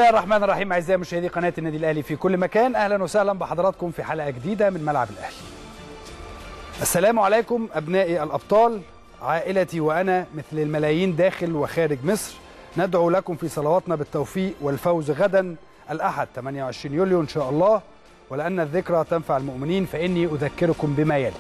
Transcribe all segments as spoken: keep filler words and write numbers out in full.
الله الرحمن الرحيم. اعزائي مشاهدي قناه النادي الاهلي في كل مكان، اهلا وسهلا بحضراتكم في حلقه جديده من ملعب الاهلي. السلام عليكم ابنائي الابطال، عائلتي وانا مثل الملايين داخل وخارج مصر، ندعو لكم في صلواتنا بالتوفيق والفوز غدا الاحد ثمانية وعشرين يوليو ان شاء الله، ولان الذكرى تنفع المؤمنين فاني اذكركم بما يلي.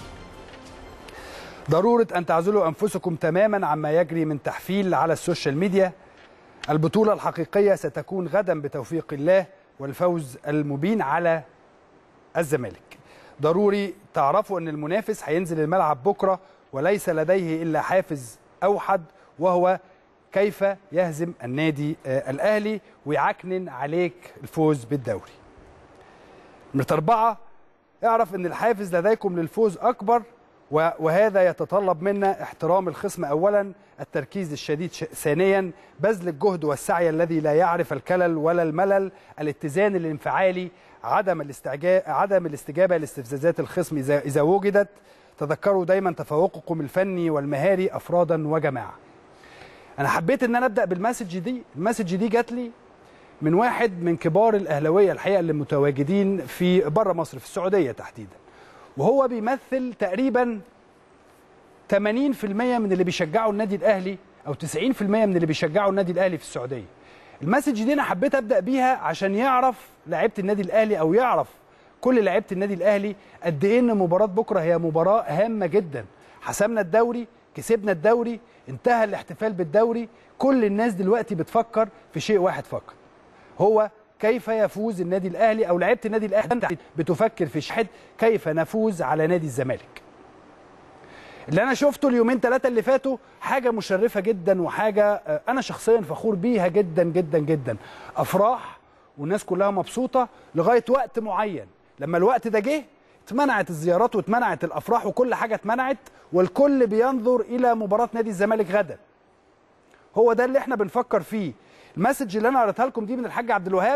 ضروره ان تعزلوا انفسكم تماما عما يجري من تحفيل على السوشيال ميديا. البطولة الحقيقية ستكون غدا بتوفيق الله والفوز المبين على الزمالك. ضروري تعرفوا أن المنافس هينزل الملعب بكرة وليس لديه إلا حافز أوحد، وهو كيف يهزم النادي الأهلي ويعكنن عليك الفوز بالدوري. نمرة أربعة، اعرف أن الحافز لديكم للفوز أكبر، وهذا يتطلب منا احترام الخصم أولا، التركيز الشديد ثانيا، بذل الجهد والسعي الذي لا يعرف الكلل ولا الملل، الاتزان الانفعالي، عدم الاستعجاب عدم الاستجابة لاستفزازات الخصم إذا إذا وجدت. تذكروا دايما تفوقكم الفني والمهاري أفرادا وجماعة. أنا حبيت إن أنا أبدأ بالمسج دي، المسج دي جات لي من واحد من كبار الأهلاوية الحقيقة اللي متواجدين في بره مصر في السعودية تحديدا، وهو بيمثل تقريبا ثمانين بالمئة من اللي بيشجعوا النادي الاهلي او تسعين بالمئة من اللي بيشجعوا النادي الاهلي في السعوديه. المسج دي انا حبيت ابدا بيها عشان يعرف لعيبه النادي الاهلي او يعرف كل لعيبه النادي الاهلي قد ايه ان مباراه بكره هي مباراه هامه جدا. حسمنا الدوري، كسبنا الدوري، انتهى الاحتفال بالدوري، كل الناس دلوقتي بتفكر في شيء واحد فقط، هو كيف يفوز النادي الاهلي، او لعيبه النادي الاهلي بتفكر في شيء، كيف نفوز على نادي الزمالك. اللي انا شفته اليومين ثلاثه اللي فاتوا حاجه مشرفه جدا، وحاجه انا شخصيا فخور بيها جدا جدا جدا. افراح والناس كلها مبسوطه لغايه وقت معين، لما الوقت ده جه اتمنعت الزيارات واتمنعت الافراح وكل حاجه اتمنعت، والكل بينظر الى مباراه نادي الزمالك غدا. هو ده اللي احنا بنفكر فيه. المسج اللي انا قريتها لكم دي من الحاج عبد الوهاب،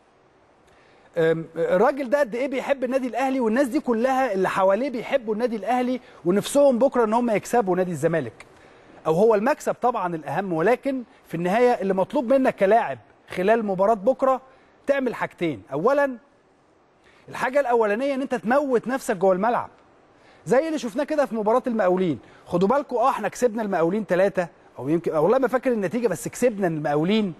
الراجل ده قد ايه بيحب النادي الاهلي، والناس دي كلها اللي حواليه بيحبوا النادي الاهلي ونفسهم بكره ان هم يكسبوا نادي الزمالك، او هو المكسب طبعا الاهم، ولكن في النهايه اللي مطلوب منك كلاعب خلال مباراه بكره تعمل حاجتين. اولا، الحاجه الاولانيه ان انت تموت نفسك جوه الملعب زي اللي شفناه كده في مباراه المقاولين. خدوا بالكم، اه احنا كسبنا المقاولين ثلاثه، او يمكن والله ما فاكر النتيجه، بس كسبنا المقاولين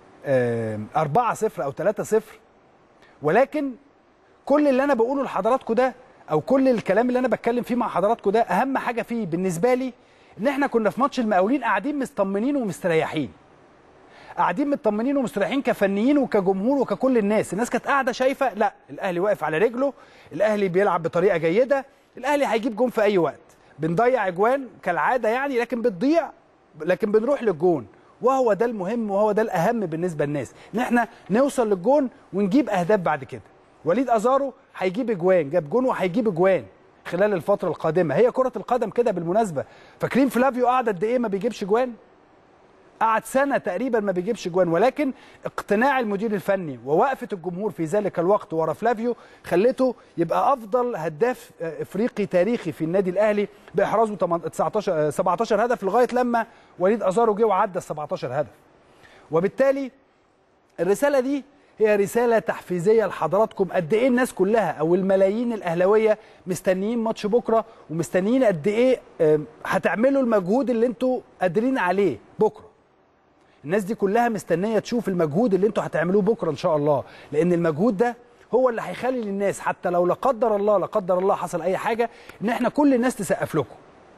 أربعة صفر او ثلاثة صفر، ولكن كل اللي انا بقوله لحضراتكم ده، او كل الكلام اللي انا بتكلم فيه مع حضراتكم ده، اهم حاجه فيه بالنسبه لي ان احنا كنا في ماتش المقاولين قاعدين مطمنين ومستريحين، قاعدين مطمنين ومستريحين كفنيين وكجمهور وككل الناس. الناس كانت قاعده شايفه لا، الاهلي واقف على رجله، الاهلي بيلعب بطريقه جيده، الاهلي هيجيب جون في اي وقت، بنضيع اجوان كالعاده يعني، لكن بتضيع، لكن بنروح للجون، وهو ده المهم وهو ده الاهم بالنسبه للناس، ان احنا نوصل للجون ونجيب اهداف بعد كده. وليد ازارو هيجيب اجوان، جاب جون وهيجيب اجوان خلال الفتره القادمه. هي كره القدم كده بالمناسبه. فاكرين فلافيو قعد قد ايه ما بيجيبش جوان؟ قعد سنه تقريبا ما بيجيبش جوان، ولكن اقتناع المدير الفني ووقفه الجمهور في ذلك الوقت ورا فلافيو خلته يبقى افضل هداف افريقي تاريخي في النادي الاهلي باحرازه تسعتاشر سبعتاشر هدف، لغايه لما وليد ازارو جه وعدى ال سبعتاشر هدف. وبالتالي الرساله دي هي رساله تحفيزيه لحضراتكم، قد ايه الناس كلها او الملايين الاهلاويه مستنيين ماتش بكره، ومستنيين قد ايه هتعملوا المجهود اللي انتوا قادرين عليه بكره. الناس دي كلها مستنيه تشوف المجهود اللي انتوا هتعملوه بكره ان شاء الله، لان المجهود ده هو اللي هيخلي للناس، حتى لو لا قدر الله لا قدر الله حصل اي حاجه، ان احنا كل الناس تسقف لكم.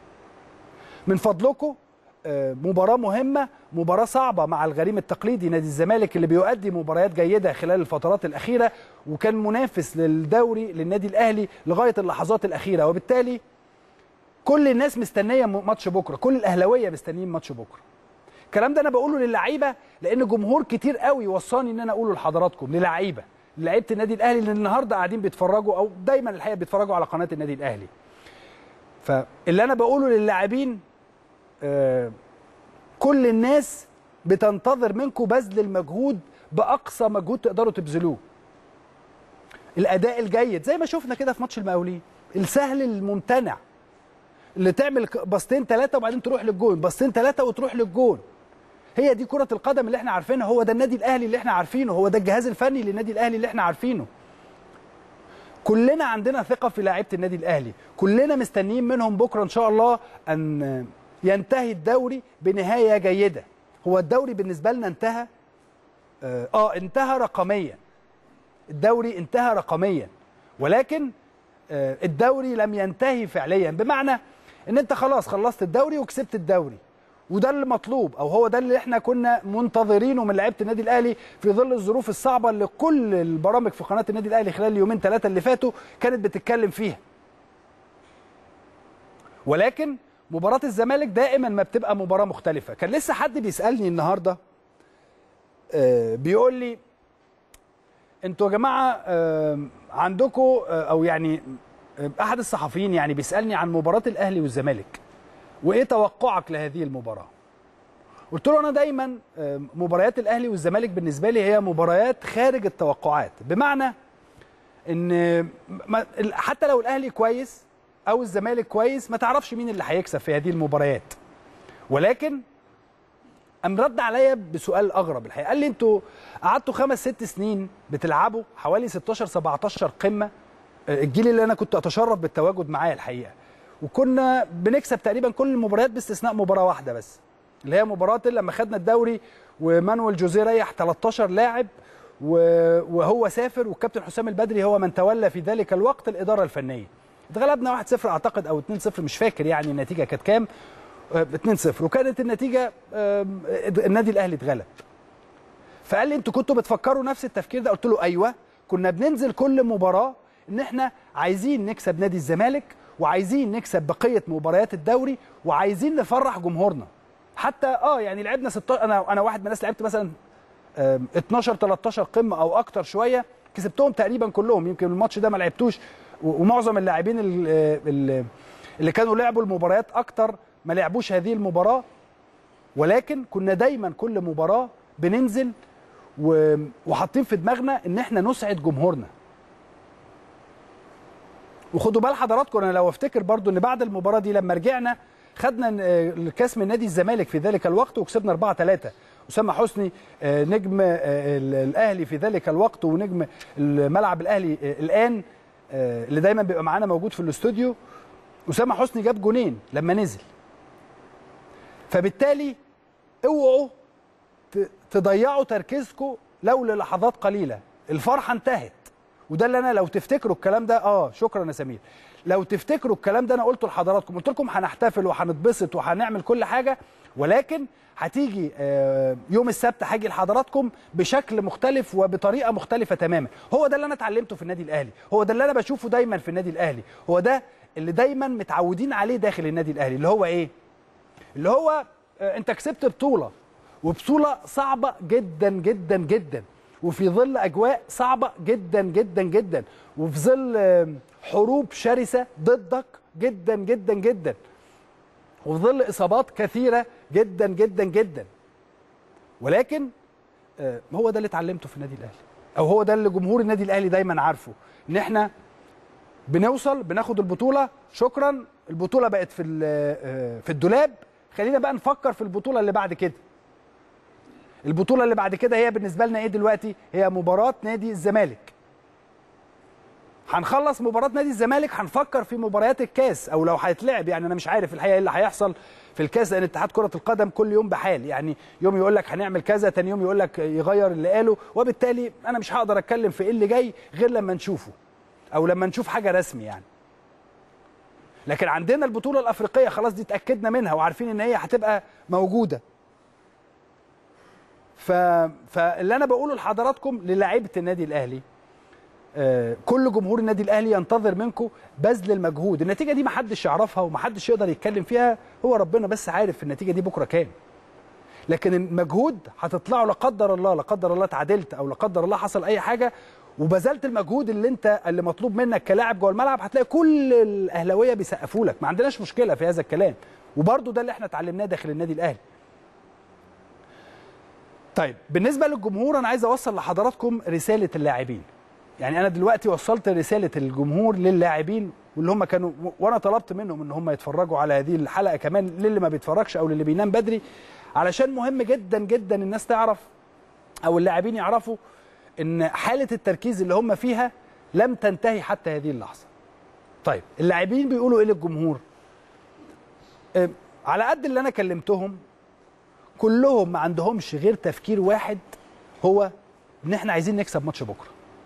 من فضلكم مباراه مهمه، مباراه صعبه مع الغريم التقليدي نادي الزمالك اللي بيؤدي مباريات جيده خلال الفترات الاخيره، وكان منافس للدوري للنادي الاهلي لغايه اللحظات الاخيره، وبالتالي كل الناس مستنيه ماتش بكره، كل الاهلاويه مستنيين ماتش بكره. الكلام ده انا بقوله للعيبه لان جمهور كتير قوي وصاني ان انا اقوله لحضراتكم، للعيبه، لعيبه النادي الاهلي اللي النهارده قاعدين بيتفرجوا، او دايما الحقيقه بيتفرجوا على قناه النادي الاهلي. فاللي انا بقوله للاعبين، آه كل الناس بتنتظر منكم بذل المجهود باقصى مجهود تقدروا تبذلوه. الاداء الجيد زي ما شفنا كده في ماتش المقاولين، السهل الممتنع، اللي تعمل باصتين ثلاثه وبعدين تروح للجون، باصتين ثلاثه وتروح للجون. هي دي كرة القدم اللي احنا عارفينها، هو ده النادي الاهلي اللي احنا عارفينه، هو ده الجهاز الفني للنادي الاهلي اللي احنا عارفينه. كلنا عندنا ثقة في لاعيبة النادي الاهلي، كلنا مستنيين منهم بكرة ان شاء الله ان ينتهي الدوري بنهاية جيدة. هو الدوري بالنسبة لنا انتهى اه, آه انتهى رقميا، الدوري انتهى رقميا، ولكن آه الدوري لم ينتهي فعليا، بمعنى ان انت خلاص خلصت الدوري وكسبت الدوري، وده اللي مطلوب، او هو ده اللي احنا كنا منتظرينه من لعيبه النادي الاهلي في ظل الظروف الصعبه اللي كل البرامج في قناه النادي الاهلي خلال اليومين ثلاثه اللي فاتوا كانت بتتكلم فيها. ولكن مباراه الزمالك دائما ما بتبقى مباراه مختلفه. كان لسه حد بيسالني النهارده آه بيقول لي انتوا يا جماعه آه عندكم آه او يعني آه احد الصحفيين يعني بيسالني عن مباراه الاهلي والزمالك وايه توقعك لهذه المباراه؟ قلت له انا دايما مباريات الاهلي والزمالك بالنسبه لي هي مباريات خارج التوقعات، بمعنى ان حتى لو الاهلي كويس او الزمالك كويس ما تعرفش مين اللي هيكسب في هذه المباريات. ولكن قام رد عليا بسؤال اغرب الحقيقه، قال لي انتوا قعدتوا خمس ست سنين بتلعبوا حوالي ستاشر سبعتاشر قمه، الجيل اللي انا كنت اتشرف بالتواجد معاه الحقيقه، وكنا بنكسب تقريبا كل المباريات باستثناء مباراه واحده بس، اللي هي مباراه لما خدنا الدوري ومانويل جوزيه ريح تلتاشر لاعب وهو سافر، والكابتن حسام البدري هو من تولى في ذلك الوقت الاداره الفنيه. اتغلبنا واحد صفر اعتقد او اتنين صفر، مش فاكر يعني النتيجه كانت كام، اتنين صفر، وكانت النتيجه النادي الاهلي اتغلب. فقال لي انتوا كنتوا بتفكروا نفس التفكير ده؟ قلت له ايوه، كنا بننزل كل مباراه ان احنا عايزين نكسب نادي الزمالك وعايزين نكسب بقيه مباريات الدوري وعايزين نفرح جمهورنا. حتى اه يعني لعبنا ستاشر، انا انا واحد من الناس لعبت مثلا اتناشر تلتاشر قمه او اكتر شويه، كسبتهم تقريبا كلهم، يمكن الماتش ده ما لعبتوش، ومعظم اللاعبين اللي, اللي كانوا لعبوا المباريات اكتر ما لعبوش هذه المباراه. ولكن كنا دايما كل مباراه بننزل وحاطين في دماغنا ان احنا نسعد جمهورنا. وخدوا بال حضراتكم، انا لو افتكر برضو ان بعد المباراه دي لما رجعنا خدنا الكاس من نادي الزمالك في ذلك الوقت وكسبنا اربعة تلاتة. اسامه حسني نجم الاهلي في ذلك الوقت ونجم الملعب الاهلي الان اللي دايما بيبقى معانا موجود في الاستوديو، اسامه حسني جاب جونين لما نزل. فبالتالي اوعوا تضيعوا تركيزكم لو للحظات قليله، الفرحه انتهت. وده اللي انا لو تفتكروا الكلام ده، اه شكرا يا سمير، لو تفتكروا الكلام ده انا قلته لحضراتكم، قلت لكم هنحتفل وهنتبسط وهنعمل كل حاجه، ولكن هتيجي آه يوم السبت هاجي لحضراتكم بشكل مختلف وبطريقه مختلفه تماما. هو ده اللي انا اتعلمته في النادي الاهلي، هو ده اللي انا بشوفه دايما في النادي الاهلي، هو ده اللي دايما متعودين عليه داخل النادي الاهلي، اللي هو ايه؟ اللي هو آه انت كسبت بطوله، وبطوله صعبه جدا جدا جدا، وفي ظل اجواء صعبه جدا جدا جدا، وفي ظل حروب شرسه ضدك جدا جدا جدا، وفي ظل اصابات كثيره جدا جدا جدا. ولكن هو ده اللي اتعلمته في النادي الاهلي، او هو ده اللي جمهور النادي الاهلي دايما عارفه، ان احنا بنوصل بناخد البطوله، شكرا، البطوله بقت في في الدولاب، خلينا بقى نفكر في البطوله اللي بعد كده. البطولة اللي بعد كده هي بالنسبة لنا ايه دلوقتي؟ هي مباراة نادي الزمالك. هنخلص مباراة نادي الزمالك هنفكر في مباريات الكاس، او لو هيتلعب، يعني انا مش عارف الحقيقة ايه اللي هيحصل في الكاس، لان اتحاد كرة القدم كل يوم بحال، يعني يوم يقول لك هنعمل كذا، تاني يوم يقول لك يغير اللي قاله، وبالتالي انا مش هقدر اتكلم في ايه اللي جاي غير لما نشوفه، او لما نشوف حاجة رسمي يعني. لكن عندنا البطولة الافريقية خلاص دي اتأكدنا منها وعارفين ان هي هتبقى موجودة. ف... فاللي انا بقوله لحضراتكم للاعيبه النادي الاهلي، آه كل جمهور النادي الاهلي ينتظر منكم بذل المجهود. النتيجه دي ما حدش يعرفها وما حدش يقدر يتكلم فيها، هو ربنا بس عارف النتيجه دي بكره كام. لكن المجهود هتطلعوا، لا قدر الله لا قدر الله تعادلت او لا قدر الله حصل اي حاجه وبذلت المجهود اللي انت اللي مطلوب منك كلاعب جوه الملعب، هتلاقي كل الاهلاويه بيسقفوا لك، ما عندناش مشكله في هذا الكلام، وبرده ده اللي احنا اتعلمناه داخل النادي الاهلي. طيب بالنسبه للجمهور انا عايز اوصل لحضراتكم رساله اللاعبين. يعني انا دلوقتي وصلت رساله الجمهور للاعبين واللي هم كانوا، وانا طلبت منهم ان هم يتفرجوا على هذه الحلقه كمان للي ما بيتفرجش او للي بينام بدري، علشان مهم جدا جدا الناس تعرف او اللاعبين يعرفوا ان حاله التركيز اللي هم فيها لم تنتهي حتى هذه اللحظه. طيب اللاعبين بيقولوا ايه للجمهور؟ أه على قد اللي انا كلمتهم كلهم ما عندهمش غير تفكير واحد، هو ان احنا عايزين نكسب ماتش بكره.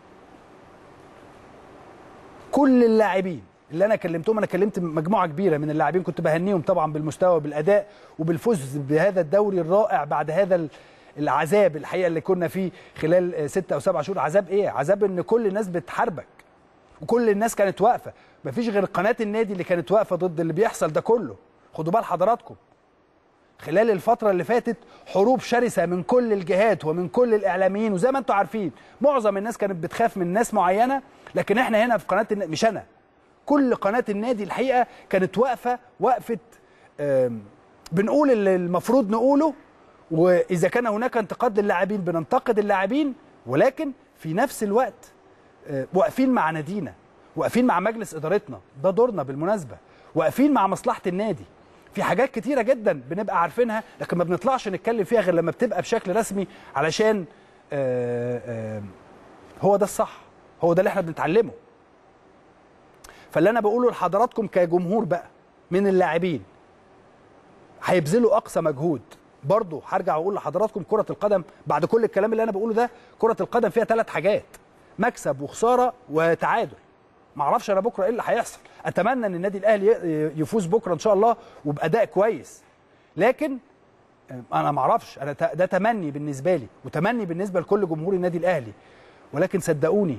كل اللاعبين اللي انا كلمتهم، انا كلمت مجموعه كبيره من اللاعبين كنت بهنيهم طبعا بالمستوى وبالاداء وبالفوز بهذا الدوري الرائع بعد هذا العذاب الحقيقه اللي كنا فيه خلال ستة او سبعة شهور. عذاب ايه؟ عذاب ان كل الناس بتحاربك وكل الناس كانت واقفه، مفيش غير قناه النادي اللي كانت واقفه ضد اللي بيحصل ده كله. خدوا بال حضراتكم خلال الفتره اللي فاتت حروب شرسه من كل الجهات ومن كل الاعلاميين، وزي ما انتم عارفين معظم الناس كانت بتخاف من ناس معينه، لكن احنا هنا في قناه النادي، مش انا، كل قناه النادي الحقيقه كانت واقفه وقفه بنقول اللي المفروض نقوله، واذا كان هناك انتقاد للاعبين بننتقد اللاعبين، ولكن في نفس الوقت واقفين مع نادينا، واقفين مع مجلس ادارتنا، ده دورنا بالمناسبه، واقفين مع مصلحه النادي. في حاجات كتيره جدا بنبقى عارفينها لكن ما بنطلعش نتكلم فيها غير لما بتبقى بشكل رسمي، علشان آآ آآ هو ده الصح، هو ده اللي احنا بنتعلمه. فاللي انا بقوله لحضراتكم كجمهور بقى من اللاعبين، هيبذلوا اقصى مجهود. برضه هرجع واقول لحضراتكم كره القدم بعد كل الكلام اللي انا بقوله ده، كره القدم فيها ثلاث حاجات: مكسب وخساره وتعادل. ما اعرفش انا بكره ايه اللي هيحصل، اتمنى ان النادي الاهلي يفوز بكره ان شاء الله وباداء كويس، لكن انا ما اعرفش، انا ده تمني بالنسبه لي وتمني بالنسبه لكل جمهور النادي الاهلي، ولكن صدقوني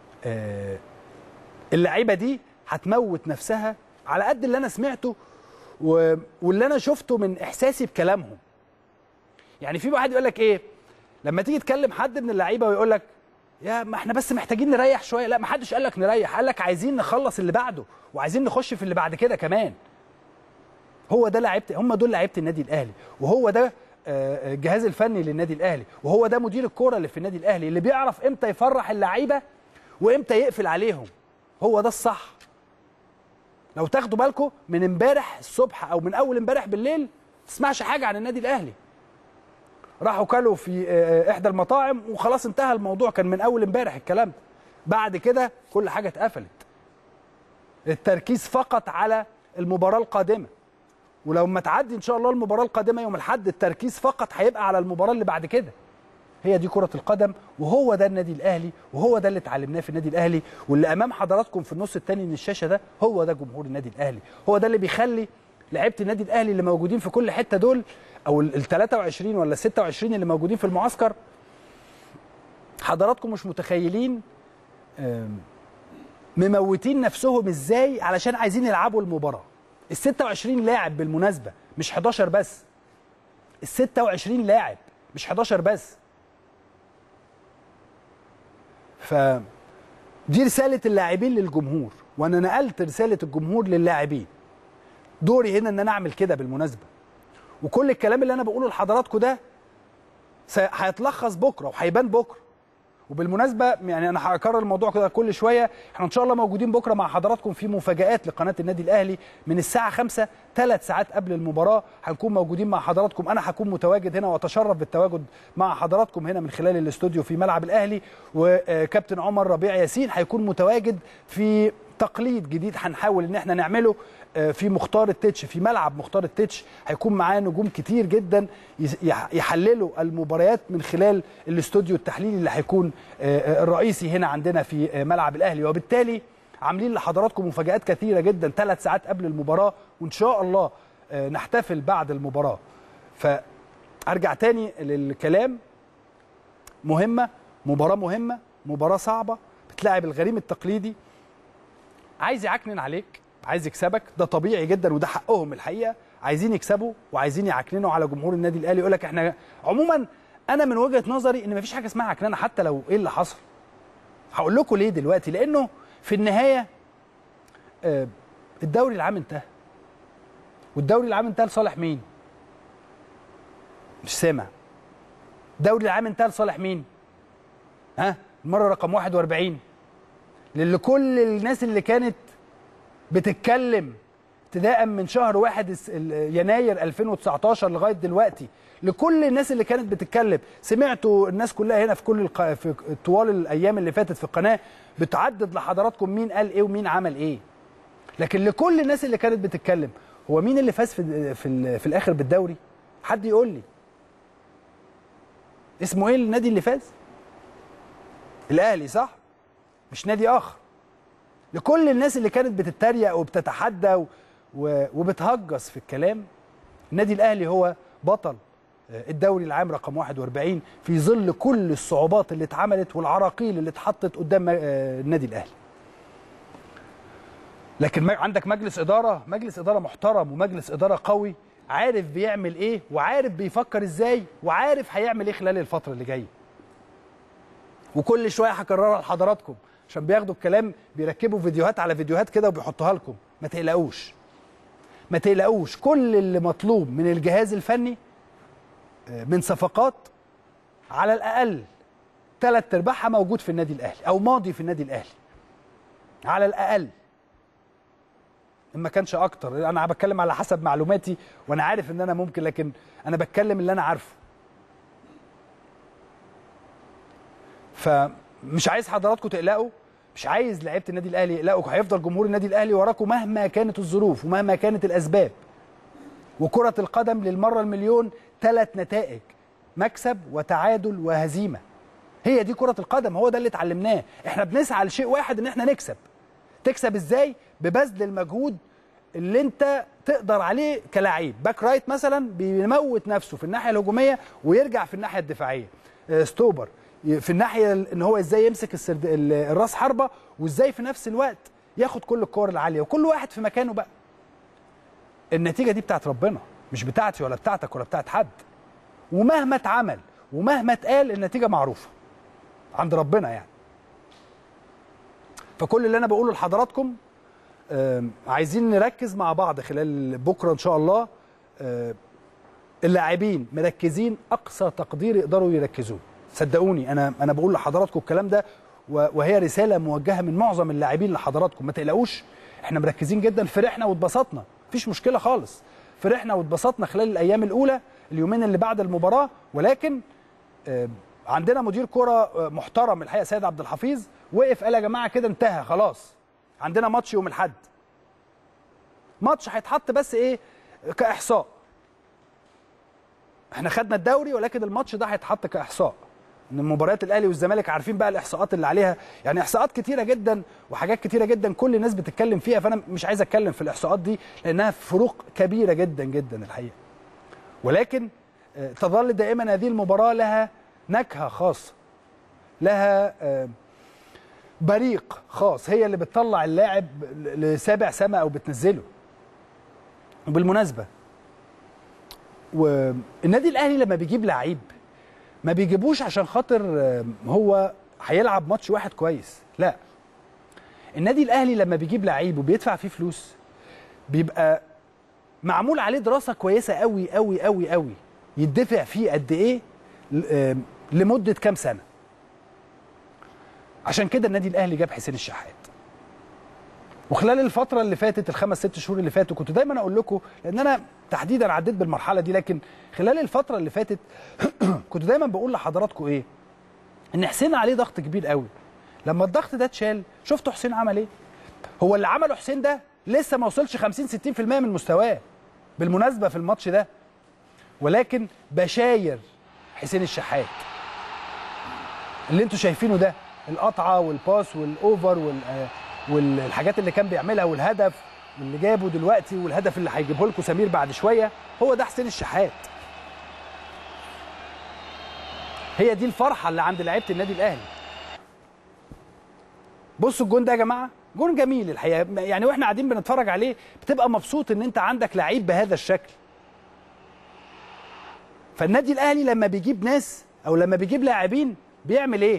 اللعيبه دي هتموت نفسها على قد اللي انا سمعته واللي انا شفته من احساسي بكلامهم. يعني في واحد يقول لك ايه لما تيجي تكلم حد من اللعيبه ويقول لك يا ما احنا بس محتاجين نريح شويه، لا ما حدش قال لك نريح، قال لك عايزين نخلص اللي بعده وعايزين نخش في اللي بعد كده كمان. هو ده لعيبه، هم دول لعيبه النادي الاهلي، وهو ده الجهاز الفني للنادي الاهلي، وهو ده مدير الكوره اللي في النادي الاهلي اللي بيعرف امتى يفرح اللعيبه وامتى يقفل عليهم. هو ده الصح. لو تاخدوا بالكم من امبارح الصبح او من اول امبارح بالليل ما تسمعش حاجه عن النادي الاهلي. راحوا كلوا في احدى المطاعم وخلاص انتهى الموضوع، كان من اول امبارح الكلام ده. بعد كده كل حاجه اتقفلت. التركيز فقط على المباراه القادمه، ولو ما تعدي ان شاء الله المباراه القادمه يوم الاحد التركيز فقط هيبقى على المباراه اللي بعد كده. هي دي كره القدم، وهو ده النادي الاهلي، وهو ده اللي اتعلمناه في النادي الاهلي، واللي امام حضراتكم في النص الثاني من الشاشه ده هو ده جمهور النادي الاهلي، هو ده اللي بيخلي لعيبه النادي الاهلي اللي موجودين في كل حته دول، او ال ثلاثة وعشرين ولا ستة وعشرين اللي موجودين في المعسكر، حضراتكم مش متخيلين مموتين نفسهم ازاي علشان عايزين يلعبوا المباراه. ال ستة وعشرين لاعب بالمناسبه، مش حداشر بس. ال ستة وعشرين لاعب مش حداشر بس. فدي رساله اللاعبين للجمهور، وانا نقلت رساله الجمهور للاعبين. دوري هنا ان انا اعمل كده بالمناسبه. وكل الكلام اللي انا بقوله لحضراتكم ده هيتلخص بكره وهيبان بكره. وبالمناسبه يعني انا هكرر الموضوع كده كل شويه، احنا ان شاء الله موجودين بكره مع حضراتكم في مفاجآت لقناه النادي الاهلي من الساعه خمسة، ثلاث ساعات قبل المباراه هنكون موجودين مع حضراتكم. انا هكون متواجد هنا واتشرف بالتواجد مع حضراتكم هنا من خلال الاستوديو في ملعب الاهلي، وكابتن عمر ربيع ياسين هيكون متواجد في تقليد جديد هنحاول ان احنا نعمله في مختار التتش، في ملعب مختار التتش. هيكون معاه نجوم كتير جدا يحللوا المباريات من خلال الاستوديو التحليلي اللي هيكون الرئيسي هنا عندنا في ملعب الاهلي. وبالتالي عاملين لحضراتكم مفاجآت كثيره جدا ثلاث ساعات قبل المباراه، وان شاء الله نحتفل بعد المباراه. فارجع تاني للكلام، مهمه، مباراه مهمه، مباراه صعبه، بتلاعب الغريم التقليدي عايز يعكنن عليك، عايز يكسبك، ده طبيعي جدا وده حقهم الحقيقه، عايزين يكسبوا وعايزين يعكننوا على جمهور النادي الاهلي. يقول لك احنا عموما، انا من وجهه نظري ان مفيش حاجه اسمها عكننه حتى لو ايه اللي حصل. هقول لكم ليه دلوقتي، لانه في النهايه الدوري العام انتهى، والدوري العام انتهى لصالح مين؟ مش سامع. الدوري العام انتهى لصالح مين؟ ها؟ المره رقم واحد وأربعين لكل الناس اللي كانت بتتكلم ابتداء من شهر واحد يناير ألفين وتسعتاشر لغايه دلوقتي، لكل الناس اللي كانت بتتكلم. سمعتوا الناس كلها هنا في كل الق... في طوال الايام اللي فاتت في القناه بتعدد لحضراتكم مين قال ايه ومين عمل ايه. لكن لكل الناس اللي كانت بتتكلم، هو مين اللي فاز في في, في الاخر بالدوري؟ حد يقول لي اسمه ايه النادي اللي فاز؟ الاهلي، صح؟ مش نادي اخر. لكل الناس اللي كانت بتتريق وبتتحدى و... و... وبتهجس في الكلام، النادي الاهلي هو بطل الدوري العام رقم واحد وأربعين في ظل كل الصعوبات اللي اتعملت والعراقيل اللي اتحطت قدام النادي الاهلي. لكن عندك مجلس اداره، مجلس اداره محترم ومجلس اداره قوي، عارف بيعمل ايه وعارف بيفكر ازاي وعارف هيعمل ايه خلال الفتره اللي جايه. وكل شويه هكررها لحضراتكم عشان بياخدوا الكلام بيركبوا فيديوهات على فيديوهات كده وبيحطوها لكم. ما تقلقوش ما تقلقوش، كل اللي مطلوب من الجهاز الفني من صفقات على الاقل ثلاث ارباعها موجود في النادي الاهلي او ماضي في النادي الاهلي على الاقل، ان ما كانش اكتر. انا بتكلم على حسب معلوماتي وانا عارف ان انا ممكن، لكن انا بتكلم اللي انا عارفه. فمش عايز حضراتكم تقلقوا، مش عايز لعيبه النادي الاهلي يقلقوا، هيفضل جمهور النادي الاهلي وراكم مهما كانت الظروف ومهما كانت الاسباب. وكرة القدم للمرة المليون ثلاث نتائج، مكسب وتعادل وهزيمة. هي دي كرة القدم، هو ده اللي اتعلمناه. احنا بنسعى لشيء واحد، ان احنا نكسب. تكسب ازاي؟ ببذل المجهود اللي انت تقدر عليه كلاعب. باك رايت مثلا بيموت نفسه في الناحية الهجومية ويرجع في الناحية الدفاعية. ستوبر في الناحية ان هو ازاي يمسك السرد... الراس حربة، وازاي في نفس الوقت ياخد كل الكور العالية، وكل واحد في مكانه بقى. النتيجة دي بتاعت ربنا، مش بتاعتي ولا بتاعتك ولا بتاعت حد. ومهما اتعمل ومهما اتقال النتيجة معروفة عند ربنا يعني. فكل اللي انا بقوله لحضراتكم عايزين نركز مع بعض خلال بكرة ان شاء الله. اللاعبين مركزين اقصى تقدير يقدروا يركزوه، صدقوني. انا انا بقول لحضراتكم الكلام ده وهي رسالة موجهة من معظم اللاعبين لحضراتكم. ما تقلقوش، احنا مركزين جدا، فرحنا واتبسطنا، مفيش مشكله خالص. فرحنا واتبسطنا خلال الايام الاولى، اليومين اللي بعد المباراه. ولكن عندنا مدير كره محترم الحقيقه سيد عبد الحفيظ، وقف قال يا جماعه كده انتهى خلاص، عندنا ماتش يوم الاحد، ماتش هيتحط بس ايه كاحصاء. احنا خدنا الدوري ولكن الماتش ده هيتحط كاحصاء. ان مباريات الاهلي والزمالك عارفين بقى الاحصاءات اللي عليها، يعني احصاءات كتيره جدا وحاجات كتيره جدا كل الناس بتتكلم فيها، فانا مش عايز اتكلم في الاحصاءات دي لانها فروق كبيره جدا جدا الحقيقه. ولكن تظل دائما هذه المباراه لها نكهه خاصه، لها بريق خاص، هي اللي بتطلع اللاعب لسابع سما او بتنزله. وبالمناسبه والنادي الاهلي لما بيجيب لعيب ما بيجيبوش عشان خاطر هو هيلعب ماتش واحد كويس، لا. النادي الاهلي لما بيجيب لعيب وبيدفع فيه فلوس بيبقى معمول عليه دراسه كويسه قوي قوي قوي قوي، يدفع فيه قد ايه لمده كام سنه. عشان كده النادي الاهلي جاب حسين الشحات. وخلال الفتره اللي فاتت الخمس ست شهور اللي فاتوا كنت دايما اقول لكم، لان انا تحديدا عديت بالمرحله دي، لكن خلال الفتره اللي فاتت كنت دايما بقول لحضراتكم ايه؟ ان حسين عليه ضغط كبير قوي. لما الضغط ده اتشال شفتوا حسين عمل ايه؟ هو اللي عمله حسين ده لسه ما وصلش خمسين ستين في المية من مستواه بالمناسبه في الماتش ده، ولكن بشاير حسين الشحات اللي انتوا شايفينه ده، القطعه والباس والاوفر وال والحاجات اللي كان بيعملها والهدف اللي جابه دلوقتي والهدف اللي هيجيبه لكم سمير بعد شويه، هو ده حسين الشحات. هي دي الفرحه اللي عند لعيبه النادي الاهلي. بصوا الجون ده يا جماعه، جون جميل الحقيقه، يعني واحنا قاعدين بنتفرج عليه بتبقى مبسوط ان انت عندك لعيب بهذا الشكل. فالنادي الاهلي لما بيجيب ناس او لما بيجيب لاعبين بيعمل ايه؟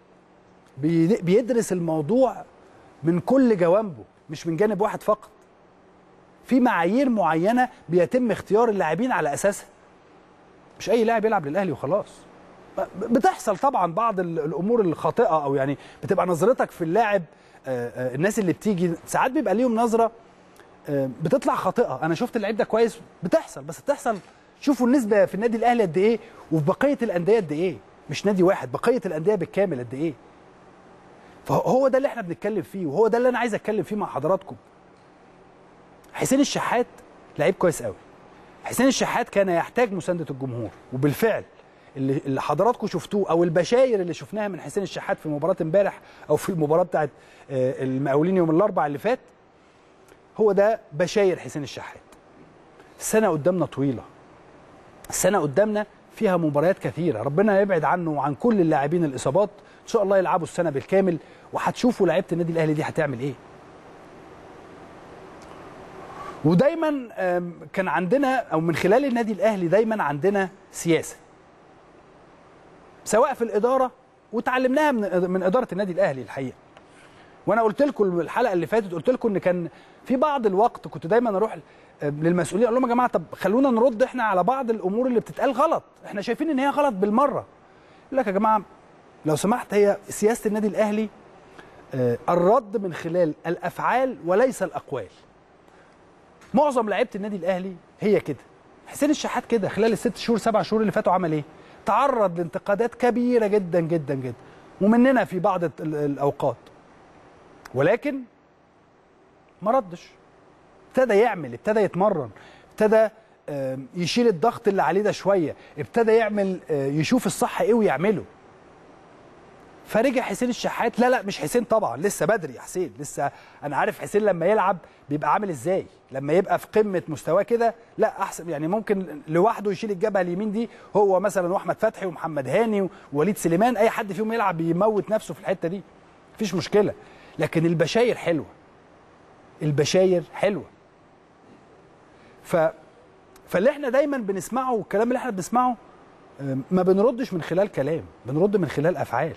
بيدرس الموضوع من كل جوانبه، مش من جانب واحد فقط. في معايير معينه بيتم اختيار اللاعبين على اساسها. مش اي لاعب يلعب للاهلي وخلاص. بتحصل طبعا بعض الامور الخاطئه، او يعني بتبقى نظرتك في اللاعب، الناس اللي بتيجي ساعات بيبقى ليهم نظره بتطلع خاطئه. انا شفت اللعيب ده كويس، بتحصل، بس بتحصل. شوفوا النسبه في النادي الاهلي قد ايه، وفي بقيه الانديه قد ايه، مش نادي واحد، بقيه الانديه بالكامل قد ايه. فهو ده اللي احنا بنتكلم فيه، وهو ده اللي انا عايز اتكلم فيه مع حضراتكم. حسين الشحات لعيب كويس قوي. حسين الشحات كان يحتاج مسانده الجمهور، وبالفعل اللي اللي حضراتكم شفتوه، او البشاير اللي شفناها من حسين الشحات في مباراه امبارح، او في المباراه بتاعت المقاولين يوم الاربعاء اللي فات، هو ده بشاير حسين الشحات. السنه قدامنا طويله، السنه قدامنا فيها مباريات كثيره، ربنا يبعد عنه وعن كل اللاعبين الاصابات، ان شاء الله يلعبوا السنه بالكامل، وهتشوفوا لعيبه النادي الاهلي دي هتعمل ايه. ودايما كان عندنا، او من خلال النادي الاهلي دايما عندنا سياسه، سواء في الاداره، وتعلمناها من من اداره النادي الاهلي الحقيقه. وانا قلت لكم الحلقه اللي فاتت، قلت لكم ان كان في بعض الوقت كنت دايما اروح للمسؤولين اقول لهم يا جماعه طب خلونا نرد احنا على بعض الامور اللي بتتقال غلط، احنا شايفين ان هي غلط بالمره. يقول لك يا جماعه لو سمحت، هي سياسه النادي الاهلي الرد من خلال الافعال وليس الاقوال. معظم لعيبه النادي الاهلي هي كده. حسين الشحات كده خلال الست شهور سبع شهور اللي فاتوا عمل ايه؟ تعرض لانتقادات كبيره جدا جدا جدا، ومننا في بعض الاوقات، ولكن ما ردش. ابتدى يعمل، ابتدى يتمرن، ابتدى يشيل الضغط اللي عليه ده شويه، ابتدى يعمل، يشوف الصح ايه ويعمله. فرجع حسين الشحات. لا لا مش حسين طبعا، لسه بدري يا حسين، لسه انا عارف حسين لما يلعب بيبقى عامل ازاي، لما يبقى في قمه مستواه كده لا احسن، يعني ممكن لوحده يشيل الجبهه اليمين دي، هو مثلا واحمد فتحي ومحمد هاني ووليد سليمان، اي حد فيهم يلعب بيموت نفسه في الحته دي، مفيش مشكله. لكن البشاير حلوه، البشاير حلوه. ف فاللي احنا دايما بنسمعه، والكلام اللي احنا بنسمعه ما بنردش من خلال كلام، بنرد من خلال افعال.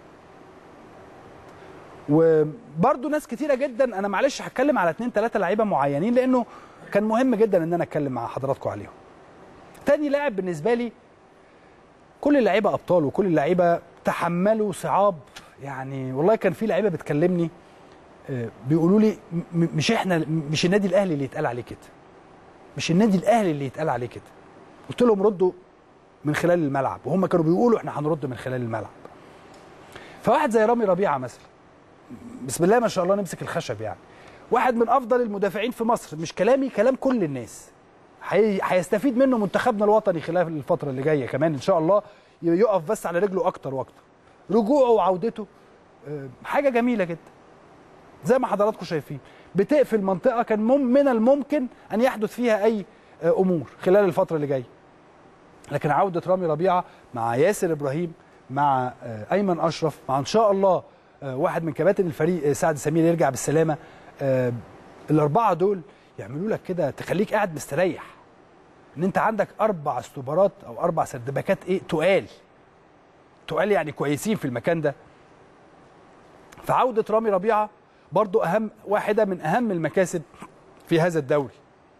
وبرده ناس كتيره جدا، انا معلش هتكلم على اتنين تلاته لعيبه معينين لانه كان مهم جدا ان انا اتكلم مع حضراتكم عليهم. تاني لاعب بالنسبه لي، كل اللعيبه ابطال، وكل اللعيبه تحملوا صعاب، يعني والله كان في لعيبه بتكلمني بيقولوا لي مش احنا، مش النادي الاهلي اللي يتقال عليه كده، مش النادي الاهلي اللي يتقال عليه كده. قلت لهم ردوا من خلال الملعب، وهم كانوا بيقولوا احنا هنرد من خلال الملعب. فواحد زي رامي ربيعه مثلا، بسم الله ما شاء الله نمسك الخشب، يعني واحد من افضل المدافعين في مصر، مش كلامي كلام كل الناس، هيستفيد منه منتخبنا الوطني خلال الفتره اللي جايه كمان ان شاء الله، يقف بس على رجله اكتر واكتر. رجوعه وعودته حاجه جميله جدا، زي ما حضراتكم شايفين، بتقفل منطقه كان من الممكن ان يحدث فيها اي امور خلال الفتره اللي جايه. لكن عوده رامي ربيعه مع ياسر ابراهيم مع ايمن اشرف مع ان شاء الله واحد من كباتن الفريق سعد سمير يرجع بالسلامه، الاربعه دول يعملوا لك كده، تخليك قاعد مستريح ان انت عندك اربع استوبرات او اربع سردباكات ايه تقال تقال يعني كويسين في المكان ده. فعوده رامي ربيعه برضو اهم، واحده من اهم المكاسب في هذا الدوري.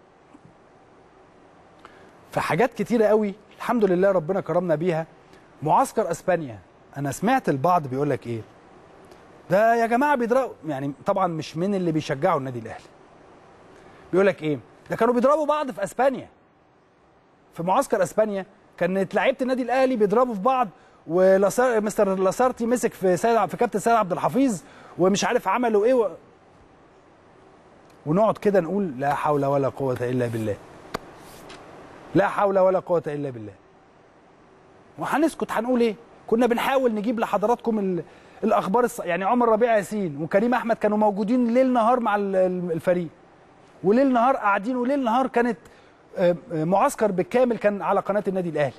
فحاجات كتيره قوي الحمد لله ربنا كرمنا بيها. معسكر اسبانيا، انا سمعت البعض بيقول لك ايه ده يا جماعه بيضربوا، يعني طبعا مش من اللي بيشجعوا النادي الاهلي، بيقول لك ايه ده كانوا بيضربوا بعض في اسبانيا، في معسكر اسبانيا كانت لعيبه النادي الاهلي بيضربوا في بعض، ومستر لاسارتي مسك في سيد في كابتن سيد عبد الحفيظ ومش عارف عملوا ايه و... ونقعد كده نقول لا حول ولا قوه الا بالله، لا حول ولا قوه الا بالله. وهنسكت هنقول ايه؟ كنا بنحاول نجيب لحضراتكم ال... الاخبار الص... يعني عمر ربيع ياسين وكريم احمد كانوا موجودين ليل نهار مع الفريق، وليل نهار قاعدين، وليل نهار كانت معسكر بالكامل كان على قناه النادي الاهلي.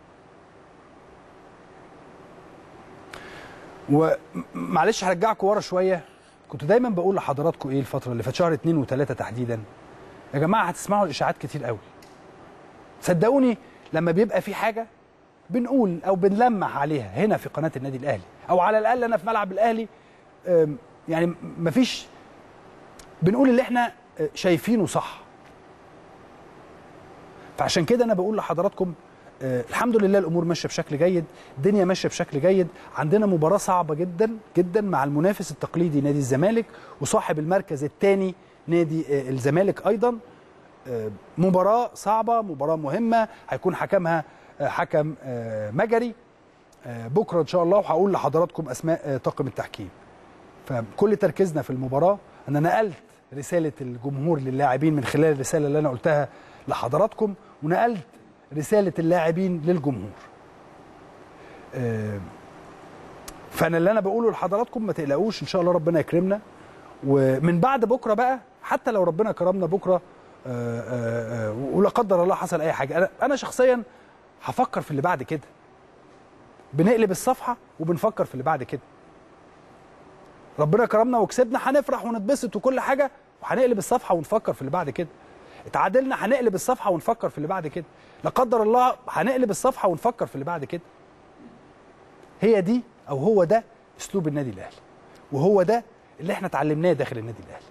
ومعلش هرجعكم ورا شويه، كنت دايما بقول لحضراتكم ايه الفتره اللي فاتت، شهر اتنين وتلاته تحديدا، يا جماعه هتسمعوا الاشاعات كتير قوي. صدقوني لما بيبقى في حاجه بنقول او بنلمح عليها هنا في قناه النادي الاهلي، او على الاقل انا في ملعب الاهلي، يعني مفيش، بنقول اللي احنا شايفينه صح. فعشان كده انا بقول لحضراتكم آه الحمد لله الامور ماشيه بشكل جيد، الدنيا ماشيه بشكل جيد. عندنا مباراه صعبه جدا جدا مع المنافس التقليدي نادي الزمالك وصاحب المركز الثاني نادي آه الزمالك ايضا. آه مباراه صعبه، مباراه مهمه، هيكون حكمها آه حكم آه مجري آه بكره ان شاء الله، وهقول لحضراتكم اسماء آه طاقم التحكيم. فكل تركيزنا في المباراه، انا نقلت رساله الجمهور للاعبين من خلال الرساله اللي انا قلتها لحضراتكم، ونقلت رسالة اللاعبين للجمهور. فأنا اللي أنا بقوله لحضراتكم ما تقلقوش، إن شاء الله ربنا يكرمنا. ومن بعد بكرة بقى، حتى لو ربنا كرمنا بكرة ولا قدر الله حصل أي حاجة، أنا شخصيا هفكر في اللي بعد كده. بنقلب الصفحة وبنفكر في اللي بعد كده. ربنا كرمنا وكسبنا، هنفرح ونتبسط وكل حاجة، وهنقلب الصفحة ونفكر في اللي بعد كده. اتعادلنا، هنقلب الصفحه ونفكر في اللي بعد كده. لا قدر الله هنقلب الصفحه ونفكر في اللي بعد كده. هي دي او هو ده اسلوب النادي الاهلي، وهو ده اللي احنا اتعلمناه داخل النادي الاهلي.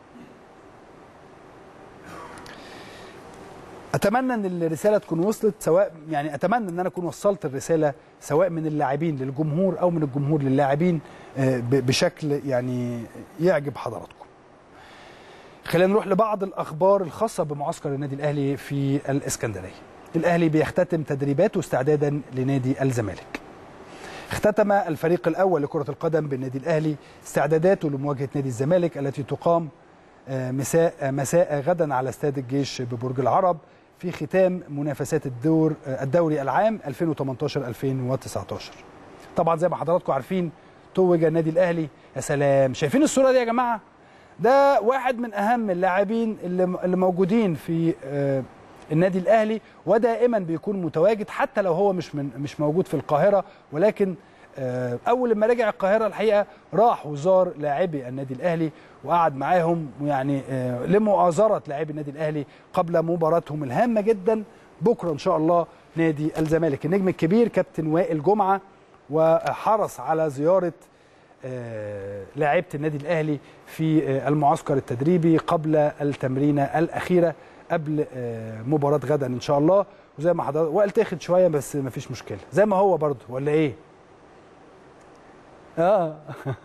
اتمنى ان الرساله تكون وصلت، سواء يعني اتمنى ان انا اكون وصلت الرساله سواء من اللاعبين للجمهور او من الجمهور للاعبين بشكل يعني يعجب حضراتكم. خلينا نروح لبعض الأخبار الخاصة بمعسكر النادي الأهلي في الإسكندرية. الأهلي بيختتم تدريباته استعدادا لنادي الزمالك. اختتم الفريق الأول لكرة القدم بالنادي الأهلي استعداداته لمواجهة نادي الزمالك التي تقام مساء مساء غدا على استاد الجيش ببرج العرب في ختام منافسات الدور الدوري العام ألفين وثمانية عشر ألفين وتسعة عشر. طبعا زي ما حضراتكم عارفين توج النادي الأهلي. يا سلام، شايفين الصورة دي يا جماعة؟ ده واحد من اهم اللاعبين اللي موجودين في النادي الاهلي، ودائما بيكون متواجد حتى لو هو مش من مش موجود في القاهره، ولكن اول ما رجع القاهره الحقيقه راح وزار لاعبي النادي الاهلي وقعد معاهم، ويعني لمؤازره لاعبي النادي الاهلي قبل مباراتهم الهامه جدا بكره ان شاء الله نادي الزمالك. النجم الكبير كابتن وائل جمعه وحرص على زياره لاعيبه النادي الاهلي في المعسكر التدريبي قبل التمرينه الاخيره قبل مباراه غدا ان شاء الله. وزي ما حضرتك وقت تاخد شويه بس ما فيش مشكله، زي ما هو برضه ولا ايه؟ اه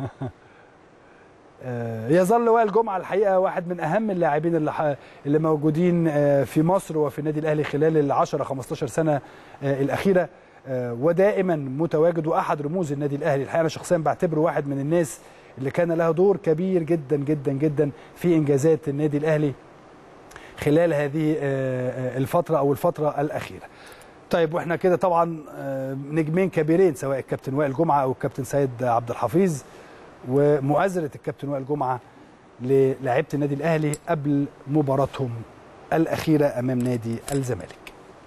يظل وائل جمعه الحقيقه واحد من اهم اللاعبين اللي اللي موجودين في مصر وفي النادي الاهلي خلال ال عشرة خمستاشر سنه الاخيره، ودائما متواجد واحد رموز النادي الاهلي. الحقيقه انا شخصيا بعتبره واحد من الناس اللي كان لها دور كبير جدا جدا جدا في انجازات النادي الاهلي خلال هذه الفتره او الفتره الاخيره. طيب واحنا كده طبعا نجمين كبيرين سواء الكابتن وائل جمعه او الكابتن سيد عبد الحفيظ، ومؤازره الكابتن وائل جمعه للاعيبه النادي الاهلي قبل مباراتهم الاخيره امام نادي الزمالك.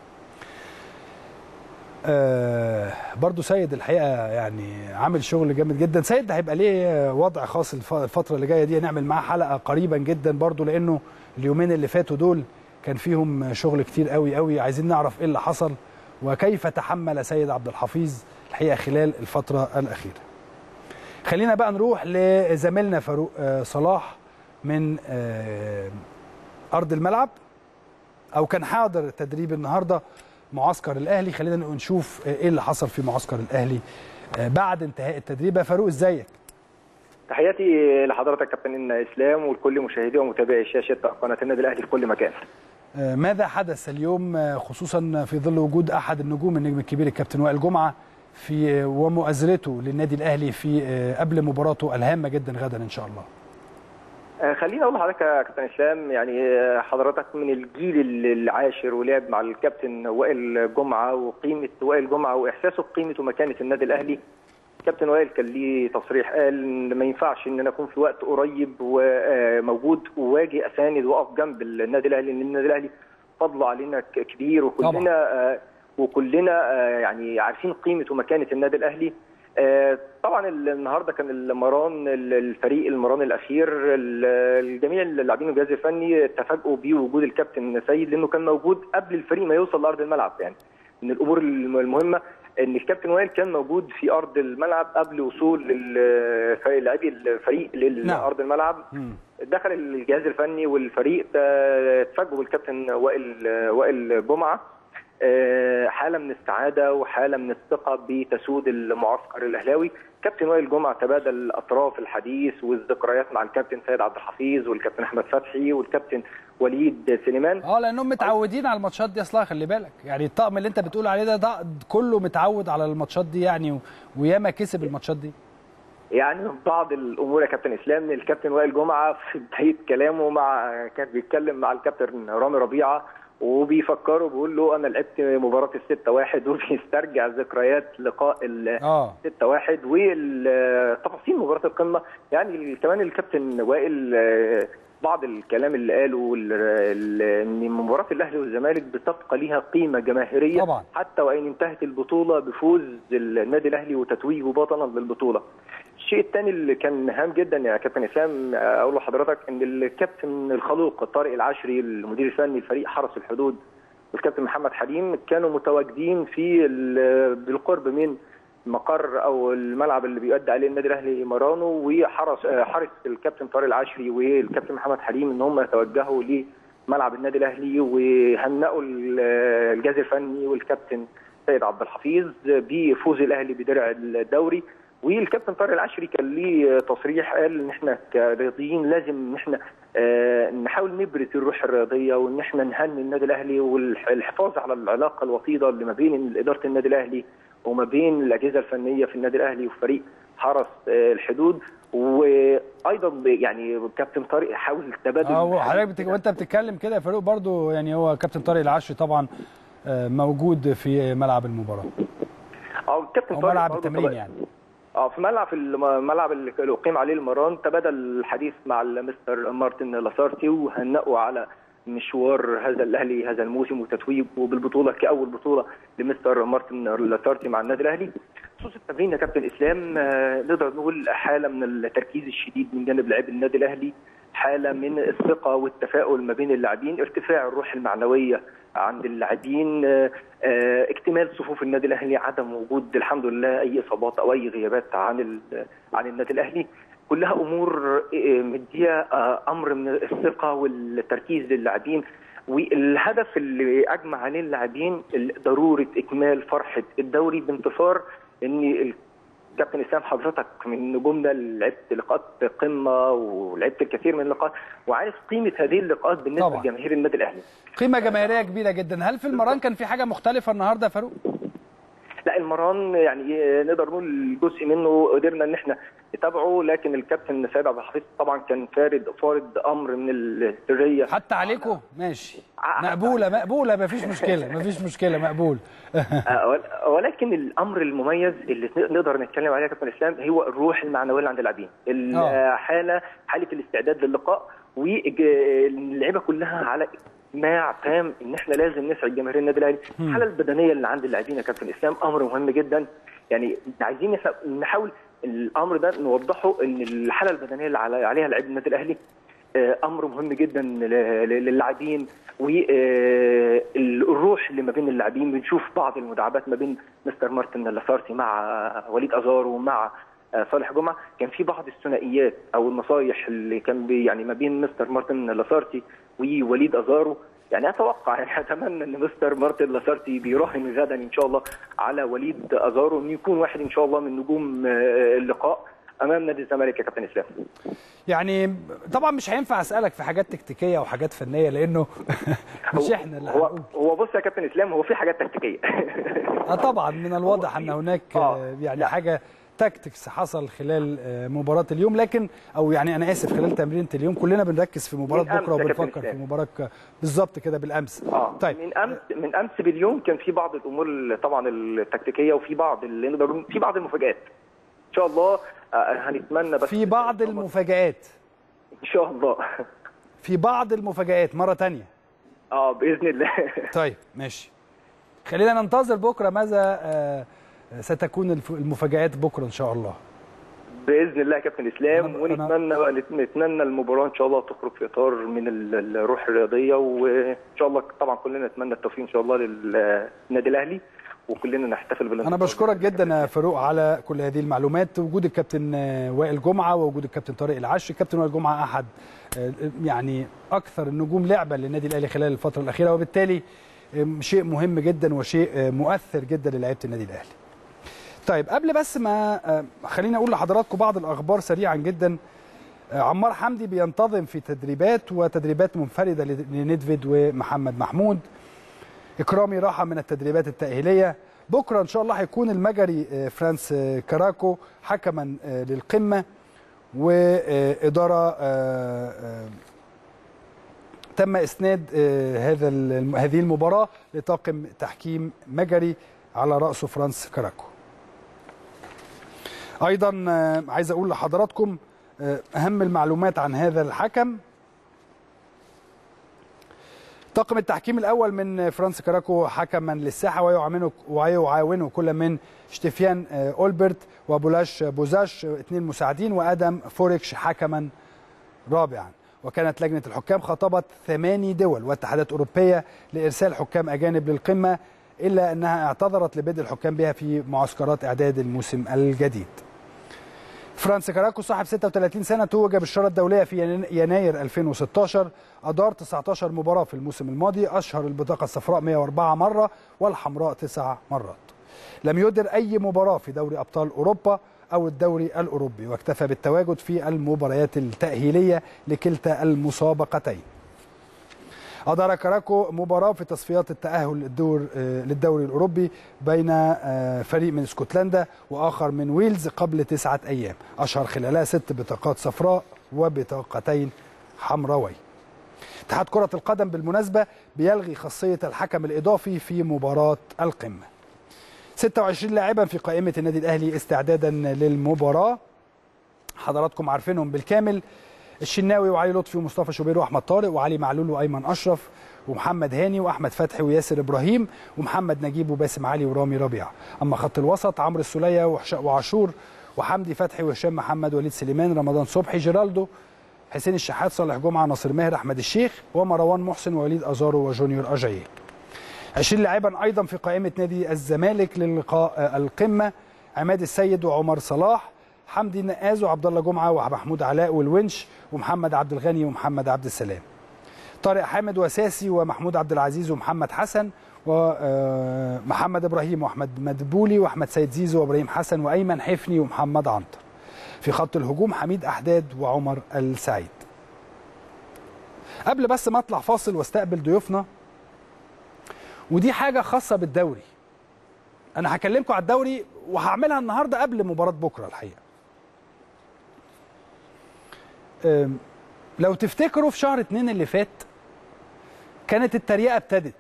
آه برضو سيد الحقيقه يعني عامل شغل جامد جدا. سيد ده هيبقى ليه وضع خاص الفتره اللي جايه دي، نعمل معاه حلقه قريبا جدا برضو، لانه اليومين اللي فاتوا دول كان فيهم شغل كتير قوي قوي. عايزين نعرف ايه اللي حصل وكيف تحمل سيد عبد الحفيظ الحقيقه خلال الفتره الاخيره. خلينا بقى نروح لزميلنا فاروق آه صلاح من آه ارض الملعب، او كان حاضر تدريب النهارده معسكر الاهلي. خلينا نشوف ايه اللي حصل في معسكر الاهلي بعد انتهاء التدريب. يا فاروق ازيك؟ تحياتي لحضرتك كابتن اسلام ولكل مشاهدي ومتابعي شاشه قناه النادي الاهلي في كل مكان. ماذا حدث اليوم خصوصا في ظل وجود احد النجوم النجم الكبير الكابتن وائل جمعه في ومؤازرته للنادي الاهلي في قبل مباراته الهامه جدا غدا ان شاء الله؟ خليني اقول لحضرتك يا كابتن اسلام، يعني حضرتك من الجيل العاشر ولعب مع الكابتن وائل جمعه، وقيمه وائل جمعه واحساسه بقيمه ومكانه النادي الاهلي. كابتن وائل كان ليه تصريح قال ان ما ينفعش ان انا اكون في وقت قريب وموجود وواجي اساند واقف جنب النادي الاهلي، لان النادي الاهلي فضله علينا كبير، وكلنا طبعا. وكلنا يعني عارفين قيمه ومكانه النادي الاهلي. طبعا النهارده كان المران الفريق المران الاخير، الجميع اللاعبين والجهاز الفني تفاجئوا بوجود الكابتن سيد، لانه كان موجود قبل الفريق ما يوصل لارض الملعب. يعني من الامور المهمه ان الكابتن وائل كان موجود في ارض الملعب قبل وصول لاعبي الفريق لارض الملعب. دخل الجهاز الفني والفريق تفاجئوا بالكابتن وائل وائل جمعه. حاله من السعاده وحاله من الثقه بتسود المعسكر الاهلاوي. كابتن وائل جمعه تبادل اطراف الحديث والذكريات مع الكابتن سيد عبد الحفيظ والكابتن احمد فتحي والكابتن وليد سليمان. اه لانهم متعودين على الماتشات دي اصلا، خلي بالك يعني الطقم اللي انت بتقول عليه ده, ده كله متعود على الماتشات دي يعني، وياما كسب الماتشات دي. يعني بعض الامور يا كابتن اسلام، الكابتن وائل جمعه في بدايه كلامه مع كان بيتكلم مع الكابتن رامي ربيعه وبيفكروا بيقول له انا لعبت مباراه الستة واحد، وبيسترجع ذكريات لقاء الستة واحد والتفاصيل مباراه القمه. يعني كمان الكابتن وائل بعض الكلام اللي قاله ان مباراه الاهلي والزمالك بتبقى ليها قيمه جماهيريه طبعا، حتى وان انتهت البطوله بفوز النادي الاهلي وتتويجه بطلا للبطوله. الشيء الثاني اللي كان هام جدا يا كابتن اسلام اقول لحضرتك ان الكابتن الخلوق طارق العشري المدير الفني لفريق حرس الحدود والكابتن محمد حليم كانوا متواجدين في بالقرب من مقر او الملعب اللي بيؤدي عليه النادي الاهلي مرانو، وحرس حرص الكابتن طارق العشري والكابتن محمد حليم ان هم يتوجهوا لملعب النادي الاهلي وهنأوا الجهاز الفني والكابتن سيد عبد الحفيظ بفوز الاهلي بدرع الدوري. والكابتن طارق العشري كان ليه تصريح قال ان احنا كرياضيين لازم ان احنا آه نحاول نبرز الروح الرياضيه وان احنا نهني النادي الاهلي والحفاظ على العلاقه الوطيده اللي ما بين اداره النادي الاهلي وما بين الاجهزه الفنيه في النادي الاهلي وفريق حرس آه الحدود. وايضا يعني كابتن طارق حاول تبادل اه حضرتك وانت بتتكلم كده يا فاروق برضو يعني هو كابتن طارق العشري طبعا آه موجود في ملعب المباراه اه كابتن طارق ملعب التمرين يعني اه في ملعب في الملعب اللي اقيم عليه المران تبادل الحديث مع مستر مارتن لاسارتي وهنأوا على مشوار هذا الاهلي هذا الموسم وتتويجه بالبطوله كاول بطوله لمستر مارتن لاسارتي مع النادي الاهلي. خصوص التمرين يا كابتن اسلام نقدر نقول حاله من التركيز الشديد من جانب لاعبي النادي الاهلي، حاله من الثقه والتفاؤل ما بين اللاعبين، ارتفاع الروح المعنويه عند اللاعبين، اكتمال صفوف النادي الاهلي، عدم وجود الحمد لله اي اصابات او اي غيابات عن عن النادي الاهلي. كلها امور مديه امر من الثقه والتركيز للاعبين، والهدف اللي اجمع عليه اللاعبين ضروره اكمال فرحه الدوري بانتصار. ان كابتن اسلام حضرتك من نجومنا لعبت لقاءات قمه ولعبت الكثير من اللقاءات وعارف قيمه هذه اللقاءات بالنسبه لجماهير النادي الاهلي. قيمه جماهيريه كبيره جدا. هل في المران كان في حاجه مختلفه النهارده يا فاروق؟ لا المران يعني نقدر نقول جزء منه قدرنا ان احنا نتابعه، لكن الكابتن سيد عبد الحفيظ طبعا كان فارد فارض امر من السريه حتى عليكم ماشي مقبوله مقبوله ما فيش مشكله ما فيش مشكله مقبول. ولكن الامر المميز اللي نقدر نتكلم عليه يا كابتن اسلام هو الروح المعنويه اللي عند اللاعبين، الحاله حاله الاستعداد للقاء واللعيبه كلها على اجماع تام ان احنا لازم نسعد جماهير النادي الاهلي. الحاله البدنيه اللي عند اللاعبين يا كابتن اسلام امر مهم جدا، يعني عايزين احنا نحاول الامر ده نوضحه ان الحاله البدنيه اللي عليها لاعبي النادي الاهلي امر مهم جدا للاعبين، والروح اللي ما بين اللاعبين. بنشوف بعض المداعبات ما بين مستر مارتن لاسارتي مع وليد ازارو ومع صالح جمعه، كان في بعض الثنائيات او النصايح اللي كان بي يعني ما بين مستر مارتن لاسارتي ووليد ازارو. يعني اتوقع يعني اتمنى ان مستر مارتن لاسارتي بيراهن غدا ان شاء الله على وليد ازارو انه يكون واحد ان شاء الله من نجوم اللقاء امام نادي الزمالك يا كابتن اسلام. يعني طبعا مش هينفع اسالك في حاجات تكتيكيه وحاجات فنيه لانه مش احنا اللي هو هو بص يا كابتن اسلام هو في حاجات تكتيكيه. اه طبعا من الواضح ان هناك آه يعني لا. حاجه تاكتكس حصل خلال مباراه اليوم، لكن او يعني انا اسف خلال تمرينه اليوم كلنا بنركز في مباراه بكره وبنفكر في مباراه بالظبط كده بالامس. اه طيب من امس من امس باليوم كان في بعض الامور طبعا التكتيكيه وفي بعض اللي نقدر في بعض المفاجات ان شاء الله. هنتمنى بس في بعض المفاجآت ان شاء الله في بعض المفاجآت مرة تانية اه باذن الله. طيب ماشي، خلينا ننتظر بكره ماذا آه ستكون المفاجآت بكره ان شاء الله باذن الله يا كابتن اسلام. ونتمنى بقى نتمنى المباراه ان شاء الله تخرج في اطار من الروح الرياضيه، وان شاء الله طبعا كلنا نتمنى التوفيق ان شاء الله للنادي الاهلي وكلنا نحتفل بالانتصار. انا بشكرك جدا يا فاروق على كل هذه المعلومات. وجود الكابتن وائل جمعه ووجود الكابتن طارق العشري. الكابتن وائل جمعه احد يعني اكثر النجوم لعبا للنادي الاهلي خلال الفتره الاخيره، وبالتالي شيء مهم جدا وشيء مؤثر جدا للاعيبه النادي الاهلي. طيب قبل بس ما خليني اقول لحضراتكم بعض الاخبار سريعا جدا. عمار حمدي بينتظم في تدريبات وتدريبات منفرده لندفيد ومحمد محمود. اكرامي راحه من التدريبات التاهيليه. بكره ان شاء الله هيكون المجري فرانس كاراكو حكما للقمه، واداره تم اسناد هذا هذه المباراه لطاقم تحكيم مجري على راسه فرانس كاراكو. ايضا عايز اقول لحضراتكم اهم المعلومات عن هذا الحكم. طاقم التحكيم الاول من فرانس كاراكو حكما للساحه، ويعاونه ويعاونه كل من شتيفيان اولبرت وبولاش بوزاش اثنين مساعدين، وادم فوريكش حكما رابعا. وكانت لجنه الحكام خاطبت ثماني دول واتحادات اوروبيه لارسال حكام اجانب للقمه، الا انها اعتذرت لبدء الحكام بها في معسكرات اعداد الموسم الجديد. فرانس كاراكو صاحب ستة وثلاثين سنه توج بالشاره الدوليه في يناير ألفين وستاشر، ادار تسعة عشر مباراه في الموسم الماضي، اشهر البطاقه الصفراء مئة وأربعة مره والحمراء تسع مرات. لم يدر اي مباراه في دوري ابطال اوروبا او الدوري الاوروبي، واكتفى بالتواجد في المباريات التاهيليه لكلتا المسابقتين. أدار كاراكو مباراة في تصفيات التأهل الدور للدوري الأوروبي بين فريق من اسكتلندا وآخر من ويلز قبل تسعة أيام، أشهر خلالها ست بطاقات صفراء وبطاقتين حمراوي. اتحاد كرة القدم بالمناسبة بيلغي خاصية الحكم الإضافي في مباراة القمة. ستة وعشرين لاعبا في قائمة النادي الأهلي استعدادا للمباراة، حضراتكم عارفينهم بالكامل: الشناوي وعلي لطفي ومصطفى شوبير واحمد طارق وعلي معلول وايمن اشرف ومحمد هاني واحمد فتحي وياسر ابراهيم ومحمد نجيب وباسم علي ورامي ربيعه. اما خط الوسط: عمرو السوليه وعاشور وحمدي فتحي وهشام محمد وليد سليمان رمضان صبحي جيرالدو حسين الشحات صالح جمعه ناصر ماهر احمد الشيخ ومروان محسن ووليد ازارو وجونيور اجاييه. عشرين لاعبا ايضا في قائمه نادي الزمالك للقاء القمه: عماد السيد وعمر صلاح، حمدي النقاز وعبد الله جمعه ومحمود علاء والونش ومحمد عبد الغني ومحمد عبد السلام، طارق حامد وساسي ومحمود عبد العزيز ومحمد حسن ومحمد ابراهيم واحمد مدبولي واحمد سيد زيزو وابراهيم حسن وايمن حفني ومحمد عنتر. في خط الهجوم: حميد احداد وعمر السعيد. قبل بس ما اطلع فاصل واستقبل ضيوفنا، ودي حاجه خاصه بالدوري، انا هكلمكم على الدوري وهعملها النهارده قبل مباراه بكره. الحقيقه لو تفتكروا في شهر اتنين اللي فات كانت التريقه ابتدت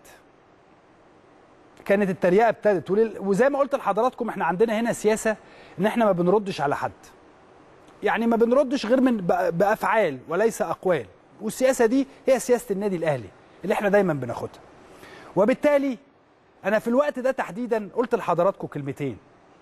كانت التريقه ابتدت وزي ما قلت لحضراتكم احنا عندنا هنا سياسه ان احنا ما بنردش على حد، يعني ما بنردش غير من بافعال وليس اقوال، والسياسه دي هي سياسه النادي الاهلي اللي احنا دايما بناخدها. وبالتالي انا في الوقت ده تحديدا قلت لحضراتكم كلمتين.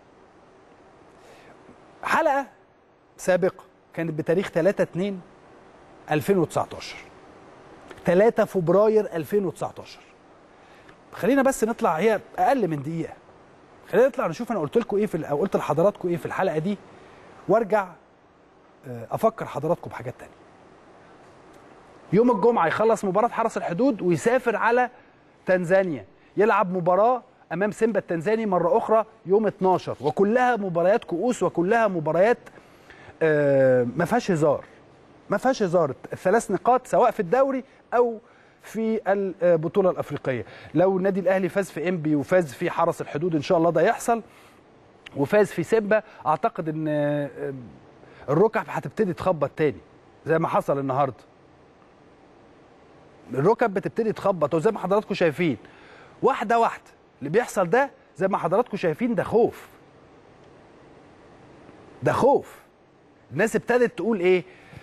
حلقه سابقه كانت بتاريخ ثلاثة اتنين ألفين وتسعتاشر، ثلاثة فبراير ألفين وتسعتاشر. خلينا بس نطلع، هي اقل من دقيقه، خلينا نطلع نشوف انا قلت لكم ايه في او قلت لحضراتكم ايه في الحلقه دي، وارجع افكر حضراتكم بحاجات تانية. يوم الجمعه يخلص مباراه حرس الحدود ويسافر على تنزانيا يلعب مباراه امام سيمبا التنزاني مره اخرى يوم اتناشر، وكلها مباريات كؤوس وكلها مباريات آه ما فيهاش هزار، ما فيهاش هزار. الثلاث نقاط سواء في الدوري او في البطوله الافريقيه. لو النادي الاهلي فاز في انبي وفاز في حرس الحدود ان شاء الله ده يحصل، وفاز في سيمبا، اعتقد ان الركب هتبتدي تخبط تاني زي ما حصل النهارده. الركب بتبتدي تخبط، وزي ما حضراتكم شايفين واحده واحده اللي بيحصل ده، زي ما حضراتكم شايفين ده خوف، ده خوف. الناس ابتدت تقول ايه؟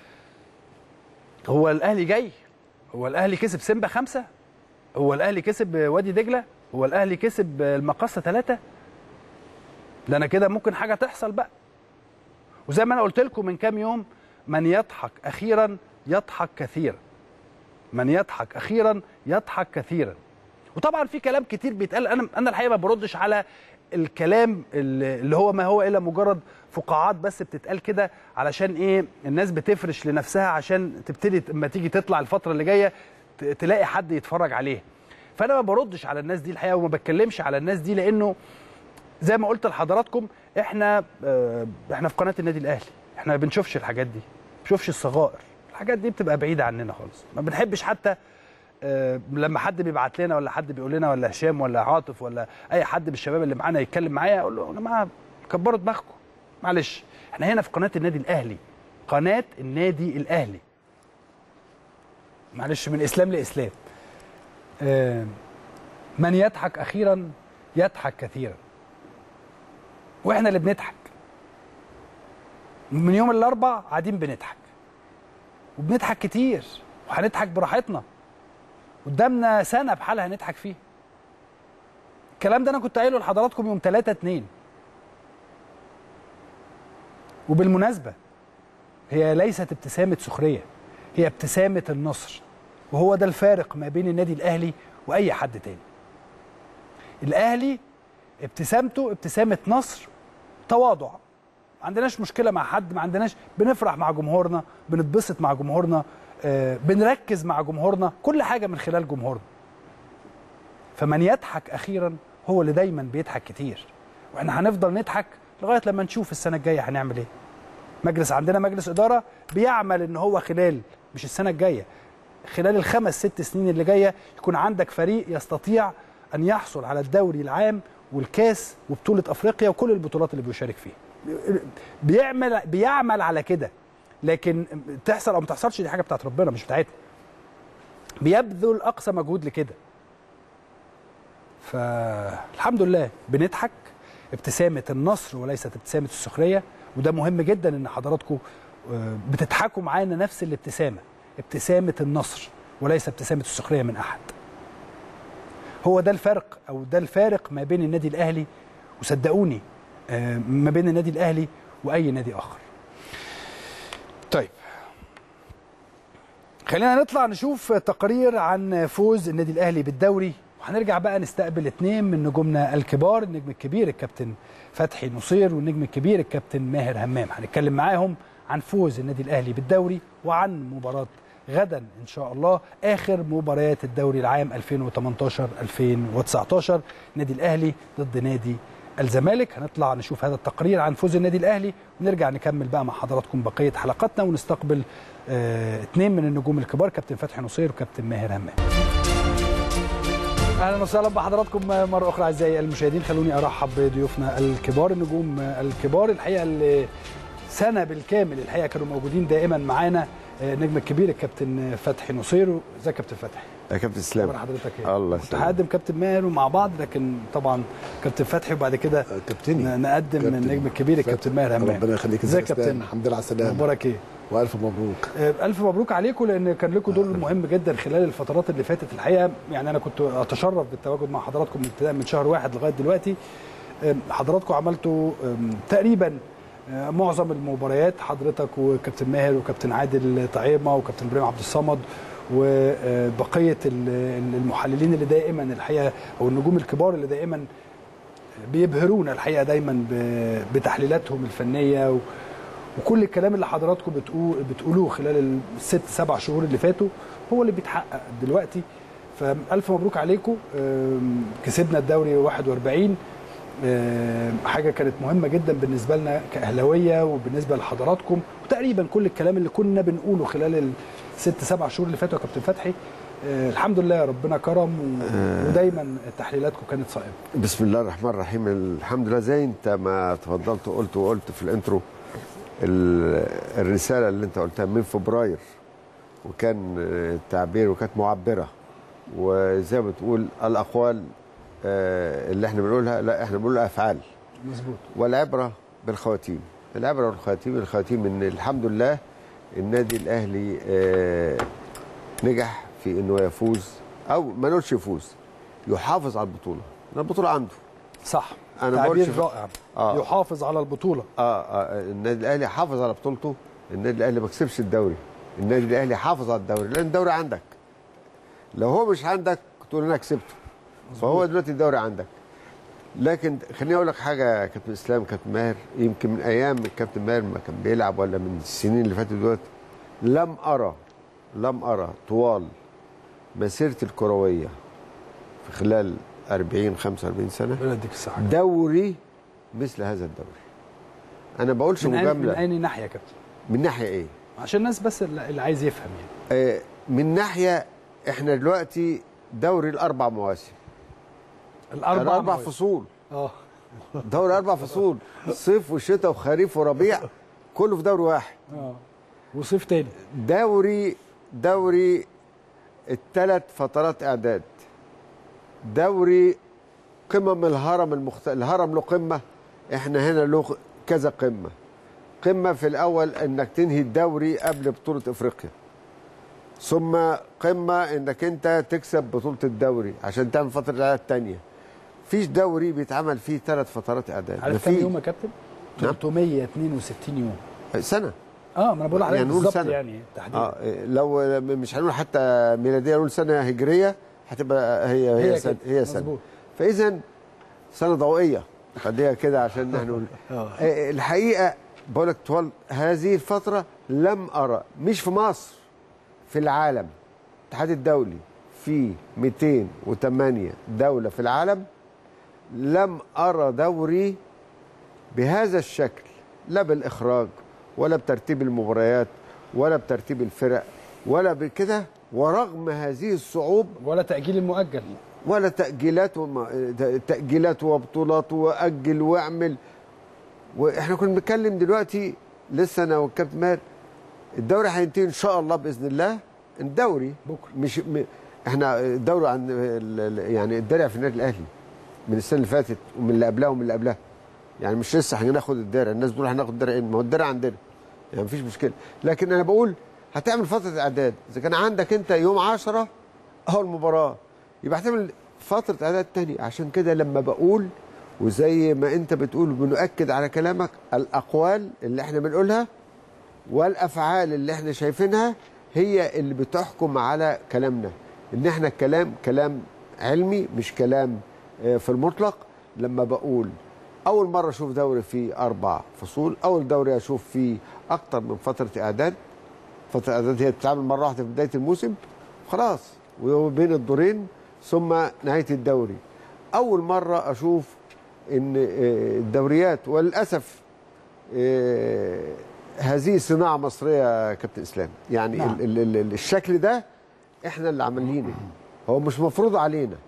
هو الاهلي جاي؟ هو الاهلي كسب سيمبا خمسة؟ هو الاهلي كسب وادي دجله؟ هو الاهلي كسب المقصه ثلاثة؟ ده انا كده ممكن حاجه تحصل بقى. وزي ما انا قلت لكم من كام يوم: من يضحك اخيرا يضحك كثيرا، من يضحك اخيرا يضحك كثيرا. وطبعا في كلام كتير بيتقال، انا انا الحقيقه ما بردش على الكلام اللي هو ما هو الا مجرد فقاعات بس بتتقال كده علشان ايه؟ الناس بتفرش لنفسها عشان تبتدي اما تيجي تطلع الفتره اللي جايه تلاقي حد يتفرج عليها. فانا ما بردش على الناس دي الحقيقه وما بتكلمش على الناس دي، لانه زي ما قلت لحضراتكم احنا اه احنا في قناه النادي الاهلي، احنا ما بنشوفش الحاجات دي، ما بنشوفش الصغائر، الحاجات دي بتبقى بعيده عننا خالص. ما بنحبش حتى اه لما حد بيبعت لنا ولا حد بيقول لنا ولا هشام ولا عاطف ولا اي حد من الشباب اللي معانا يتكلم معايا اقول له يا جماعه كبروا دماغكم، معلش احنا هنا في قناه النادي الاهلي، قناه النادي الاهلي، معلش من اسلام لاسلام. اه من يضحك اخيرا يضحك كثيرا، واحنا اللي بنضحك من يوم الاربع قاعدين بنضحك وبنضحك كتير وهنضحك براحتنا، قدامنا سنه بحالها هنضحك فيها. الكلام ده انا كنت قايله لحضراتكم يوم ثلاثة اتنين. وبالمناسبه هي ليست ابتسامه سخريه، هي ابتسامه النصر، وهو ده الفارق ما بين النادي الاهلي واي حد تاني. الاهلي ابتسامته ابتسامه نصر، تواضع، ما عندناش مشكله مع حد، ما عندناش، بنفرح مع جمهورنا، بنتبسط مع جمهورنا، آه بنركز مع جمهورنا، كل حاجه من خلال جمهورنا. فمن يضحك اخيرا هو اللي دايما بيضحك كتير، واحنا هنفضل نضحك لغايه لما نشوف السنه الجايه هنعمل ايه. مجلس، عندنا مجلس اداره بيعمل ان هو خلال مش السنه الجايه، خلال الخمس ست سنين اللي جايه يكون عندك فريق يستطيع ان يحصل على الدوري العام والكاس وبطوله افريقيا وكل البطولات اللي بيشارك فيها. بيعمل بيعمل على كده، لكن تحصل او ما تحصلش دي حاجه بتاعت ربنا مش بتاعتنا. بيبذل اقصى مجهود لكده. فالحمد لله بنضحك ابتسامه النصر وليست ابتسامه السخريه، وده مهم جدا ان حضراتكم بتضحكوا معانا نفس الابتسامه، ابتسامه النصر وليس ابتسامه السخريه من احد. هو ده الفرق او ده الفارق ما بين النادي الاهلي، وصدقوني ما بين النادي الاهلي واي نادي اخر. طيب خلينا نطلع نشوف تقرير عن فوز النادي الاهلي بالدوري، وهنرجع بقى نستقبل اثنين من نجومنا الكبار، النجم الكبير الكابتن فتحي نصير والنجم الكبير الكابتن ماهر همام. هنتكلم معاهم عن فوز النادي الاهلي بالدوري وعن مباراه غدا ان شاء الله اخر مباريات الدوري العام ألفين وتمنتاشر ألفين وتسعتاشر، النادي الاهلي ضد نادي الزمالك. هنطلع نشوف هذا التقرير عن فوز النادي الاهلي ونرجع نكمل بقى مع حضراتكم بقيه حلقاتنا ونستقبل اه اثنين من النجوم الكبار، كابتن فتحي نصير وكابتن ماهر همام. اهلا وسهلا بحضراتكم مره اخرى اعزائي المشاهدين. خلوني ارحب بضيوفنا الكبار، النجوم الكبار الحقيقه اللي سنه بالكامل الحقيقه كانوا موجودين دائما معانا. النجم الكبير الكابتن فتحي نصير. ازيك يا كابتن فتحي؟ يا كابتن اسلام حضرتك ايه؟ الله يسلمك. هقدم كابتن ماهر مع بعض، لكن طبعا كابتن فتحي وبعد كده كابتني نقدم كابتن النجم الكبير الكابتن ماهر همام. ربنا يخليك. ازيك يا كابتن؟ الحمد لله على السلامه. اخبارك ايه؟ والف مبروك. الف مبروك عليكم، لان كان لكم دور مهم جدا خلال الفترات اللي فاتت الحقيقه. يعني انا كنت اتشرف بالتواجد مع حضراتكم من ابتداء من شهر واحد لغايه دلوقتي. حضراتكم عملتوا تقريبا معظم المباريات، حضرتك وكابتن ماهر وكابتن عادل طعيمه وكابتن ابراهيم عبد الصمد وبقيه المحللين اللي دائما الحقيقه او النجوم الكبار اللي دائما بيبهرونا الحقيقه دايما بتحليلاتهم الفنيه، وكل الكلام اللي حضراتكم بتقول بتقولوه خلال الست سبع شهور اللي فاتوا هو اللي بيتحقق دلوقتي. فالف مبروك عليكم. كسبنا الدوري واحد وأربعين، حاجه كانت مهمه جدا بالنسبه لنا كاهلاويه وبالنسبه لحضراتكم، وتقريبا كل الكلام اللي كنا بنقوله خلال الست سبع شهور اللي فاتوا يا كابتن فتحي الحمد لله ربنا كرم ودايما تحليلاتكم كانت صائبه. بسم الله الرحمن الرحيم. الحمد لله زي انت ما تفضلت وقلت وقلت في الانترو، الرساله اللي انت قلتها من فبراير وكان التعبير وكانت معبره، وزي ما بتقول الاقوال اللي احنا بنقولها لا احنا بنقول افعال. مظبوط. والعبره بالخواتيم، العبره بالخواتيم، الخواتيم ان الحمد لله النادي الاهلي نجح في انه يفوز، او ما نقولش يفوز، يحافظ على البطوله، البطوله عنده. صح، انا تعبير رائع. آه. يحافظ على البطوله. آه, اه النادي الاهلي حافظ على بطولته، النادي الاهلي ما كسبش الدوري، النادي الاهلي حافظ على الدوري، لان الدوري عندك. لو هو مش عندك تقول انا كسبته. فهو دلوقتي الدوري عندك. لكن خليني اقول لك حاجه يا كابتن اسلام، كابتن ماهر، يمكن من ايام الكابتن ماهر ما كان بيلعب ولا من السنين اللي فاتت دلوقتي لم ارى لم ارى طوال مسيرتي الكرويه في خلال أربعين خمسة وأربعين سنه ربنا يديك الصحه. دوري مثل هذا الدوري. انا ما بقولش من مجامله. من اي ناحيه يا كابتن؟ من ناحيه ايه؟ عشان الناس بس اللي عايز يفهم يعني. آه من ناحيه احنا دلوقتي دوري الاربع مواسم. الاربع الاربع مواسم. فصول. اه دوري اربع فصول، صيف وشتاء وخريف وربيع، كله في دوري واحد. اه وصيف تاني. دوري دوري الثلاث فترات اعداد. دوري قمم الهرم المخت... الهرم له قمه، احنا هنا له كذا قمه. قمه في الاول انك تنهي الدوري قبل بطوله افريقيا، ثم قمه انك انت تكسب بطوله الدوري عشان تعمل فتره اعداد ثانيه. فيش دوري بيتعمل فيه ثلاث فترات اعداد. عارف كام يوم يا كابتن؟ ثلاثمية واثنين وستين يوم. سنه. اه ما انا بقول عليك يعني بالظبط يعني تحديدا. اه لو مش هنقول حتى ميلاديه، نقول سنه هجريه هتبقى هي هي, هي سنه هي سنه. فاذا سنه ضوئيه خليها كده عشان نقول. الحقيقه بقول لك طوال هذه الفتره لم ارى، مش في مصر، في العالم، الاتحاد الدولي في مئتين وثمانية دوله في العالم، لم ارى دوري بهذا الشكل، لا بالاخراج ولا بترتيب المباريات ولا بترتيب الفرق ولا بكده، ورغم هذه الصعوبة ولا تأجيل المؤجل ولا تأجيلات وما تأجيلات وبطولات وأجل واعمل. واحنا كنا بنتكلم دلوقتي لسه انا والكابتن ماهر، الدوري هينتهي ان شاء الله باذن الله. الدوري بكره مش م... احنا الدوري عن يعني الدرع في النادي الاهلي من السنه اللي فاتت ومن اللي قبلها ومن اللي قبلها، يعني مش لسه هناخد الدرع. الناس بتقول هناخد الدرع ايه؟ ما هو الدرع عندنا يعني مفيش مشكله، لكن انا بقول هتعمل فتره اعداد. اذا كان عندك انت يوم عشرة اهو المباراه، يبقى هتعمل فتره اعداد ثانيه. عشان كده لما بقول وزي ما انت بتقول بنؤكد على كلامك، الاقوال اللي احنا بنقولها والافعال اللي احنا شايفينها هي اللي بتحكم على كلامنا، ان احنا الكلام كلام علمي مش كلام في المطلق. لما بقول اول مره اشوف دوري فيه اربع فصول، اول دوري اشوف فيه اكتر من فتره اعداد. فتره اعداد هي بتتعمل مره واحده في بدايه الموسم خلاص، وبين الدورين ثم نهايه الدوري. اول مره اشوف ان الدوريات، وللاسف هذه صناعه مصريه يا كابتن اسلام، يعني نعم. ال ال ال الشكل ده احنا اللي عاملينه، هو مش مفروض علينا.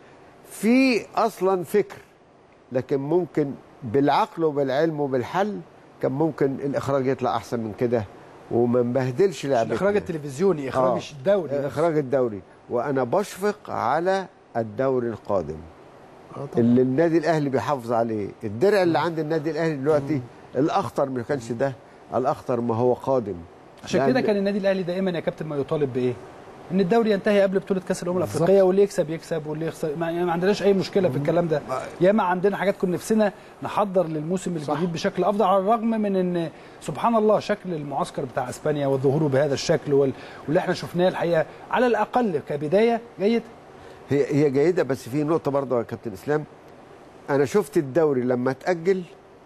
في اصلا فكر، لكن ممكن بالعقل وبالعلم وبالحل كان ممكن الاخراج يطلع احسن من كده وما نبهدلش لعبتنا. الاخراج التلفزيوني، اخراج آه. الدوري، اخراج الدوري. وانا بشفق على الدوري القادم اللي النادي الاهلي بيحافظ عليه. الدرع اللي عند النادي الاهلي دلوقتي الاخطر ما كانش ده، الاخطر ما هو قادم. عشان كده كان النادي الاهلي دائما يا كابتن ما يطالب بايه؟ ان الدوري ينتهي قبل بطوله كاس الامم الافريقيه، واللي يكسب يكسب واللي يخسر ما, يعني ما عندناش اي مشكله في الكلام ده. ياما عندنا حاجات كنا نفسنا نحضر للموسم الجديد بشكل افضل، على الرغم من ان سبحان الله شكل المعسكر بتاع اسبانيا وظهوره بهذا الشكل وال... واللي احنا شفناه الحقيقه على الاقل كبدايه جيد. هي هي جيده، بس في نقطه برضه يا كابتن اسلام، انا شفت الدوري لما اتاجل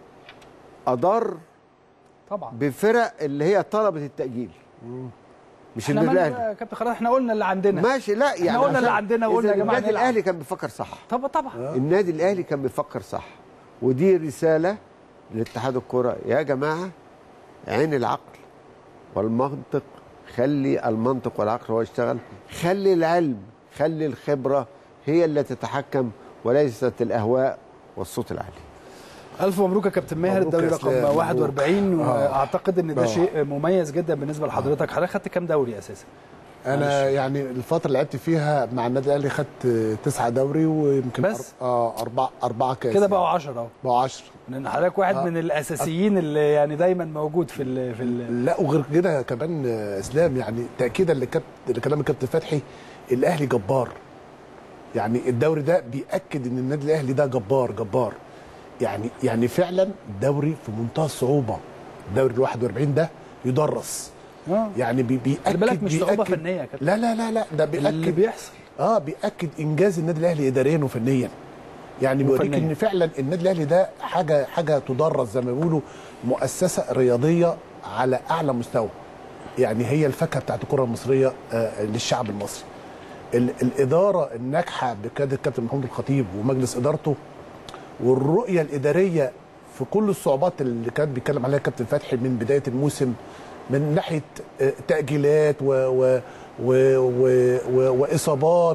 اضر طبعا بفرق اللي هي طلبت التاجيل. مش النادي الاهلي يا كابتن خلاص احنا قلنا اللي عندنا ماشي. لا يعني احنا قلنا اللي عندنا وقلنا يا جماعه النادي الاهلي كان بيفكر صح. طبعا طبعا آه. النادي الاهلي كان بيفكر صح، ودي رساله لاتحاد الكره يا جماعه، عين العقل والمنطق، خلي المنطق والعقل هو يشتغل، خلي العلم خلي الخبره هي اللي تتحكم وليست الاهواء والصوت العالي. ألف مبروك يا كابتن ماهر، الدوري رقم واحد وأربعين، واعتقد ان ده شيء مميز جدا بالنسبه لحضرتك. حضرتك خدت كام دوري اساسا؟ انا يعني الفتره اللي لعبت فيها مع النادي الاهلي خدت تسعة دوري ويمكن بس اه اربعه اربعه كاس كده بقوا عشرة اهو. بقوا عشرة لان حضرتك واحد آه. من الاساسيين اللي يعني دايما موجود في ال في ال لا وغير كده كمان اسلام، يعني تاكيدا لكلام الكابتن فتحي، الاهلي جبار. يعني الدوري ده بيأكد ان النادي الاهلي ده جبار جبار. يعني يعني فعلا الدوري في منتهى الصعوبه. الدوري ال واحد وأربعين ده يدرس. آه. يعني بي بيأكد بالك مش صعوبه فنيه يا كابتن. لا لا لا لا ده بيأكد اللي بيحصل اه بيأكد انجاز النادي الاهلي اداريا وفنيا. يعني بيوريك ان فعلا النادي الاهلي ده حاجه حاجه تدرس، زي ما بيقولوا مؤسسه رياضيه على اعلى مستوى. يعني هي الفاكهه بتاعت الكره المصريه آه للشعب المصري. الاداره الناجحه بقياده الكابتن محمود الخطيب ومجلس ادارته، والرؤيه الاداريه في كل الصعوبات اللي كان بيتكلم عليها الكابتن فتحي من بدايه الموسم، من ناحيه تاجيلات و و و و و واصابات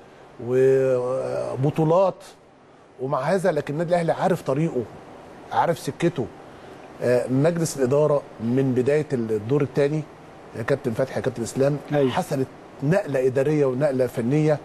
وبطولات، ومع هذا لكن النادي الاهلي عارف طريقه، عارف سكته. مجلس الاداره من بدايه الدور الثاني يا كابتن فتحي يا كابتن اسلام حصلت نقله اداريه ونقله فنيه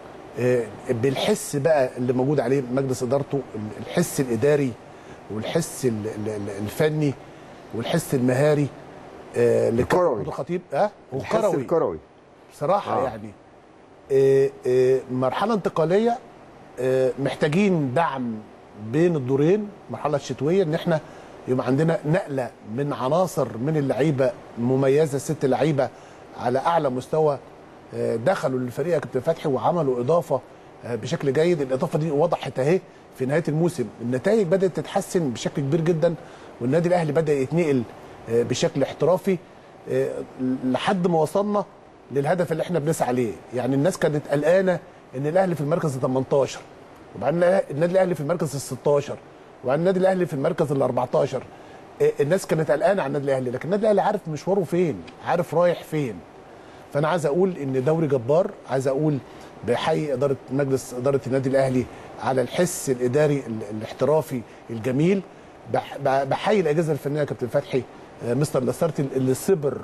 بالحس بقى اللي موجود عليه مجلس ادارته، الحس الاداري والحس الفني والحس المهاري الكروي الخطيب اه والكروي الكروي بصراحه. آه. يعني آه آه مرحله انتقاليه، آه محتاجين دعم بين الدورين، المرحله الشتويه ان احنا يبقى عندنا نقله من عناصر من اللعيبه مميزه، ست لعيبه على اعلى مستوى دخلوا للفريق يا كابتن فتحي وعملوا اضافه بشكل جيد. الاضافه دي وضحت اهي في نهايه الموسم، النتائج بدات تتحسن بشكل كبير جدا، والنادي الاهلي بدا يتنقل بشكل احترافي لحد ما وصلنا للهدف اللي احنا بنسعى عليه. يعني الناس كانت قلقانه ان الاهلي في المركز ال ثمانية عشر، وبعدين النادي الاهلي في المركز ال ستة عشر، وبعدين النادي الاهلي في المركز ال أربعة عشر. الناس كانت قلقانه على النادي الاهلي، لكن النادي الاهلي عارف مشواره فين، عارف رايح فين. فانا عايز اقول ان دوري جبار، عايز اقول بحيي اداره مجلس اداره النادي الاهلي على الحس الاداري الاحترافي الجميل، بحيي الاجهزه الفنيه يا كابتن فتحي، مستر لاسارتي اللي صبر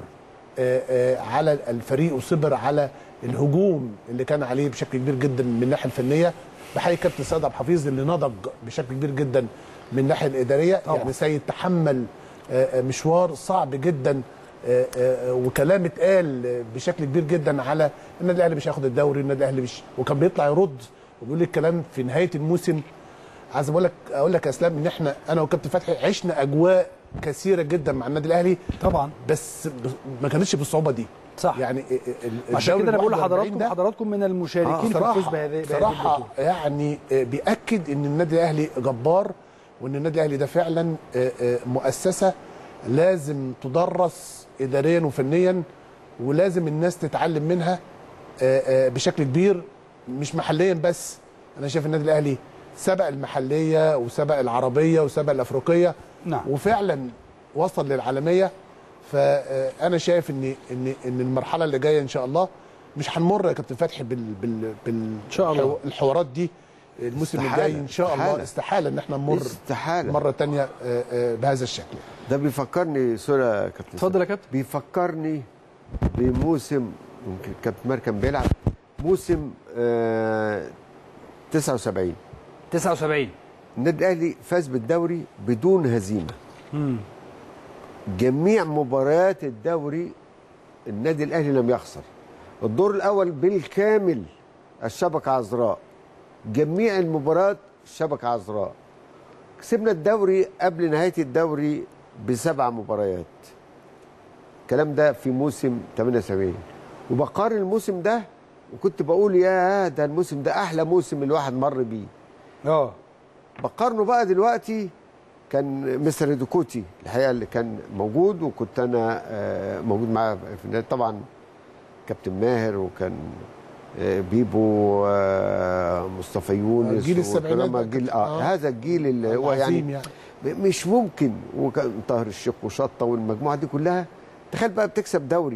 على الفريق وصبر على الهجوم اللي كان عليه بشكل كبير جدا من الناحيه الفنيه. بحيي كابتن سيد عبد الحفيظ اللي نضج بشكل كبير جدا من الناحيه الاداريه. طبعا. يعني سيد تحمل مشوار صعب جدا، وكلام اتقال بشكل كبير جدا على النادي الاهلي مش هياخد الدوري، النادي الاهلي مش، وكان بيطلع يرد وبيقول لي الكلام في نهايه الموسم. عايز اقول لك اقول لك يا اسلام ان احنا انا وكابتن فتحي عشنا اجواء كثيره جدا مع النادي الاهلي طبعا، بس ما كانتش بالصعوبه دي. صح. يعني عشان كده انا بقول لحضراتكم حضراتكم من المشاركين آه في الفوز بهذه صراحه. يعني بياكد ان النادي الاهلي جبار، وان النادي الاهلي ده فعلا مؤسسه لازم تدرس اداريا وفنيا، ولازم الناس تتعلم منها بشكل كبير، مش محليا بس. انا شايف النادي الاهلي سبق المحليه وسبق العربيه وسبق الافريقيه. نعم. وفعلا وصل للعالميه. فانا شايف ان ان ان المرحله اللي جايه ان شاء الله مش هنمر يا كابتن فتحي بال بال بال شاء الله الحوارات دي الموسم الجاي ان شاء استحالة. الله. استحاله ان احنا نمر استحالة. مره ثانيه بهذا الشكل. ده بيفكرني سوري يا كابتن، اتفضل يا كابتن. بيفكرني بموسم يمكن كابتن ماهر كان بيلعب موسم آه تسعة وسبعين تسعة وسبعين النادي الاهلي فاز بالدوري بدون هزيمه. امم جميع مباريات الدوري النادي الاهلي لم يخسر. الدور الاول بالكامل الشبكه عذراء، جميع المباريات الشبكه عذراء. كسبنا الدوري قبل نهايه الدوري بسبع مباريات. الكلام ده في موسم ثمانية وسبعين، وبقارن الموسم ده وكنت بقول يا ده الموسم ده احلى موسم الواحد مر بيه. اه بقارنه بقى دلوقتي، كان مستر دوكوتي الحقيقه اللي كان موجود، وكنت انا موجود معاه في النادي طبعا، كابتن ماهر، وكان بيبو، مصطفى يونس، الجيل السبعينات جيل آه. آه. هذا الجيل اللي هو يعني, يعني مش ممكن، وكان طاهر الشيخ وشطه والمجموعه دي كلها. تخيل بقى بتكسب دوري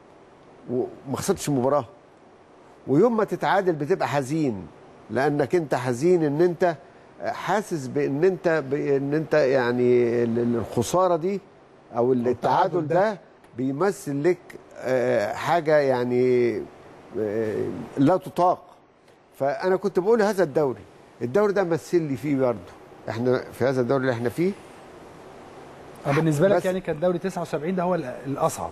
وما خسرتش مباراه، ويوم ما تتعادل بتبقى حزين، لانك انت حزين ان انت حاسس بان انت بان انت يعني الخساره دي او التعادل ده بيمثل لك حاجه يعني لا تطاق. فانا كنت بقول هذا الدوري الدوري ده مثل لي فيه برضه، احنا في هذا الدوري اللي احنا فيه. بالنسبه لك يعني كان دوري تسعة وسبعين ده هو الاصعب؟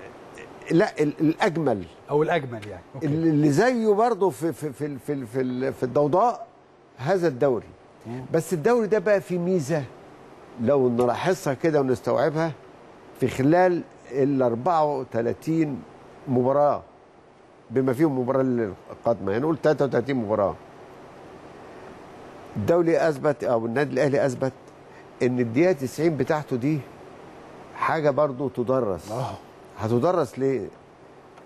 لا الاجمل او الاجمل يعني. أوكي. اللي زيه برضه في في في في في, في الضوضاء هذا الدوري. بس الدوري ده بقى فيه ميزه لو نلاحظها كده ونستوعبها في خلال ال أربعة وثلاثين مباراه بما فيهم المباراه القادمه، يعني نقول ثلاثة وثلاثين مباراه. الدوري اثبت او النادي الاهلي اثبت ان الدقيقه تسعين بتاعته دي حاجه برضه تدرس. اه هتدرس ليه؟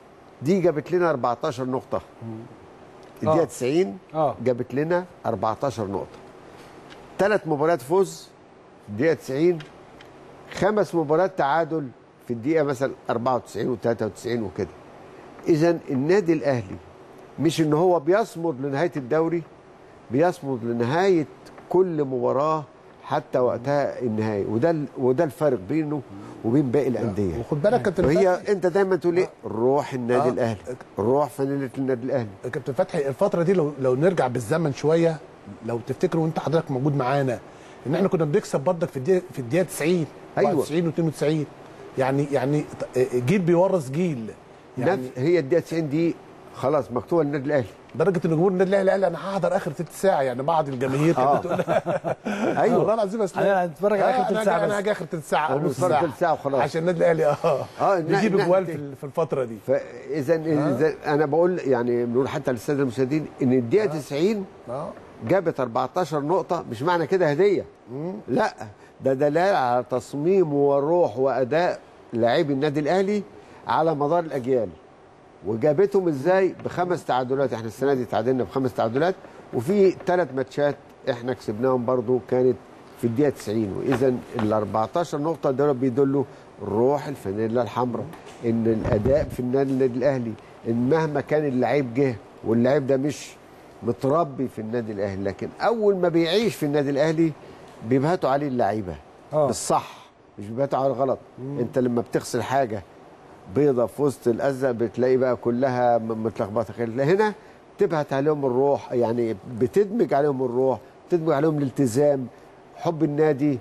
دي جابت لنا أربعتاشر نقطه. الدقيقه تسعين اه جابت لنا أربعتاشر نقطه. ثلاث مباريات فوز الدقيقه تسعين، خمس مباريات تعادل في الدقيقه مثلا أربعة وتسعين وثلاثة وتسعين وكده. اذا النادي الاهلي مش ان هو بيصمد لنهايه الدوري، بيصمد لنهايه كل مباراه حتى وقتها النهائي، وده وده الفرق بينه وبين باقي الانديه. وخد بالك كابتن وهي فتحي، انت دايما تقول ايه؟ روح النادي آه. الاهلي، روح فانيله النادي الاهلي. كابتن فتحي الفتره دي لو لو نرجع بالزمن شويه، لو تفتكروا وانت حضرتك موجود معانا ان احنا كنا بنكسب برضك في الدقيقه في الدقيقه تسعين أيوة. واحد وتسعين واثنين وتسعين. يعني يعني جيل بيورث جيل يعني هي الدقيقه تسعين دي خلاص مكتوبه للنادي الاهلي، لدرجه ان جمهور النادي الاهلي قال انا هحضر اخر ثلث ساعه. يعني بعض الجماهير كانت بتقول ايوه والله العظيم اسلام انا هتفرج على اخر ثلث ساعه بس انا هاجي اخر ثلث ساعه او نص بنتفرج ساعه ثلث ساعه وخلاص عشان النادي الاهلي اه اه يجيب اجوال في في الفتره دي. فاذا اذا انا بقول يعني بنقول حتى للساده المشاهدين ان الدقيقه تسعين اه جابت أربعتاشر نقطه، مش معنى كده هديه، لا ده دلاله على تصميم وروح واداء لاعبي النادي الاهلي على مدار الاجيال. وجابتهم ازاي؟ بخمس تعادلات. احنا السنه دي تعادلنا بخمس تعادلات، وفي ثلاث ماتشات احنا كسبناهم برضو كانت في الدقيقه تسعين. واذا ال أربعتاشر نقطه دول بيدلوا روح الفانيلا الحمراء، ان الاداء في النادي الاهلي ان مهما كان اللعيب جه واللعيب ده مش متربي في النادي الاهلي، لكن اول ما بيعيش في النادي الاهلي بيبهتوا عليه اللعيبه آه. بالصح، مش بيبهتوا على الغلط. انت لما بتغسل حاجه بيضه في وسط الازرق بتلاقي بقى كلها متلخبطه. هنا تبهت عليهم الروح، يعني بتدمج عليهم الروح، بتدمج عليهم الالتزام، حب النادي.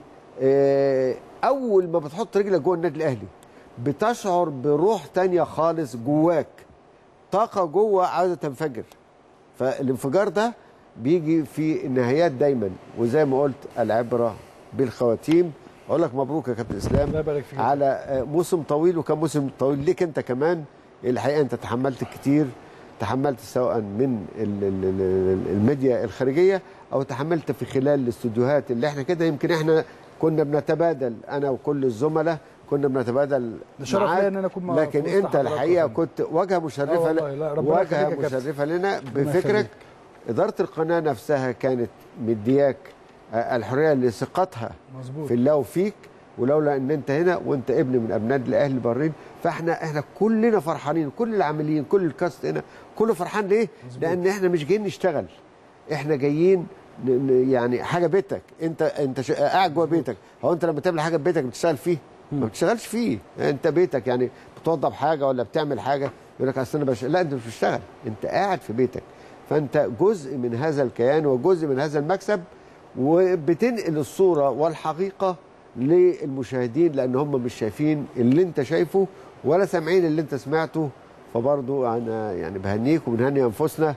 اول ما بتحط رجلك جوه النادي الاهلي بتشعر بروح تانية خالص جواك، طاقه جوه عاوزه تنفجر. فالانفجار ده بيجي في النهايات دايما، وزي ما قلت العبره بالخواتيم. اقول لك مبروك يا كابتن اسلام على موسم طويل، وكان موسم طويل ليك انت كمان. الحقيقه انت تحملت كتير، تحملت سواء من الميديا الخارجيه او تحملت في خلال الاستوديوهات اللي احنا كده يمكن احنا كنا بنتبادل، انا وكل الزملاء كنا بنتبادل معاك، ان انا اكون لكن انت الحقيقه كنت واجهه مشرفه واجهه مشرفه لنا بفكرك. اداره القناه نفسها كانت مدياك الحريه لثقتها في الله وفيك، ولولا ان انت هنا وانت ابن من ابناء الاهلي البارين، فاحنا احنا كلنا فرحانين، كل العاملين كل الكاست هنا كله فرحان. ليه؟ مزبوط. لان احنا مش جايين نشتغل، احنا جايين يعني حاجه بيتك. انت انت قاعد جوه بيتك. هو انت لما تعمل حاجه في بيتك بتشتغل فيه؟ ما بتشتغلش فيه، انت بيتك يعني بتوضب حاجه ولا بتعمل حاجه يقول لك اصل انا بش... لا انت مش بتشتغل، انت قاعد في بيتك. فانت جزء من هذا الكيان وجزء من هذا المكسب، وبتنقل الصوره والحقيقه للمشاهدين، لان هم مش شايفين اللي انت شايفه ولا سامعين اللي انت سمعته. فبرضو انا يعني بهنيك وبنهني انفسنا.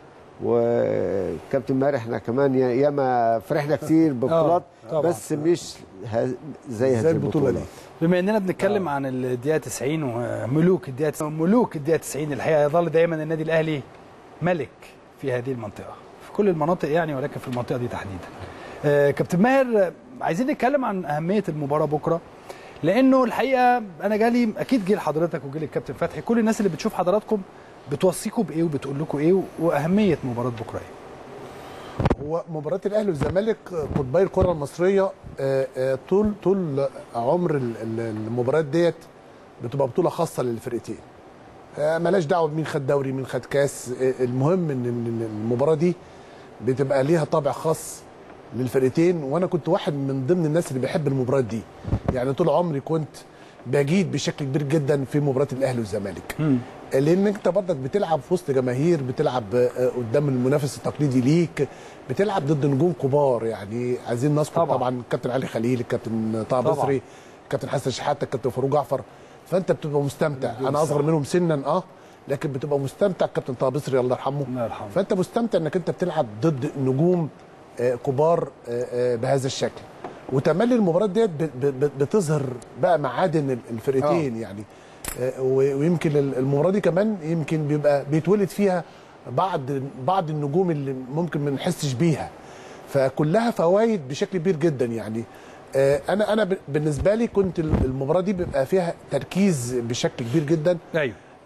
وكابتن ماهر احنا كمان ياما فرحنا كتير ببطولات بس مش زي هذه البطوله دي. بما اننا بنتكلم عن الدقيقه تسعين وملوك الدقيقه تسعين، ملوك الدقيقه تسعين الحقيقه يظل دايما النادي الاهلي ملك في هذه المنطقه، في كل المناطق يعني، ولكن في المنطقه دي تحديدا. آه كابتن ماهر، عايزين نتكلم عن اهميه المباراه بكره، لانه الحقيقه انا جالي اكيد جيل حضرتك وجيل الكابتن فتحي، كل الناس اللي بتشوف حضراتكم بتوصيكم بايه وبتقول لكم ايه، واهميه مباراه بكره ايه؟ هو مباراه الاهلي والزمالك قطبي الكره المصريه. طول طول عمر المباريات ديت بتبقى بطوله خاصه للفرقتين، مالهاش دعوه بمين خد دوري مين خد كاس. المهم ان المباراه دي بتبقى ليها طابع خاص للفرقتين، وانا كنت واحد من ضمن الناس اللي بيحب المباريات دي. يعني طول عمري كنت بجيد بشكل كبير جدا في مباراه الاهلي والزمالك، لان انت برضك بتلعب في وسط جماهير، بتلعب قدام المنافس التقليدي ليك، بتلعب ضد نجوم كبار. يعني عايزين نذكر طبعا, طبعا الكابتن علي خليل، الكابتن طه بصري، الكابتن حسن شحاته، الكابتن فاروق جعفر. فانت بتبقى مستمتع. انا اصغر منهم سنا اه لكن بتبقى مستمتع. الكابتن طه بصري الله يرحمه. الله يرحمه. فانت مستمتع انك انت بتلعب ضد نجوم كبار بهذا الشكل. وتملي المباراه ديت بتظهر بقى معادن الفرقتين. أوه. يعني ويمكن المباراه دي كمان يمكن بيبقى بيتولد فيها بعض بعض النجوم اللي ممكن ما نحسش بيها، فكلها فوائد بشكل كبير جدا. يعني انا انا بالنسبه لي كنت المباراه دي بيبقى فيها تركيز بشكل كبير جدا. ايوه.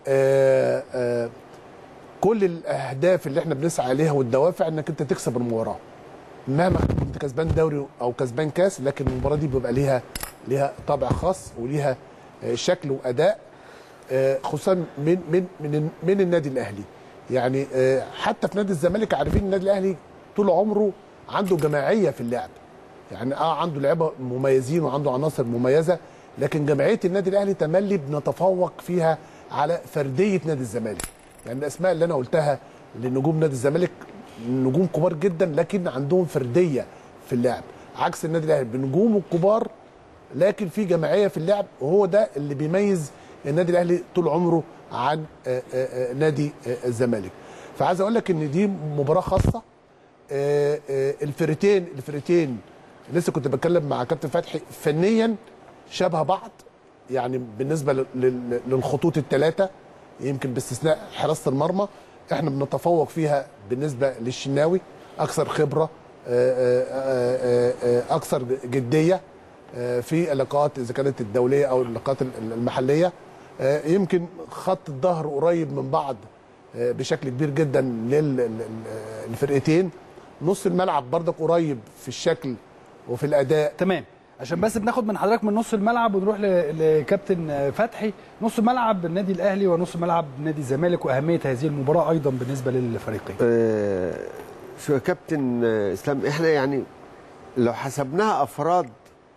آآ آآ كل الاهداف اللي احنا بنسعى عليها والدوافع انك انت تكسب المباراه مهما كنت كسبان دوري او كسبان كاس، لكن المباراه دي بيبقى ليها ليها طابع خاص وليها شكل واداء، خصوصا من من من من النادي الاهلي. يعني حتى في نادي الزمالك عارفين النادي الاهلي طول عمره عنده جماعيه في اللعب، يعني اه عنده لعيبه مميزين وعنده عناصر مميزه، لكن جماعيه النادي الاهلي تملي بنتفوق فيها على فرديه نادي الزمالك. يعني الاسماء اللي انا قلتها لنجوم نادي الزمالك نجوم كبار جدا لكن عندهم فرديه في اللعب، عكس النادي الاهلي بنجومه الكبار لكن في جماعيه في اللعب، وهو ده اللي بيميز النادي الاهلي طول عمره عن آآ آآ نادي الزمالك. فعايز اقول لك ان دي مباراه خاصه. آآ آآ الفرقتين الفرقتين لسه كنت بتكلم مع كابتن فتحي فنيا شبه بعض، يعني بالنسبه للخطوط الثلاثه يمكن باستثناء حراسه المرمى احنا بنتفوق فيها بالنسبه للشناوي، اكثر خبره، اكثر جديه في اللقاءات اذا كانت الدوليه او اللقاءات المحليه. يمكن خط الظهر قريب من بعض بشكل كبير جدا للفرقتين، نص الملعب برضك قريب في الشكل وفي الاداء. تمام، عشان بس بناخد من حضرتك من نص الملعب ونروح لكابتن فتحي، نص ملعب النادي الاهلي ونص ملعب نادي الزمالك واهميه هذه المباراه ايضا بالنسبه للفريقين. أه شو يا كابتن اسلام، احنا يعني لو حسبناها افراد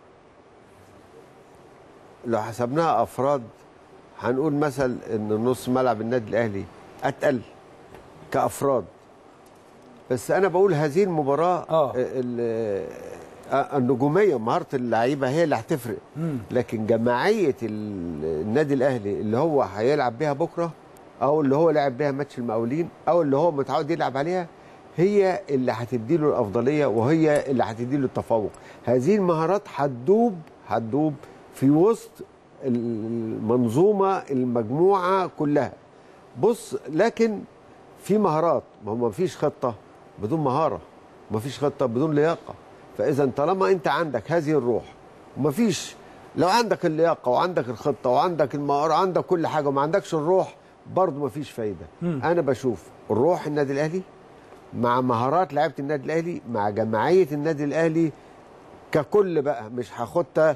لو حسبناها افراد هنقول مثلا ان نص ملعب النادي الاهلي اتقل كافراد، بس انا بقول هذه المباراه اه النجوميه مهاره اللعيبه هي اللي هتفرق، لكن جماعيه النادي الاهلي اللي هو هيلعب بيها بكره او اللي هو لعب بيها ماتش المقاولين او اللي هو متعود يلعب عليها هي اللي هتدي له الافضليه وهي اللي هتدي له التفوق. هذه المهارات هتدوب هتدوب في وسط المنظومه المجموعه كلها. بص، لكن في مهارات، ما هو ما فيش خطه بدون مهاره، ما فيش خطه بدون لياقه. فاذا طالما انت عندك هذه الروح وما فيش، لو عندك اللياقه وعندك الخطه وعندك المهاره وعندك كل حاجه وما عندكش الروح برضه ما فيش فايده. م. انا بشوف الروح النادي الاهلي مع مهارات لعيبه النادي الاهلي مع جماعيه النادي الاهلي ككل بقى، مش هاخدها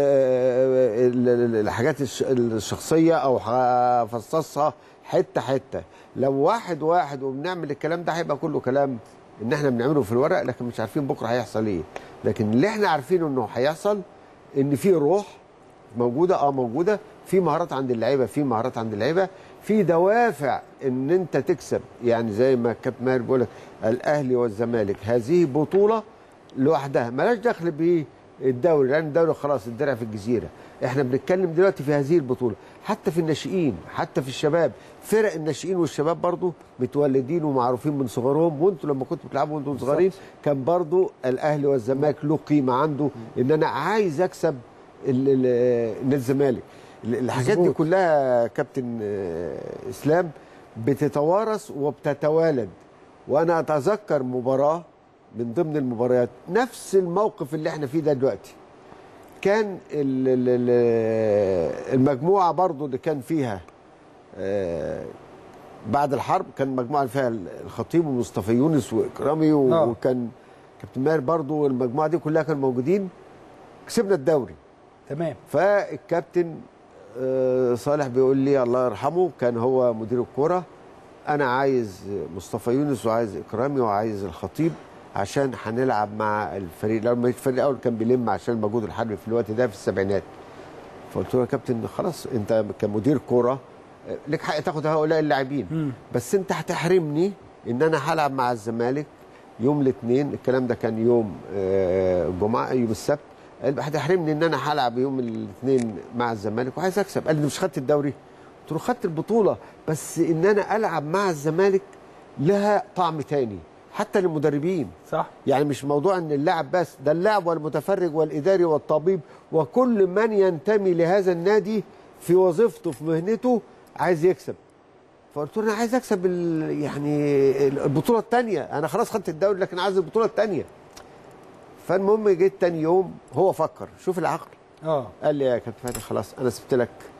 الحاجات الشخصيه او هفصصها حته حته. لو واحد واحد وبنعمل الكلام ده هيبقى كله كلام ان احنا بنعمله في الورق، لكن مش عارفين بكره هيحصل ايه. لكن اللي احنا عارفينه انه هيحصل ان في روح موجوده، اه موجوده، في مهارات عند اللعيبه، في مهارات عند اللعيبه، في دوافع ان انت تكسب. يعني زي ما كابتن ماهر بيقول لك الاهلي والزمالك هذه بطوله لوحدها مالهاش دخل بالدوري، لان الدوري خلاص الدرع في الجزيره. احنا بنتكلم دلوقتي في هذه البطوله، حتى في الناشئين، حتى في الشباب، فرق الناشئين والشباب برضو متولدين ومعروفين من صغرهم، وانتوا لما كنتوا بتلعبوا وانتوا صغيرين كان برضو الاهلي والزمالك له قيمه عنده ان انا عايز اكسب النادي الزمالك. الحاجات دي كلها كابتن اسلام بتتوارث وبتتوالد. وانا اتذكر مباراه من ضمن المباريات نفس الموقف اللي احنا فيه ده دلوقتي، كان المجموعه برضو اللي كان فيها بعد الحرب، كان مجموعه فيها الخطيب ومصطفى يونس واكرامي وكان كابتن ماهر برضو، المجموعه دي كلها كانوا موجودين، كسبنا الدوري. تمام. فالكابتن صالح بيقول لي الله يرحمه، كان هو مدير الكوره، انا عايز مصطفى يونس وعايز اكرامي وعايز الخطيب عشان هنلعب مع الفريق الاول. الفريق الاول كان بيلم عشان المجهود الحربي في الوقت ده في السبعينات. فقلت له يا كابتن خلاص انت كمدير كوره لك حق تاخد هؤلاء اللاعبين، بس انت هتحرمني ان انا هلعب مع الزمالك يوم الاثنين، الكلام ده كان يوم الجمعه يوم السبت، هتحرمني ان انا هلعب يوم الاثنين مع الزمالك وعايز اكسب. قال لي مش خدت الدوري؟ قلت له خدت البطوله، بس ان انا العب مع الزمالك لها طعم تاني حتى للمدربين. صح. يعني مش موضوع ان اللاعب بس، ده اللاعب والمتفرج والاداري والطبيب وكل من ينتمي لهذا النادي في وظيفته في مهنته عايز يكسب. فقلت له انا عايز اكسب يعني البطوله الثانيه، انا خلاص خدت الدوري لكن عايز البطوله الثانيه. فالمهم جيت تاني يوم هو فكر، شوف العقل. اه قال لي يا كابتن فتحي خلاص انا سبت لك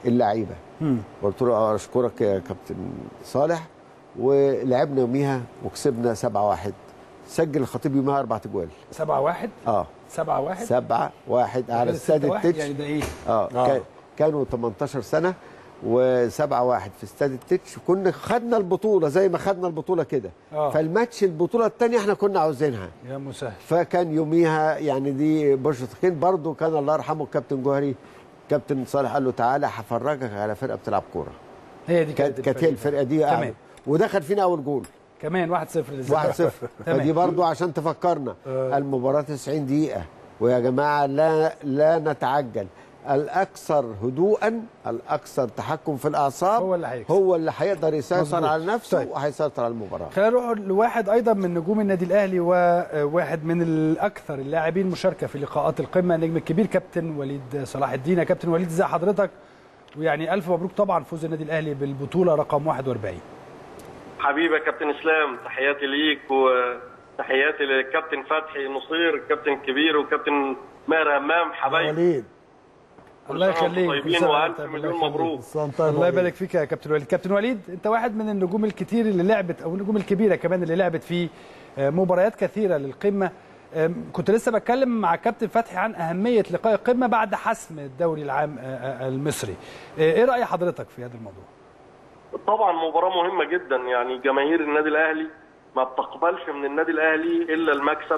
اللعيبه. قلت له اشكرك يا كابتن صالح، ولعبنا يوميها وكسبنا سبعة واحد. سجل الخطيب يوميها اربع اجوال. سبعة واحد؟ اه سبعة واحد؟ سبعة واحد على استاد التتش. يعني ده ايه؟ اه, آه. كانوا تمنتاشر سنه وسبعة واحد في استاد التتش. كنا خدنا البطوله زي ما خدنا البطوله كده. آه. فالماتش البطوله الثانيه احنا كنا عاوزينها يا مسهل. فكان يوميها يعني دي بشرة خير. برضه كان الله يرحمه الكابتن جوهري، كابتن صالح قال له تعالى هفرجك على فرقه بتلعب كوره. هي دي كانت كانت هي الفرقه دي تمام. ودخل فينا اول جول كمان واحد صفر واحد صفر. فدي برضه عشان تفكرنا. آه. المباراه تسعين دقيقه، ويا جماعه لا لا نتعجل. الاكثر هدوءا الاكثر تحكم في الاعصاب هو اللي هيكسب، هو اللي هيقدر يسيطر على نفسه. طيب. وهيسيطر على المباراه. خلينا نروح لواحد ايضا من نجوم النادي الاهلي وواحد من الاكثر اللاعبين مشاركه في لقاءات القمه، النجم الكبير كابتن وليد صلاح الدين. يا كابتن وليد ازي حضرتك؟ ويعني الف مبروك طبعا فوز النادي الاهلي بالبطوله رقم واحد وأربعين. حبيبي يا كابتن اسلام، تحياتي ليك وتحياتي للكابتن فتحي نصير الكابتن الكبير وكابتن ماهر همام. حبايبي وليد الله يخليك، طيبين والف مليون مبروك. الله يبارك فيك يا كابتن وليد. كابتن وليد انت واحد من النجوم الكتير اللي لعبت او النجوم الكبيره كمان اللي لعبت في مباريات كثيره للقمه. كنت لسه بتكلم مع كابتن فتحي عن اهميه لقاء القمه بعد حسم الدوري العام المصري. ايه راي حضرتك في هذا الموضوع؟ طبعا مباراه مهمه جدا، يعني جماهير النادي الاهلي ما بتقبلش من النادي الاهلي الا المكسب،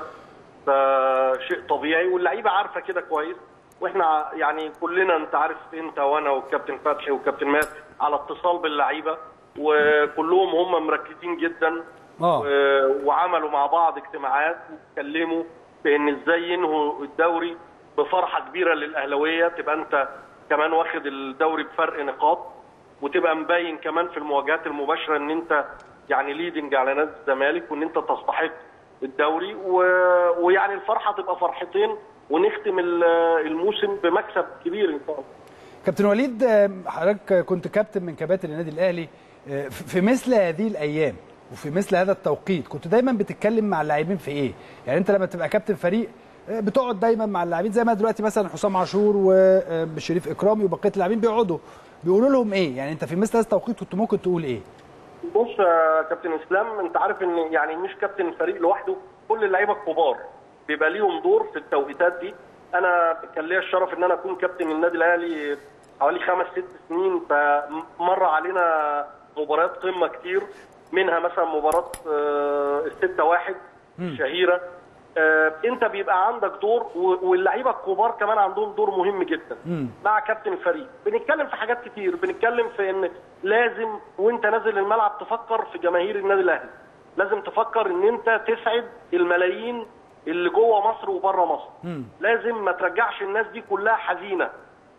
فشيء طبيعي واللعيبه عارفه كده كويس. واحنا يعني كلنا انت عارف انت وانا والكابتن فتحي والكابتن مات على اتصال باللعيبه، وكلهم هم مركزين جدا. اه وعملوا مع بعض اجتماعات واتكلموا في ان ازاي ينهوا الدوري بفرحه كبيره للاهلاويه، تبقى انت كمان واخد الدوري بفرق نقاط، وتبقى مبين كمان في المواجهات المباشره ان انت يعني ليدنج على نادي الزمالك وان انت تستحق الدوري، و... ويعني الفرحه تبقى فرحتين ونختم الموسم بمكسب كبير ان شاء الله. كابتن وليد حضرتك كنت كابتن من كباتن النادي الاهلي، في مثل هذه الايام وفي مثل هذا التوقيت كنت دايما بتتكلم مع اللاعبين في ايه؟ يعني انت لما تبقى كابتن فريق بتقعد دايما مع اللاعبين زي ما دلوقتي مثلا حسام عاشور وشريف اكرامي وبقيه اللاعبين بيقعدوا بيقولوا لهم ايه؟ يعني انت في مثل هذا التوقيت كنت ممكن تقول ايه؟ بص يا كابتن اسلام، انت عارف ان يعني مش كابتن الفريق لوحده، كل اللعيبه الكبار بيبقى ليهم دور في التوقيتات دي. انا كان ليا الشرف ان انا اكون كابتن النادي الاهلي حوالي خمس ست سنين، فمر علينا مباريات قمه كتير، منها مثلا مباراه الستة واحد الشهيره. انت بيبقى عندك دور، واللعيبه الكبار كمان عندهم دور مهم جدا م. مع كابتن الفريق. بنتكلم في حاجات كتير، بنتكلم في ان لازم وانت نازل الملعب تفكر في جماهير النادي الاهلي، لازم تفكر ان انت تسعد الملايين اللي جوه مصر وبره مصر. م. لازم ما ترجعش الناس دي كلها حزينه.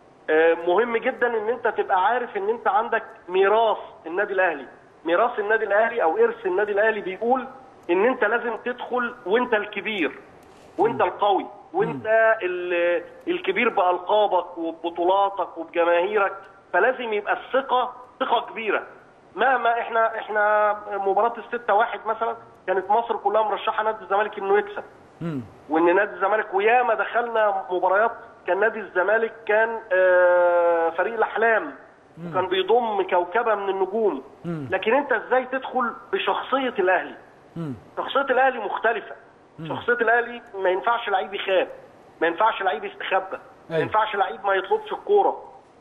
مهم جدا ان انت تبقى عارف ان انت عندك ميراث النادي الاهلي، ميراث النادي الاهلي او ارث النادي الاهلي بيقول ان انت لازم تدخل وانت الكبير وانت القوي وانت الكبير بالقابك وببطولاتك وبجماهيرك، فلازم يبقى الثقه ثقه كبيره. مهما احنا احنا مباراه الستة واحد مثلا كانت مصر كلها مرشحه نادي الزمالك انه يكسب، وان نادي الزمالك وياما دخلنا مباريات كان نادي الزمالك كان فريق الاحلام وكان بيضم كوكبه من النجوم، لكن انت ازاي تدخل بشخصيه الاهلي؟ شخصيه الاهلي مختلفه. شخصيه الاهلي ما ينفعش لعيب يخاف، ما ينفعش لعيب يستخبى، ما ينفعش لعيب ما يطلبش الكوره.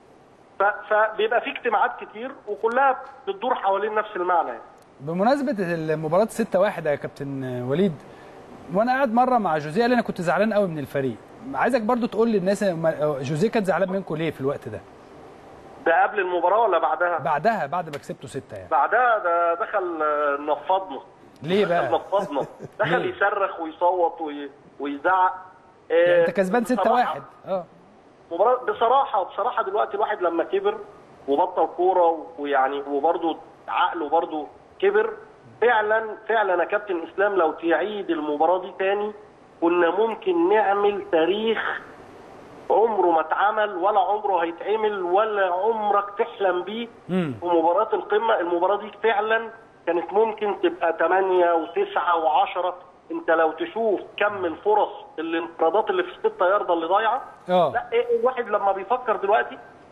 فبيبقى في اجتماعات كتير وكلها بتدور حوالين نفس المعنى يعني. بمناسبه المباراه ستة واحد يا كابتن وليد، وانا قاعد مره مع جوزيه قال انا كنت زعلان قوي من الفريق، عايزك برضو تقول للناس جوزيه كان زعلان منكم ليه في الوقت ده؟ ده قبل المباراه ولا بعدها؟ بعدها، بعد ما كسبتوا ستة يعني. بعدها ده دخل نفضنا. ليه بقى؟ نفضنا، دخل يصرخ ويصوت ويزعق. يعني انت كسبان ستة واحد. اه مباراه بصراحه بصراحه دلوقتي الواحد لما كبر وبطل كوره ويعني وبرده عقله برده كبر، فعلا فعلا يا كابتن اسلام لو تعيد المباراه دي تاني كنا ممكن نعمل تاريخ عمره ما اتعمل ولا عمره هيتعمل ولا عمرك تحلم بيه في مباراه القمه. المباراه دي فعلا كانت ممكن تبقى ثمانية وتسعة وعشرة. انت لو تشوف كم الفرص الانفرادات اللي في الستة ياردة اللي ضايعه، لا الواحد لما بيفكر دلوقتي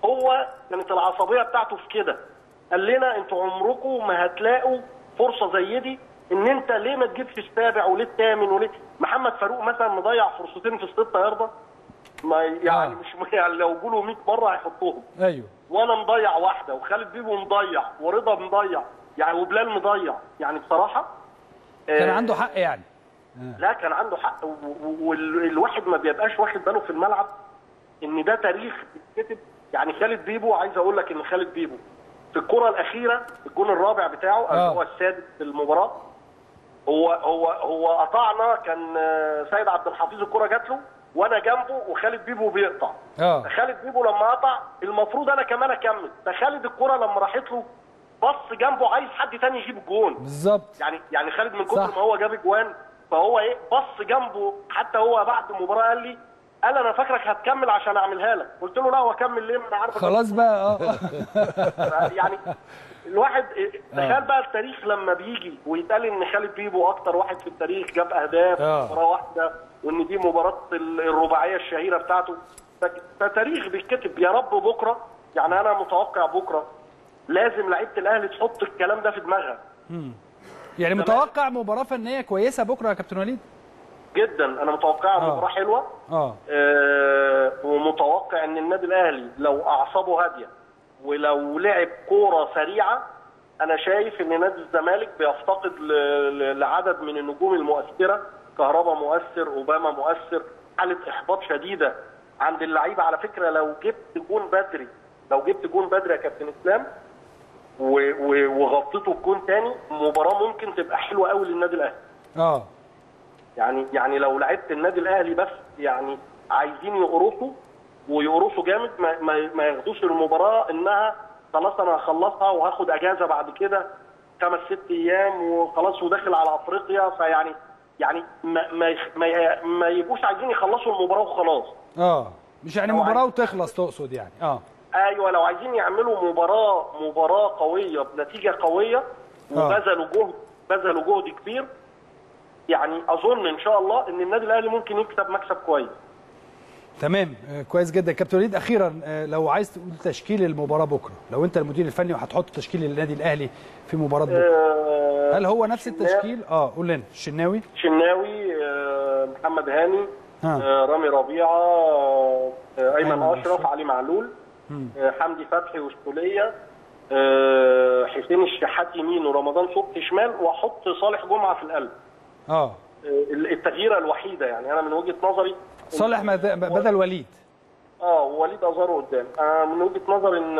هو كانت العصبيه بتاعته في كده، قال لنا انتوا عمركم ما هتلاقوا فرصه زي دي، ان انت ليه ما تجيبش السابع وليه الثامن وليه محمد فاروق مثلا مضيع فرصتين في الستة يارده، ما يعني آه. مش يعني لو جوله مية مره هيحطوهم. ايوه. وانا مضيع واحده وخالد بيبو مضيع ورضا مضيع يعني وبلال مضيع، يعني بصراحه كان آه عنده حق يعني. آه. لا كان عنده حق، والواحد ما بيبقاش واخد باله في الملعب ان ده تاريخ بيتكتب. يعني خالد بيبو، عايز اقول لك ان خالد بيبو في الكره الاخيره الجون الرابع بتاعه اللي هو السادس في المباراه، هو هو هو قطعنا، كان سيد عبد الحفيظ الكره جات له وانا جنبه وخالد بيبو بيقطع. اه خالد بيبو لما قطع المفروض انا كمان اكمل، فخالد الكره لما راحت له بص جنبه عايز حد تاني يجيب الجون بالظبط. يعني يعني خالد من كتر ما هو جاب اجوان فهو ايه بص جنبه، حتى هو بعد المباراه قال لي قال انا فاكرك هتكمل عشان اعملها لك، قلت له لا هو كمل ليه ما انا عارف خلاص بقى. اه يعني الواحد تخيل بقى التاريخ لما بيجي ويتقال ان خالد بيبو اكتر واحد في التاريخ جاب اهداف مباراه واحده، وان دي مباراه الرباعيه الشهيره بتاعته، فتاريخ بيتكتب. يا رب بكره، يعني انا متوقع بكره لازم لعيبه الاهلي تحط الكلام ده في دماغها. امم يعني متوقع مباراه فنيه كويسه بكره يا كابتن وليد؟ جدا، انا متوقع مباراه حلوه. اه آه ومتوقع ان النادي الاهلي لو اعصابه هاديه ولو لعب كوره سريعه، انا شايف ان نادي الزمالك بيفتقد لعدد من النجوم المؤثره، كهربا مؤثر، اوباما مؤثر، حاله احباط شديده عند اللعيبه. على فكره لو جبت جون بدري لو جبت جون بدري يا كابتن اسلام وغطيته بجون تاني، مباراه ممكن تبقى حلوه قوي للنادي الاهلي. اه يعني يعني لو لعبت النادي الاهلي بس يعني عايزين يقرصوا ويقرصوا جامد، ما, ما, ما ياخدوش المباراه انها خلاص انا هخلصها وهاخد اجازه بعد كده خمس ست ايام وخلاص وداخل على افريقيا، فيعني يعني ما ما ما, ما يبقوش عايزين يخلصوا المباراه وخلاص. اه مش يعني مباراه وتخلص تقصد يعني. اه ايوه، لو عايزين يعملوا مباراه مباراه قويه بنتيجه قويه وبذلوا جهد بذلوا جهد كبير، يعني اظن ان شاء الله ان النادي الاهلي ممكن يكسب مكسب كويس. تمام آه كويس جدا. كابتن وليد اخيرا آه لو عايز تقول تشكيل المباراه بكره، لو انت المدير الفني وهتحط تشكيل للنادي الاهلي في مباراه بكره، آه هل هو نفس التشكيل؟ اه قول لنا. الشناوي الشناوي آه محمد هاني آه رامي ربيعه آه ايمن اشرف، علي معلول، آه حمدي فتحي والسوليه، آه حسين الشحات يمين ورمضان صبحي شمال، واحط صالح جمعه في القلب. اه التغييره الوحيده يعني انا من وجهه نظري صالح بدل وليد. اه وليد ازارو قدام. انا من وجهه نظري ان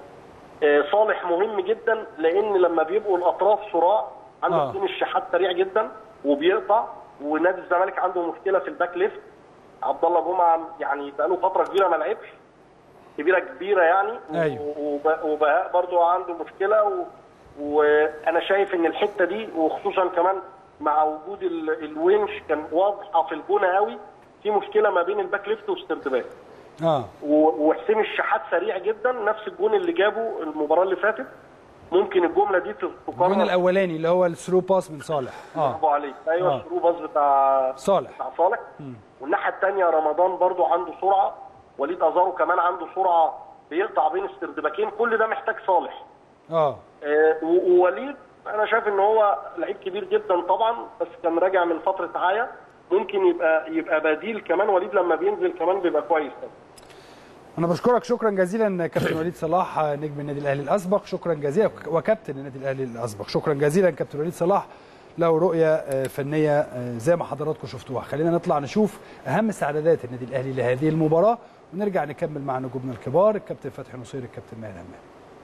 صالح مهم جدا، لان لما بيبقوا الاطراف صراع عنده حسين آه. الشحات سريع جدا وبيقطع، ونادي الزمالك عنده مشكله في الباك ليفت. عبد الله جمعه يعني بقى له فتره كبيره ما لعبش، كبيره كبيره يعني. ايوه. وبهاء برضو عنده مشكله و... وانا شايف ان الحته دي وخصوصا كمان مع وجود الونش كان واضحه في الجونه قوي، في مشكله ما بين الباك ليفت واستردباك. اه وحسين الشحات سريع جدا، نفس الجون اللي جابه المباراه اللي فاتت. ممكن الجمله دي تتكرر. الجون الاولاني اللي هو الثرو باس من صالح. اه برافو عليك. ايوه الثرو آه. باس بتاع صالح بتاع صالح. والناحيه الثانيه رمضان برضو عنده سرعه، وليد ازارو كمان عنده سرعه بيقطع بين استردباكين، كل ده محتاج صالح. اه, آه ووليد انا شايف ان هو لعيب كبير جدا طبعا، بس كان راجع من فتره عايه، ممكن يبقى يبقى بديل كمان. وليد لما بينزل كمان بيبقى كويس. انا بشكرك شكرا جزيلا كابتن وليد صلاح نجم النادي الاهلي الاسبق، شكرا جزيلا، وكابتن النادي الاهلي الاسبق، شكرا جزيلا كابتن وليد صلاح، له رؤيه فنيه زي ما حضراتكم شفتوها. خلينا نطلع نشوف اهم استعدادات النادي الاهلي لهذه المباراه ونرجع نكمل مع نجومنا الكبار الكابتن فتحي نصير الكابتن ماهر همام.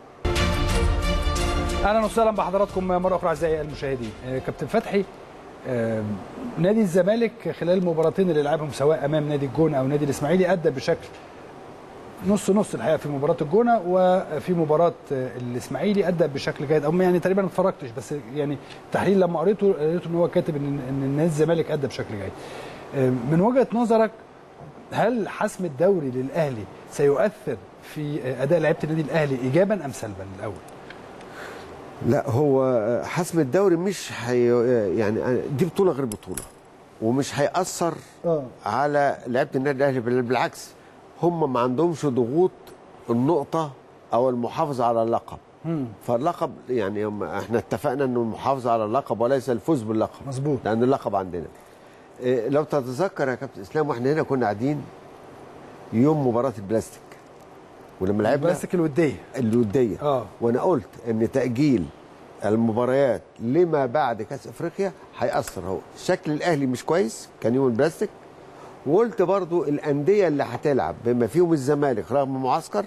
اهلا وسهلا بحضراتكم مره اخرى اعزائي المشاهدين. كابتن فتحي، نادي الزمالك خلال المباراتين اللي لعبهم سواء امام نادي الجونه او نادي الاسماعيلي ادى بشكل نص نص الحقيقه في مباراه الجونه، وفي مباراه الاسماعيلي ادى بشكل جيد، او يعني تقريبا ما اتفرجتش بس يعني التحليل لما قريته قريته ان هو كاتب ان ان نادي الزمالك ادى بشكل جيد. من وجهه نظرك هل حسم الدوري للاهلي سيؤثر في اداء لعيبه النادي الاهلي ايجابا ام سلبا الاول؟ لا، هو حسم الدوري مش حي... يعني دي بطوله غير بطوله، ومش هيأثر آه. على لعيبه النادي الاهلي، بالعكس هم ما عندهمش ضغوط النقطه او المحافظه على اللقب. مم. فاللقب يعني احنا اتفقنا انه المحافظه على اللقب وليس الفوز باللقب. مظبوط. لان اللقب عندنا. إيه لو تتذكر يا كابتن اسلام واحنا هنا كنا قاعدين يوم مباراه البلاستيك ولما لعبنا البلاستيك الوديه الوديه اه وانا قلت ان تاجيل المباريات لما بعد كاس افريقيا هيأثر. هو شكل الاهلي مش كويس كان يوم البلاستيك، وقلت برضو الانديه اللي هتلعب بما فيهم الزمالك رغم معسكر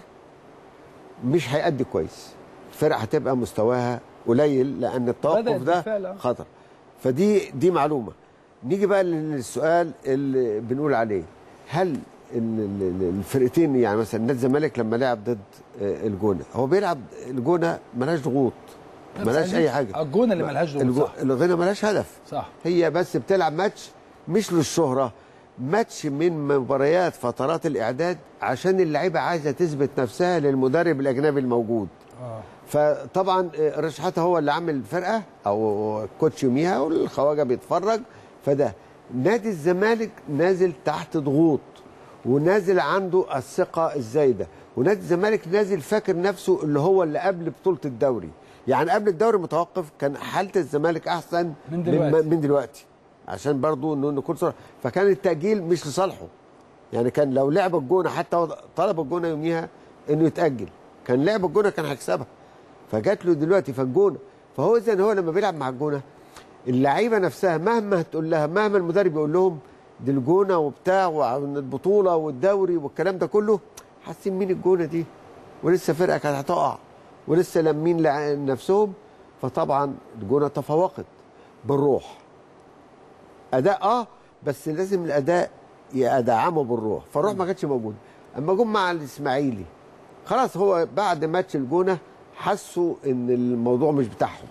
مش هيأدي كويس، الفرق هتبقى مستواها قليل لان التوقف ده خطر. فدي دي معلومه. نيجي بقى للسؤال اللي بنقول عليه، هل الفرقتين يعني مثلا نادي الزمالك لما لعب ضد الجونه هو بيلعب الجونه ملهاش ضغوط ملهاش اي حاجه، الجونه اللي ملهاش ضغوط صح، الجونه ملهاش هدف صح، هي بس بتلعب ماتش مش للشهره، ماتش من مباريات فترات الاعداد عشان اللعيبه عايزه تثبت نفسها للمدرب الاجنبي الموجود. اه فطبعا رشحتها هو اللي عامل الفرقه او كوتش يوميها والخواجه بيتفرج. فده نادي الزمالك نازل تحت ضغوط ونازل عنده الثقه الزايده، ونادي الزمالك نازل فاكر نفسه اللي هو اللي قبل بطوله الدوري، يعني قبل الدوري متوقف كان حاله الزمالك احسن من دلوقتي, من, من دلوقتي. عشان برضو انه نكون صراحه، فكان التاجيل مش لصالحه، يعني كان لو لعب الجونه حتى طلب الجونه يوميها انه يتاجل كان لعب الجونه كان هيكسبها، فجات له دلوقتي فالجونه. فهو اذا هو لما بيلعب مع الجونه اللعيبه نفسها مهما هتقول لها مهما المدرب يقول لهم دي الجونه وبتاع والبطوله والدوري والكلام ده كله، حاسين مين الجونه دي ولسه فرقه كانت هتقع ولسه لامين نفسهم. فطبعا الجونه تفوقت بالروح اداء اه بس لازم الاداء يدعمه بالروح، فالروح ما كانتش موجوده. اما جم مع الاسماعيلي خلاص هو بعد ماتش الجونه حسوا ان الموضوع مش بتاعهم،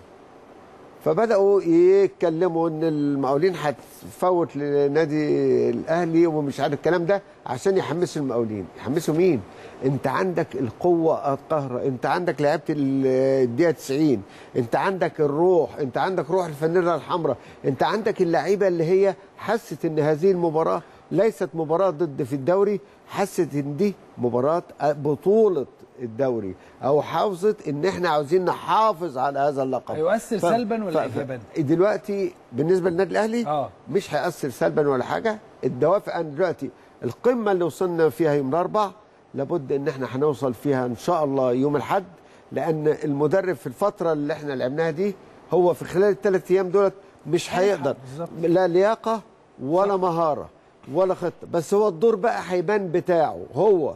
فبداوا يتكلموا ان المقاولين هتفوت لنادي الاهلي ومش عارف الكلام ده عشان يحمسوا المقاولين. يحمسوا مين؟ انت عندك القوه القاهره، انت عندك لعيبه الدقيقه تسعين، انت عندك الروح، انت عندك روح الفانيلا الحمراء، انت عندك اللعيبه اللي هي حست ان هذه المباراه ليست مباراه ضد في الدوري، حست ان دي مباراه بطوله الدوري او حافظت ان احنا عاوزين نحافظ على هذا اللقب. هيؤثر ف... سلبا ولا ايجابا؟ دلوقتي بالنسبه للنادي الاهلي آه. مش هيأثر سلبا ولا حاجه. الدوافع ان دلوقتي القمه اللي وصلنا فيها يوم الاربعاء لابد ان احنا هنوصل فيها ان شاء الله يوم الاحد، لان المدرب في الفتره اللي احنا لعبناها دي هو في خلال الثلاث ايام دولت مش هيقدر لا لياقه ولا مهاره ولا خطه، بس هو الدور بقى هيبان بتاعه هو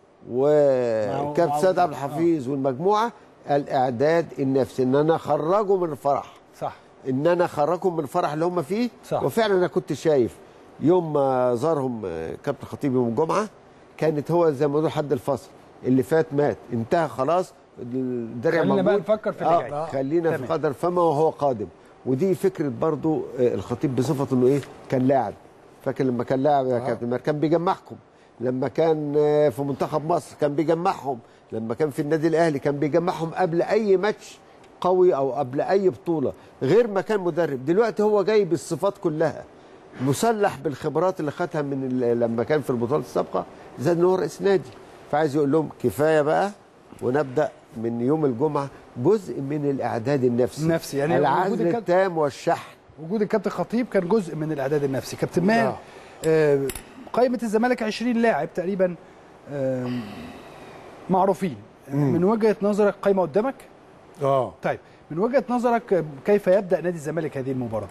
وكابتن سيد عبد الحفيظ والمجموعه الاعداد النفسي ان انا اخرجه من الفرح. صح، ان انا اخرجهم من الفرح اللي هم فيه. صح. وفعلا انا كنت شايف يوم ما زارهم كابتن خطيب يوم الجمعه كانت هو زي ما بيقولوا حد الفصل اللي فات مات انتهى خلاص، الدرع موجود. خلينا بقى نفكر في اللي جاي. آه خلينا في قدر فما وهو قادم. ودي فكره برضو الخطيب بصفته انه ايه كان لاعب. فاكر لما كان لاعب يا كابتن كان بيجمعكم، لما كان في منتخب مصر كان بيجمعهم، لما كان في النادي الاهلي كان بيجمعهم قبل اي ماتش قوي او قبل اي بطوله، غير ما كان مدرب. دلوقتي هو جاي بالصفات كلها، مسلح بالخبرات اللي خدها من لما كان في البطولات السابقه، زي ان هو رئيس نادي. فعايز يقول لهم كفايه بقى ونبدا من يوم الجمعه جزء من الاعداد النفسي النفسي يعني العزل التام والشحن. وجود الكابتن خطيب كان جزء من الاعداد النفسي. كابتن ماهر، آه قائمه الزمالك عشرين لاعب تقريبا آه معروفين. مم. من وجهه نظرك قائمه قدامك؟ اه طيب من وجهه نظرك كيف يبدا نادي الزمالك هذه المباراه؟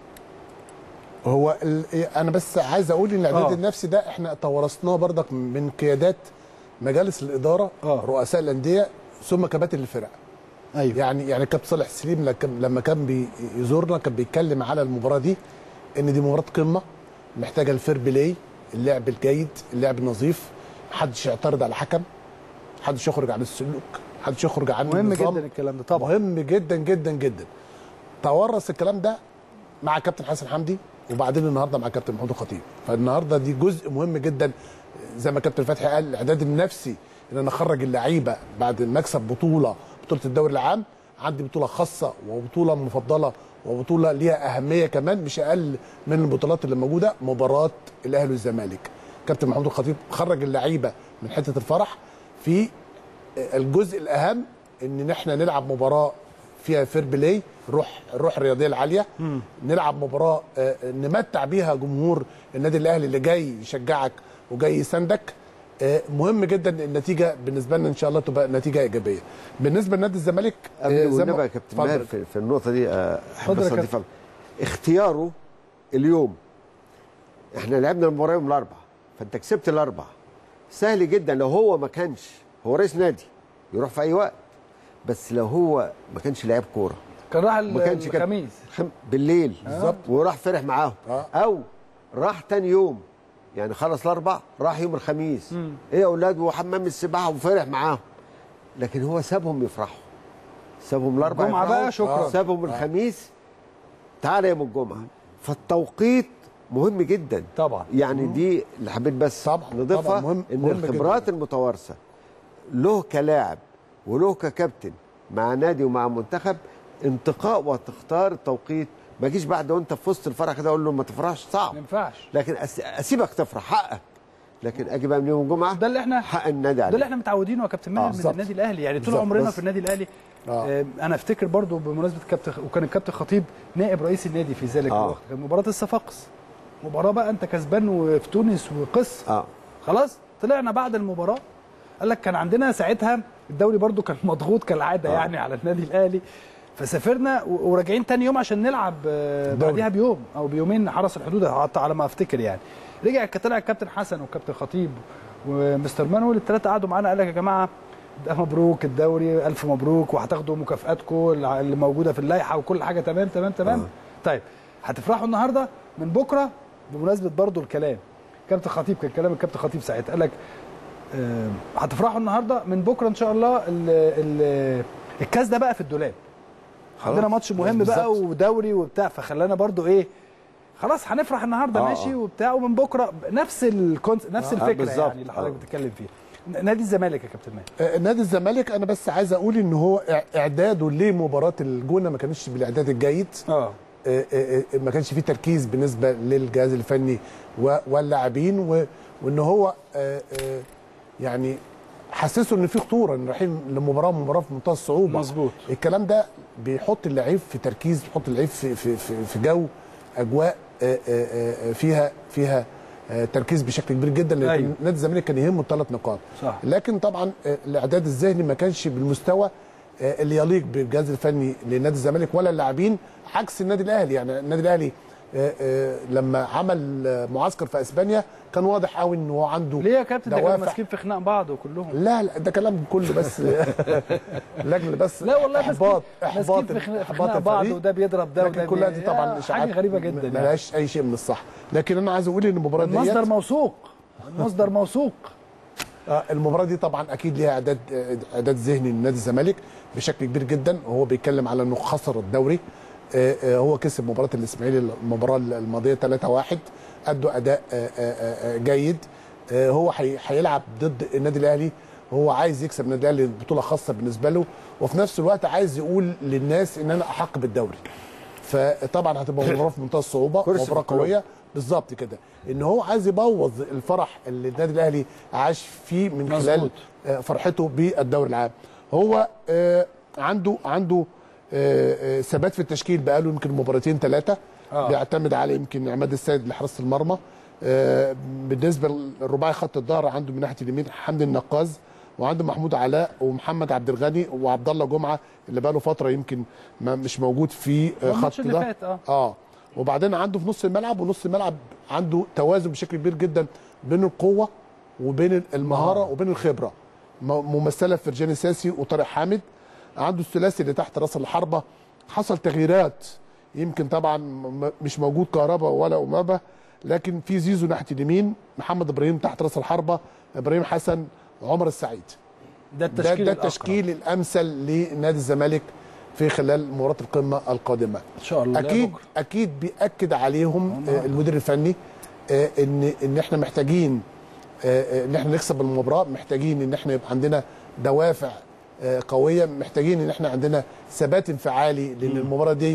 هو انا بس عايز اقول ان الاعداد النفسي ده احنا توارثناه برضك من قيادات مجالس الاداره، أوه. رؤساء الانديه ثم كباتن الفرق. ايوه يعني يعني كابتن صالح سليم لما كان بيزورنا كان بيتكلم على المباراه دي ان دي مباراه قمه محتاجه الفير بلاي، اللعب الجيد، اللعب النظيف، محدش يعترض على الحكم، محدش يخرج عن السلوك، محدش يخرج عن مهم النظام. جدا الكلام ده طبعا مهم جدا جدا جدا. تورث الكلام ده مع كابتن حسن حمدي وبعدين النهارده مع كابتن محمود الخطيب. فالنهارده دي جزء مهم جدا زي ما كابتن فتحي قال، الاعداد النفسي ان انا اخرج اللعيبه بعد مكسب بطوله بطوله الدوري العام. عندي بطوله خاصه وبطوله مفضله وبطوله ليها اهميه كمان مش اقل من البطولات اللي موجوده، مباراه الاهلي والزمالك. كابتن محمود الخطيب خرج اللعيبه من حته الفرح في الجزء الاهم ان احنا نلعب مباراه فيها فير بلاي، روح الروح الرياضيه العاليه. مم. نلعب مباراه نمتع بيها جمهور النادي الاهلي اللي جاي يشجعك وجاي يساندك. مهم جدا النتيجه بالنسبه لنا ان شاء الله تبقى نتيجه ايجابيه. بالنسبه لنادي الزمالك زي ما يا كابتن ماهر في, في النقطه دي احب اضيف اختياره اليوم. احنا لعبنا المباراه يوم الاربعاء، فانت كسبت الاربعاء، سهل جدا. لو هو ما كانش هو رئيس نادي يروح في اي وقت، بس لو هو ما كانش لاعب كوره كان راح الخميس بالليل بالظبط آه. وراح فرح معاهم آه. او راح تاني يوم، يعني خلص الاربع راح يوم الخميس مم. ايه يا اولاد وحمام السباحه وفرح معاهم، لكن هو سابهم يفرحوا، سابهم الاربع الجمعه بقى شكرا آه. سابهم آه. الخميس تعالى يوم الجمعه. فالتوقيت مهم جدا طبعا. يعني مم. دي اللي حبيت بس طبعا نضيفها مهم. ان مهم الخبرات جداً. المتوارثه له كلاعب وله ككابتن مع نادي ومع منتخب انتقاء وتختار التوقيت. ما جيش بعد وانت في وسط الفرح كده اقول له ما تفرحش، صعب ما ينفعش، لكن اسيبك تفرح حقك، لكن اجي بقى من يوم الجمعه ده اللي احنا حق النادي عليه. ده اللي احنا متعودينه يا كابتن ماهر آه. من النادي الاهلي، يعني طول عمرنا في النادي الاهلي. آه. انا افتكر برضو بمناسبه كابتن، وكان الكابتن خطيب نائب رئيس النادي في ذلك آه. الوقت، كان مباراه الصفاقس، مباراه بقى انت كسبان وفي تونس وقصه آه. خلاص طلعنا بعد المباراه قال لك كان عندنا ساعتها الدوري برضو كان مضغوط كالعاده آه. يعني على النادي الاهلي، فسافرنا وراجعين تاني يوم عشان نلعب بعدها بيوم او بيومين حرس الحدود على ما افتكر. يعني رجع طلع الكابتن حسن والكابتن خطيب ومستر مانويل الثلاثه قعدوا معانا قال لك يا جماعه ده مبروك الدوري، الف مبروك، وهتاخدوا مكافاتكم اللي موجوده في اللائحه وكل حاجه تمام تمام تمام. آه. طيب هتفرحوا النهارده من بكره. بمناسبه برضو الكلام كابتن خطيب، كان كلام الكابتن خطيب ساعتها قال لك أه هتفرحوا النهارده من بكره ان شاء الله. ال ال الكاس ده بقى في الدولاب، عندنا ماتش مهم بقى ودوري وبتاع، فخلانا برضو ايه خلاص هنفرح النهارده آه ماشي وبتاع، ومن بكره نفس الكونس نفس آه الفكره آه يعني اللي حضرتك بتتكلم فيها. نادي الزمالك يا كابتن ماهر، آه نادي الزمالك انا بس عايز اقول ان هو اعداده لمباراه الجونه ما كانش بالاعداد الجيد اه آه آه ما كانش فيه تركيز بالنسبه للجهاز الفني واللاعبين، وان هو آه آه يعني حسسوا ان في خطوره ان رايحين لمباراه مباراه في منتهى الصعوبه. مظبوط. الكلام ده بيحط اللعيب في تركيز، بيحط اللعيب في في في, في جو اجواء فيها فيها تركيز بشكل كبير جدا، لان أيوه. نادي الزمالك كان يهمه الثلاث نقاط صح. لكن طبعا الاعداد الذهني ما كانش بالمستوى اللي يليق بالجهاز الفني لنادي الزمالك ولا اللاعبين، عكس النادي الاهلي. يعني النادي الاهلي لما عمل معسكر في اسبانيا كان واضح قوي ان هو عنده ليه يا كابتن؟ ده كانوا ماسكين في خناق بعض وكلهم. لا لا ده كلام كله بس لاجل بس لا والله احباط احباط في خناق بعض، وده بيضرب ده وده كلها دي طبعا اشاعات حاجه غريبه جدا ما لهاش اي شيء من الصح. لكن انا عايز اقول ان المباراه دي مصدر موثوق، مصدر موثوق. المباراه دي طبعا اكيد ليها اعداد اعداد ذهني لنادي الزمالك بشكل كبير جدا، وهو بيتكلم على انه خسر الدوري. هو كسب مباراه الاسماعيلي المباراه الماضيه ثلاثة واحد، ادوا اداء جيد. هو هيلعب ضد النادي الاهلي، هو عايز يكسب النادي الاهلي بطوله خاصه بالنسبه له، وفي نفس الوقت عايز يقول للناس ان انا احق بالدوري. فطبعا هتبقى مباراه في منتهى الصعوبه، مباراه قويه بالظبط كده، ان هو عايز يبوظ الفرح اللي النادي الاهلي عاش فيه من خلال فرحته بالدوري العام. هو عنده عنده ثبات في التشكيل بقاله يمكن مباراتين ثلاثه آه. بيعتمد على يمكن عماد السيد لحراسه المرمى. آه بالنسبه للرباعي خط الظهر عنده من ناحيه اليمين حمدي النقاز، وعنده محمود علاء ومحمد عبد الغني وعبد الله جمعه اللي بقاله فتره يمكن ما مش موجود في خط ده اه اه وبعدين عنده في نص الملعب، ونص الملعب عنده توازن بشكل كبير جدا بين القوه وبين المهاره آه. وبين الخبره، ممثله في فرجاني ساسي وطارق حامد. عنده الثلاثي اللي تحت راس الحربه حصل تغييرات، يمكن طبعا مش موجود كهربا ولا امابه، لكن في زيزو ناحيه اليمين، محمد ابراهيم تحت راس الحربه، ابراهيم حسن، عمر السعيد. ده التشكيل ده, ده التشكيل الامثل لنادي الزمالك في خلال مباراه القمه القادمه ان شاء الله. اكيد اكيد بياكد عليهم آه المدير الفني آه ان ان احنا محتاجين آه ان احنا نكسب المباراه، محتاجين ان احنا يبقى عندنا دوافع قويه، محتاجين ان احنا عندنا ثبات انفعالي، لان المباراه دي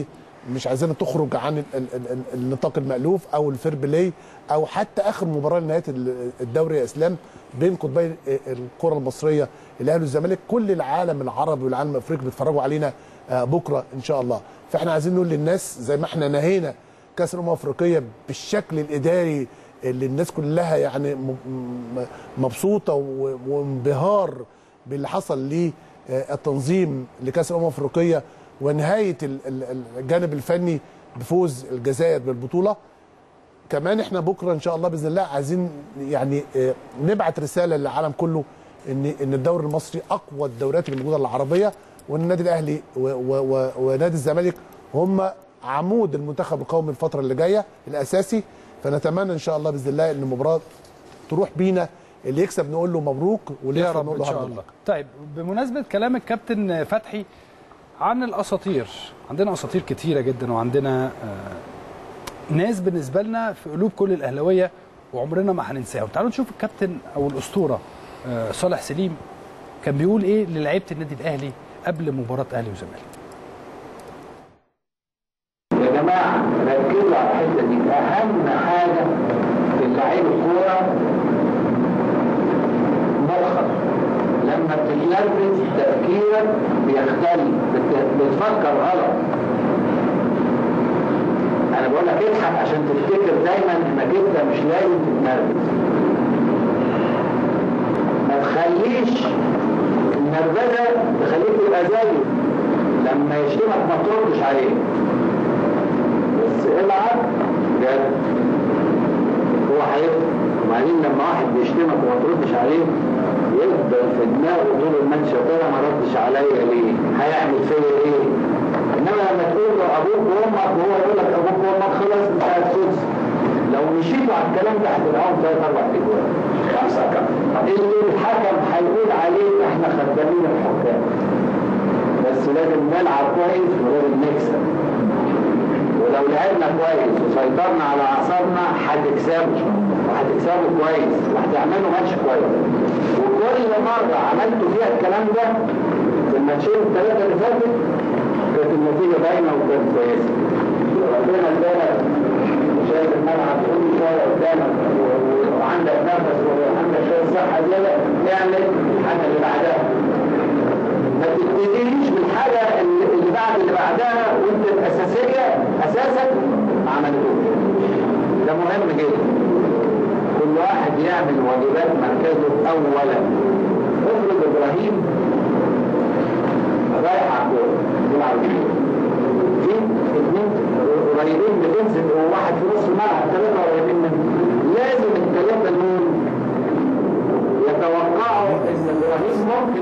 مش عايزينها تخرج عن ال ال ال النطاق المألوف او الفير بلاي، او حتى اخر مباراه لنهايه الدوري يا اسلام بين قطبي الكره المصريه الاهلي والزمالك. كل العالم العربي والعالم الافريقي بيتفرجوا علينا بكره ان شاء الله. فاحنا عايزين نقول للناس زي ما احنا نهينا كاس الامم الافريقيه بالشكل الاداري اللي الناس كلها يعني مبسوطه وانبهار باللي حصل للتنظيم لكاس الامم الافريقيه ونهايه الجانب الفني بفوز الجزائر بالبطوله. كمان احنا بكره ان شاء الله باذن الله عايزين يعني نبعت رساله للعالم كله ان ان الدوري المصري اقوى الدوريات اللي موجوده العربيه، وان النادي الاهلي ونادي الزمالك هم عمود المنتخب القومي الفتره اللي جايه الاساسي. فنتمنى ان شاء الله باذن الله ان المباراه تروح بينا، اللي يكسب نقول له مبروك واللي يا يخسر رب نقول ان له شاء هارد الله. لك. طيب بمناسبه كلام الكابتن فتحي عن الاساطير، عندنا اساطير كتيره جدا، وعندنا آه ناس بالنسبه لنا في قلوب كل الاهلاويه وعمرنا ما هننساهم. تعالوا نشوف الكابتن او الاسطوره آه صالح سليم كان بيقول ايه للاعيبه النادي الاهلي قبل مباراه اهلي وزمالك. يا جماعه ركزوا على الحته دي، اهم حاجه في اللعيب الكوره مخك. لما بتتلبس تفكيرك بيختلف، بتفكر غلط. انا بقول لك اضحك عشان تفتكر دايما انك انت مش لازم تتنرفز. ما تخليش النرفزه تخليك تبقى زيه، لما يشتمك ما تردش عليه، بس العب بجد هو هيفهم. وبعدين لما واحد بيشتمك وما تردش عليه يفضل في دماغه طول الماتش، يا ترى ما ردش عليا ليه؟ هيعمل فيا ايه؟ انما لما تقول له ابوك وامك وهو يقول لك ابوك وامك، خلاص انت هتفوز. لو مشيتوا على الكلام ده هتلاقيهم ثلاث اربع اجوال. اللي الحكم هيقول عليه احنا خدامين الحكام، بس لازم نلعب كويس ولازم نكسب. ولو لعبنا كويس وسيطرنا على اعصابنا هتكسبوا، وهتكسبوا كويس وهتعملوا ماتش كويس. وكل مره عملتوا فيها الكلام ده في الماتشين الثلاثه اللي فاتت كانت النتيجه باينه وكانت كويسه. ربنا ادالك شايف الملعب كل شويه قدامك وعندك نفس وعندك شويه صحه زياده، اعمل الحاجه اللي بعدها. ما تبتديش بالحاجه اللي بعد اللي بعدها وانت الاساسيه اساسا ما عملتوش. ده مهم جدا. كل واحد يعمل واجبات مركزه اولا. افرض ابراهيم رايح على الكوره يلعب في اثنين قريبين بتنزل وواحد في نص الملعب، ثلاثه قريبين منه، لازم الثلاثه دول يتوقعوا ان ابراهيم ممكن.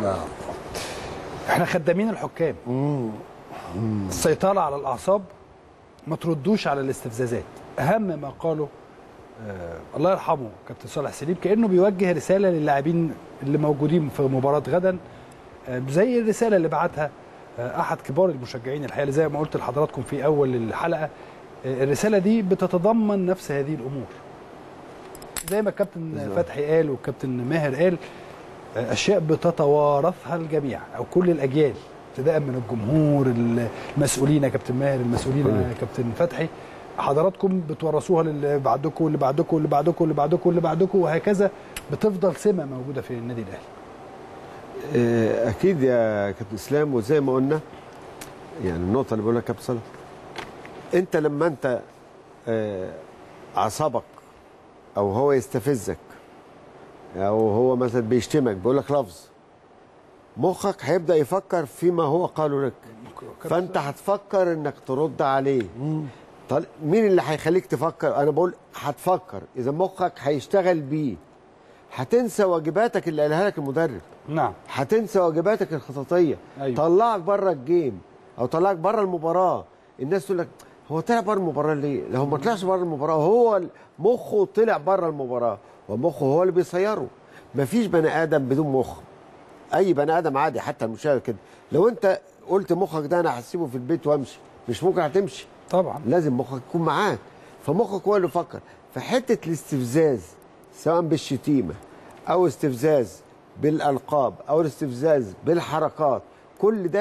احنا خدامين الحكام. السيطره على الاعصاب، ما تردوش على الاستفزازات. اهم ما قاله آه الله يرحمه كابتن صالح سليم، كانه بيوجه رساله للاعبين اللي موجودين في مباراه غدا، آه زي الرساله اللي بعتها آه احد كبار المشجعين الحقيقه، زي ما قلت لحضراتكم في اول الحلقه. آه الرساله دي بتتضمن نفس هذه الامور، زي ما الكابتن فتحي قال والكابتن ماهر قال، آه اشياء بتتوارثها الجميع او كل الاجيال، ابتداء من الجمهور، المسؤولين يا كابتن ماهر، المسؤولين يا كابتن فتحي، حضراتكم بتورثوها للي بعدكم واللي بعدكم واللي بعدكم واللي بعدكم واللي بعدكم، وهكذا بتفضل سمه موجوده في النادي الاهلي. اكيد يا كابتن اسلام، وزي ما قلنا يعني النقطه اللي بقولها كابتن صالح، انت لما انت اعصابك او هو يستفزك او هو مثلا بيشتمك بيقول لك لفظ، مخك هيبدا يفكر فيما هو قاله لك، فانت هتفكر انك ترد عليه. طيب مين اللي هيخليك تفكر؟ انا بقول هتفكر، اذا مخك هيشتغل بيه هتنسى واجباتك اللي قالها لك المدرب. نعم. هتنسى واجباتك الخططيه. أيوة. طلعك بره الجيم او طلعك بره المباراه. الناس تقول لك هو طلع بره المباراه ليه؟ لو ما طلعش بره المباراه، هو مخه طلع بره المباراه ومخه هو اللي بيسيره. مفيش بني ادم بدون مخ. اي بني ادم عادي حتى المشاهد كده، لو انت قلت مخك ده انا هسيبه في البيت وامشي، مش ممكن هتمشي. طبعا لازم مخك يكون معاك، فمخك هو اللي يفكر. فحته الاستفزاز سواء بالشتيمه او استفزاز بالالقاب او الاستفزاز بالحركات، كل ده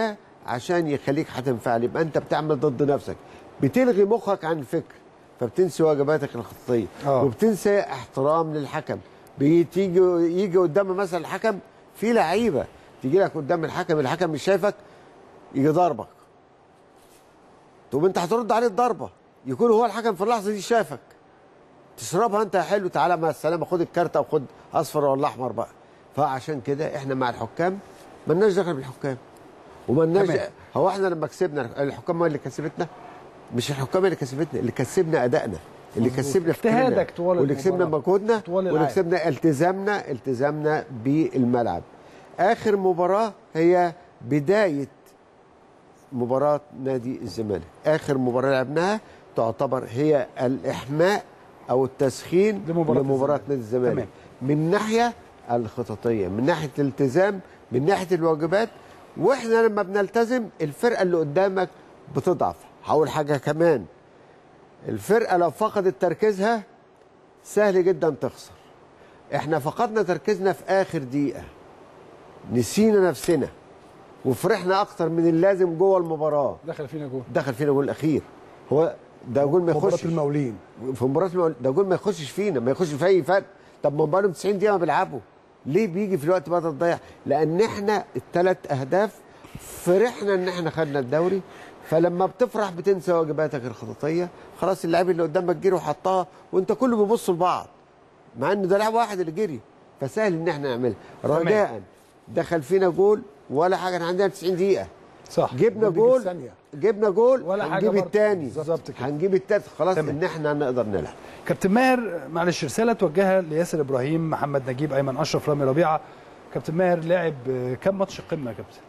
عشان يخليك هتنفعل، يبقى انت بتعمل ضد نفسك، بتلغي مخك عن الفكر، فبتنسي واجباتك الخطيه آه. وبتنسى احترام للحكم. بتيجي يجي قدام مثلا الحكم في لعيبه تيجي لك قدام الحكم، الحكم مش شايفك يجي ضربك، تقوم انت هترد عليه الضربه، يكون هو الحكم في اللحظه دي شافك، تشربها انت يا حلو، تعالى مع السلامه، خد الكارت او خد اصفر ولا احمر بقى. فعشان كده احنا مع الحكام مالناش دخل بالحكام ومالناش. هو احنا لما كسبنا الحكام اللي كسبتنا؟ مش الحكام اللي كسبتنا، اللي كسبنا ادائنا، اللي كسبنا فكرنا، واللي كسبنا مجهودنا، واللي كسبنا التزامنا التزامنا بالملعب. اخر مباراه هي بدايه مباراه نادي الزمالك، اخر مباراه لعبناها تعتبر هي الاحماء او التسخين لمباراه, لمباراة نادي الزمالك. تمام. من ناحيه الخططيه، من ناحيه الالتزام، من ناحيه الواجبات. واحنا لما بنلتزم الفرقه اللي قدامك بتضعف. هقول حاجه كمان، الفرقه لو فقدت تركيزها سهل جدا تخسر. احنا فقدنا تركيزنا في اخر دقيقه، نسينا نفسنا وفرحنا اكتر من اللازم جوه المباراه. دخل فينا جول دخل فينا جول الاخير، هو ده جول ما يخشش مباراه المقاولين، في مباراه المقاولين ده جول ما يخشش فينا، ما يخش في اي فرق. طب ما بقالهم تسعين دقيقه ما بيلعبوا، ليه بيجي في الوقت بقى تضيع؟ لان احنا الثلاث اهداف فرحنا ان احنا خدنا الدوري. فلما بتفرح بتنسى واجباتك الخططيه، خلاص اللعيب اللي قدامك جري وحطها وانت كله بيبصوا لبعض، مع ان ده لاعب واحد اللي جري، فسهل ان احنا نعملها. رجاء دخل فينا جول ولا حاجه، احنا عندنا تسعين دقيقه صح، جبنا جول جبنا جول هنجيب الثاني، هنجيب الثالث، خلاص تمام. ان احنا نقدر نلعب. كابتن ماهر، معلش رساله توجهها لياسر ابراهيم، محمد نجيب، ايمن اشرف، رامي ربيعه. كابتن ماهر لعب كم ماتش قمه يا كابتن؟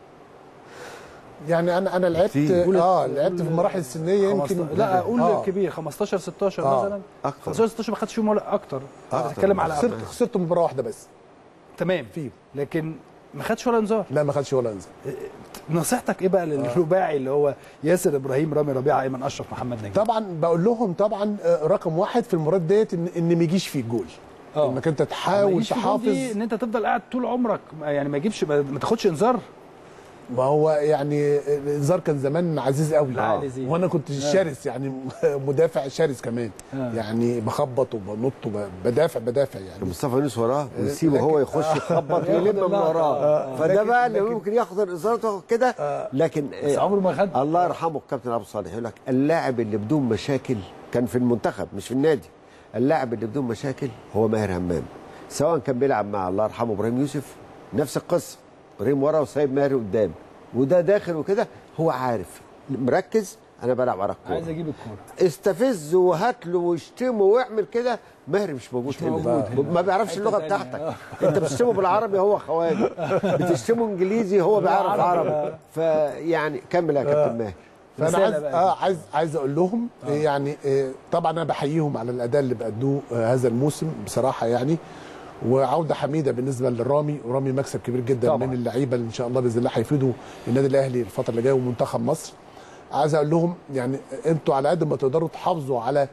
يعني انا انا لعبت اه لعبت في المراحل السنيه يمكن لا اقول آه. كبير خمستاشر ستاشر آه. مثلا اكتر خمستاشر ستاشر ما خدتش فيهم ولا اكتر. بتتكلم على خسرت خسرت مباراه واحده بس. تمام فيه، لكن ما خدش ولا انذار. لا ما خدش ولا انذار. نصيحتك ايه بقى للرباعي اللي هو ياسر ابراهيم، رامي ربيعه، ايمن اشرف، محمد نجيب؟ طبعا بقول لهم طبعا رقم واحد في المباراه ديت ان ان ما يجيش فيه جول، انك انت تحاول تحافظ، ان انت تفضل قاعد طول عمرك يعني ما يجيبش ما تاخدش انذار. ما هو يعني الانذار كان زمان عزيز قوي آه. وانا كنت شرس يعني مدافع شرس كمان آه. يعني بخبط وبنط وبدافع بدافع يعني مصطفى يونس وراه ويسيبه هو يخش يخبط ويلم من وراه، فده بقى اللي ممكن ياخد الانذار كده. لكن بس عمره ما خد. الله يرحمه الكابتن ابو صالح يقول لك اللاعب اللي بدون مشاكل، كان في المنتخب مش في النادي، اللاعب اللي بدون مشاكل هو ماهر همام، سواء كان بيلعب مع الله يرحمه ابراهيم يوسف نفس القصه، ابراهيم ورا وسايب ماهر قدام وده داخل وكده، هو عارف مركز انا بلعب على الكوره، عايز اجيب الكوره، استفزه وهات له واشتمه واعمل كده. ماهر مش موجود مش موجود، ما بيعرفش اللغه بتاعتك. انت بتشتمه بالعربي هو خواجه، بتشتمه انجليزي هو بيعرف عربي. فيعني كمل يا كابتن ماهر. فانا عايز اه عايز عايز اقول لهم آه. يعني آه طبعا انا بحييهم على الاداء اللي بأدوه آه هذا الموسم بصراحه يعني، وعوده حميده بالنسبه لرامي، ورامي مكسب كبير جدا طبعا. من اللعيبه اللي ان شاء الله باذن الله هيفيدوا النادي الاهلي الفتره اللي جايه ومنتخب مصر. عايز اقول لهم يعني انتوا على قد ما تقدروا تحافظوا على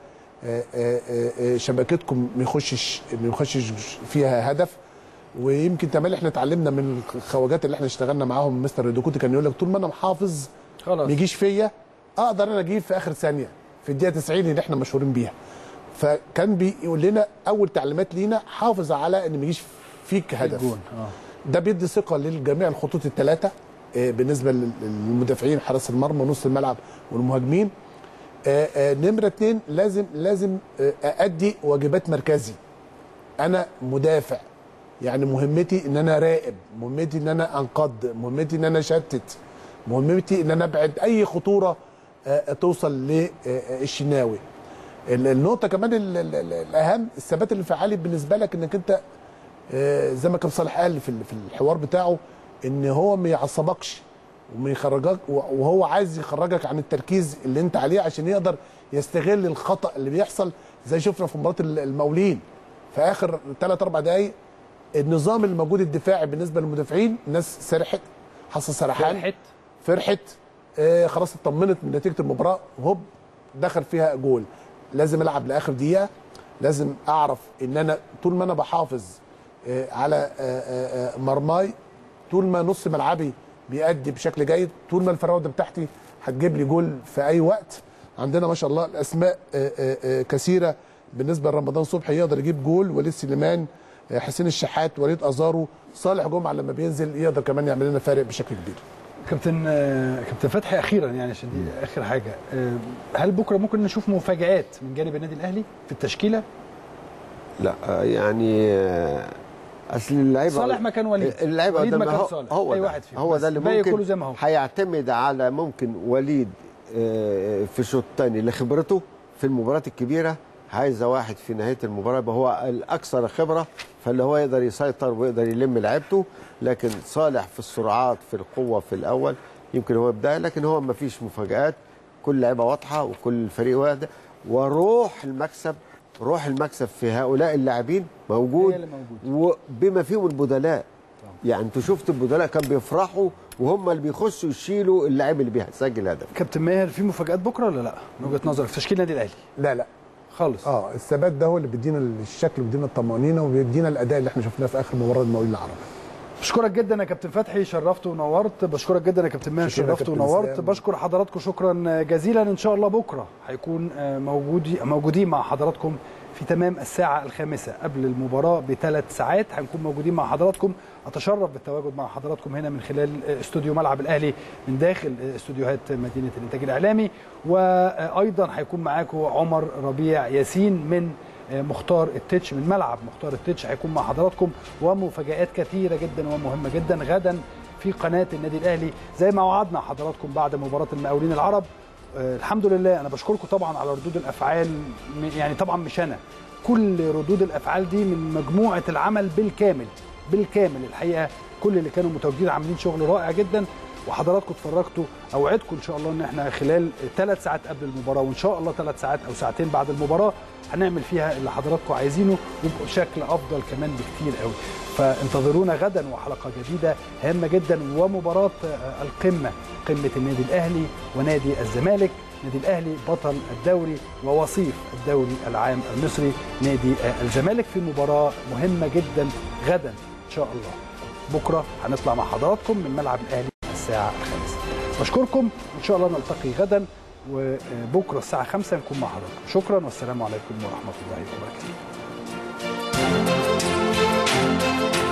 شبكتكم ما يخشش ما يخشش فيها هدف. ويمكن تمام احنا اتعلمنا من الخواجات اللي احنا اشتغلنا معاهم، مستر دوكوتي كان يقول لك طول ما انا محافظ ما يجيش فيا اقدر انا اجيب في اخر ثانيه في الدقيقه تسعين اللي احنا مشهورين بيها. فكان بيقول لنا اول تعليمات لينا حافظ على ان ما يجيش فيك هدف. آه. ده بيدي ثقه للجميع الخطوط الثلاثه بالنسبه للمدافعين، حراس المرمى ونص الملعب والمهاجمين. نمره اثنين لازم لازم اادي واجبات مركزي. انا مدافع يعني مهمتي ان انا راقب، مهمتي ان انا انقض، مهمتي ان انا اشتت، مهمتي ان انا ابعد اي خطوره توصل للشناوي. النقطه كمان الاهم الثبات الانفعالي بالنسبه لك، انك انت زي ما كان صالح قال في الحوار بتاعه ان هو ما يعصبكش وما يخرجك، وهو عايز يخرجك عن التركيز اللي انت عليه عشان يقدر يستغل الخطا اللي بيحصل، زي شفنا في مباراه المقاولين في اخر ثلاث اربع دقائق. النظام الموجود الدفاعي بالنسبه للمدافعين الناس سرحت، حصل سرحان، فرحت فرحت آه خلاص اطمنت من نتيجه المباراه، هوب دخل فيها جول. لازم العب لاخر دقيقه، لازم اعرف ان انا طول ما انا بحافظ آه على آه آه مرماي، طول ما نص ملعبي بيأدي بشكل جيد. طول ما الفراوده بتاعتي هتجيب لي جول في اي وقت. عندنا ما شاء الله الاسماء كثيره بالنسبه لرمضان صبحي، يقدر يجيب جول، وليد سليمان، حسين الشحات، وليد ازارو، صالح جمعه لما بينزل يقدر كمان يعمل لنا فارق بشكل كبير. كابتن كابتن فتحي اخيرا يعني عشان دي اخر حاجه، هل بكره ممكن نشوف مفاجآت من جانب النادي الاهلي في التشكيله؟ لا يعني اصل اللعيبه صالح مكان وليد، اللعيبه وليد مكان هو صالح، هو اي ده واحد فيهم، هو ده اللي ممكن هيعتمد على ممكن وليد في الشوط الثاني لخبرته في المباريات الكبيره. عايزه واحد في نهايه المباراه يبقى هو الاكثر خبره، فاللي هو يقدر يسيطر ويقدر يلم لعيبته. لكن صالح في السرعات في القوه في الاول يمكن هو يبدا، لكن هو ما فيش مفاجآت، كل لعيبه واضحه وكل الفريق واحد، وروح المكسب روح المكسب في هؤلاء اللاعبين موجود، وبما فيهم البدلاء. يعني انتوا شفتوا البدلاء كانوا بيفرحوا وهم اللي بيخشوا يشيلوا اللاعب اللي بيسجل هدف. كابتن ماهر، في مفاجآت بكره ولا لا من وجهه نظرك في تشكيل النادي الاهلي؟ لا لا خالص. اه الثبات ده هو اللي بيدينا الشكل وبيدينا الطمانينه وبيدينا الاداء اللي احنا شفناه في اخر مباراه المقاولين العرب. بشكرك جدا يا كابتن فتحي، شرفت ونورت. بشكرك جدا يا كابتن ماهر، شرفت ونورت. بشكر حضراتكم شكرا جزيلا. ان شاء الله بكره هيكون موجود موجودين مع حضراتكم في تمام الساعه الخامسه قبل المباراه بثلاث ساعات. هنكون موجودين مع حضراتكم. اتشرف بالتواجد مع حضراتكم هنا من خلال استوديو ملعب الاهلي من داخل استوديوهات مدينه الانتاج الاعلامي، وايضا هيكون معاكم عمر ربيع ياسين من مختار التتش، من ملعب مختار التتش هيكون مع حضراتكم، ومفاجآت كثيره جدا ومهمه جدا غدا في قناه النادي الاهلي زي ما وعدنا حضراتكم بعد مباراه المقاولين العرب. أه الحمد لله. انا بشكركم طبعا على ردود الافعال، يعني طبعا مش انا، كل ردود الافعال دي من مجموعه العمل بالكامل بالكامل الحقيقه. كل اللي كانوا متواجدين عاملين شغل رائع جدا، وحضراتكم اتفرجتوا. اوعدكم ان شاء الله ان احنا خلال ثلاث ساعات قبل المباراه، وان شاء الله ثلاث ساعات او ساعتين بعد المباراه، هنعمل فيها اللي حضراتكم عايزينه وبشكل افضل كمان بكتير قوي. فانتظرونا غدا وحلقه جديده هامه جدا، ومباراه القمه، قمه النادي الاهلي ونادي الزمالك. نادي الاهلي بطل الدوري ووصيف الدوري العام المصري نادي الزمالك، في مباراه مهمه جدا غدا ان شاء الله. بكره هنطلع مع حضراتكم من ملعب الاهلي الساعه الخامسه. بشكركم، ان شاء الله نلتقي غدا، وبكره الساعه خمسة نكون مع حضراتكم. شكرا والسلام عليكم ورحمه الله وبركاته.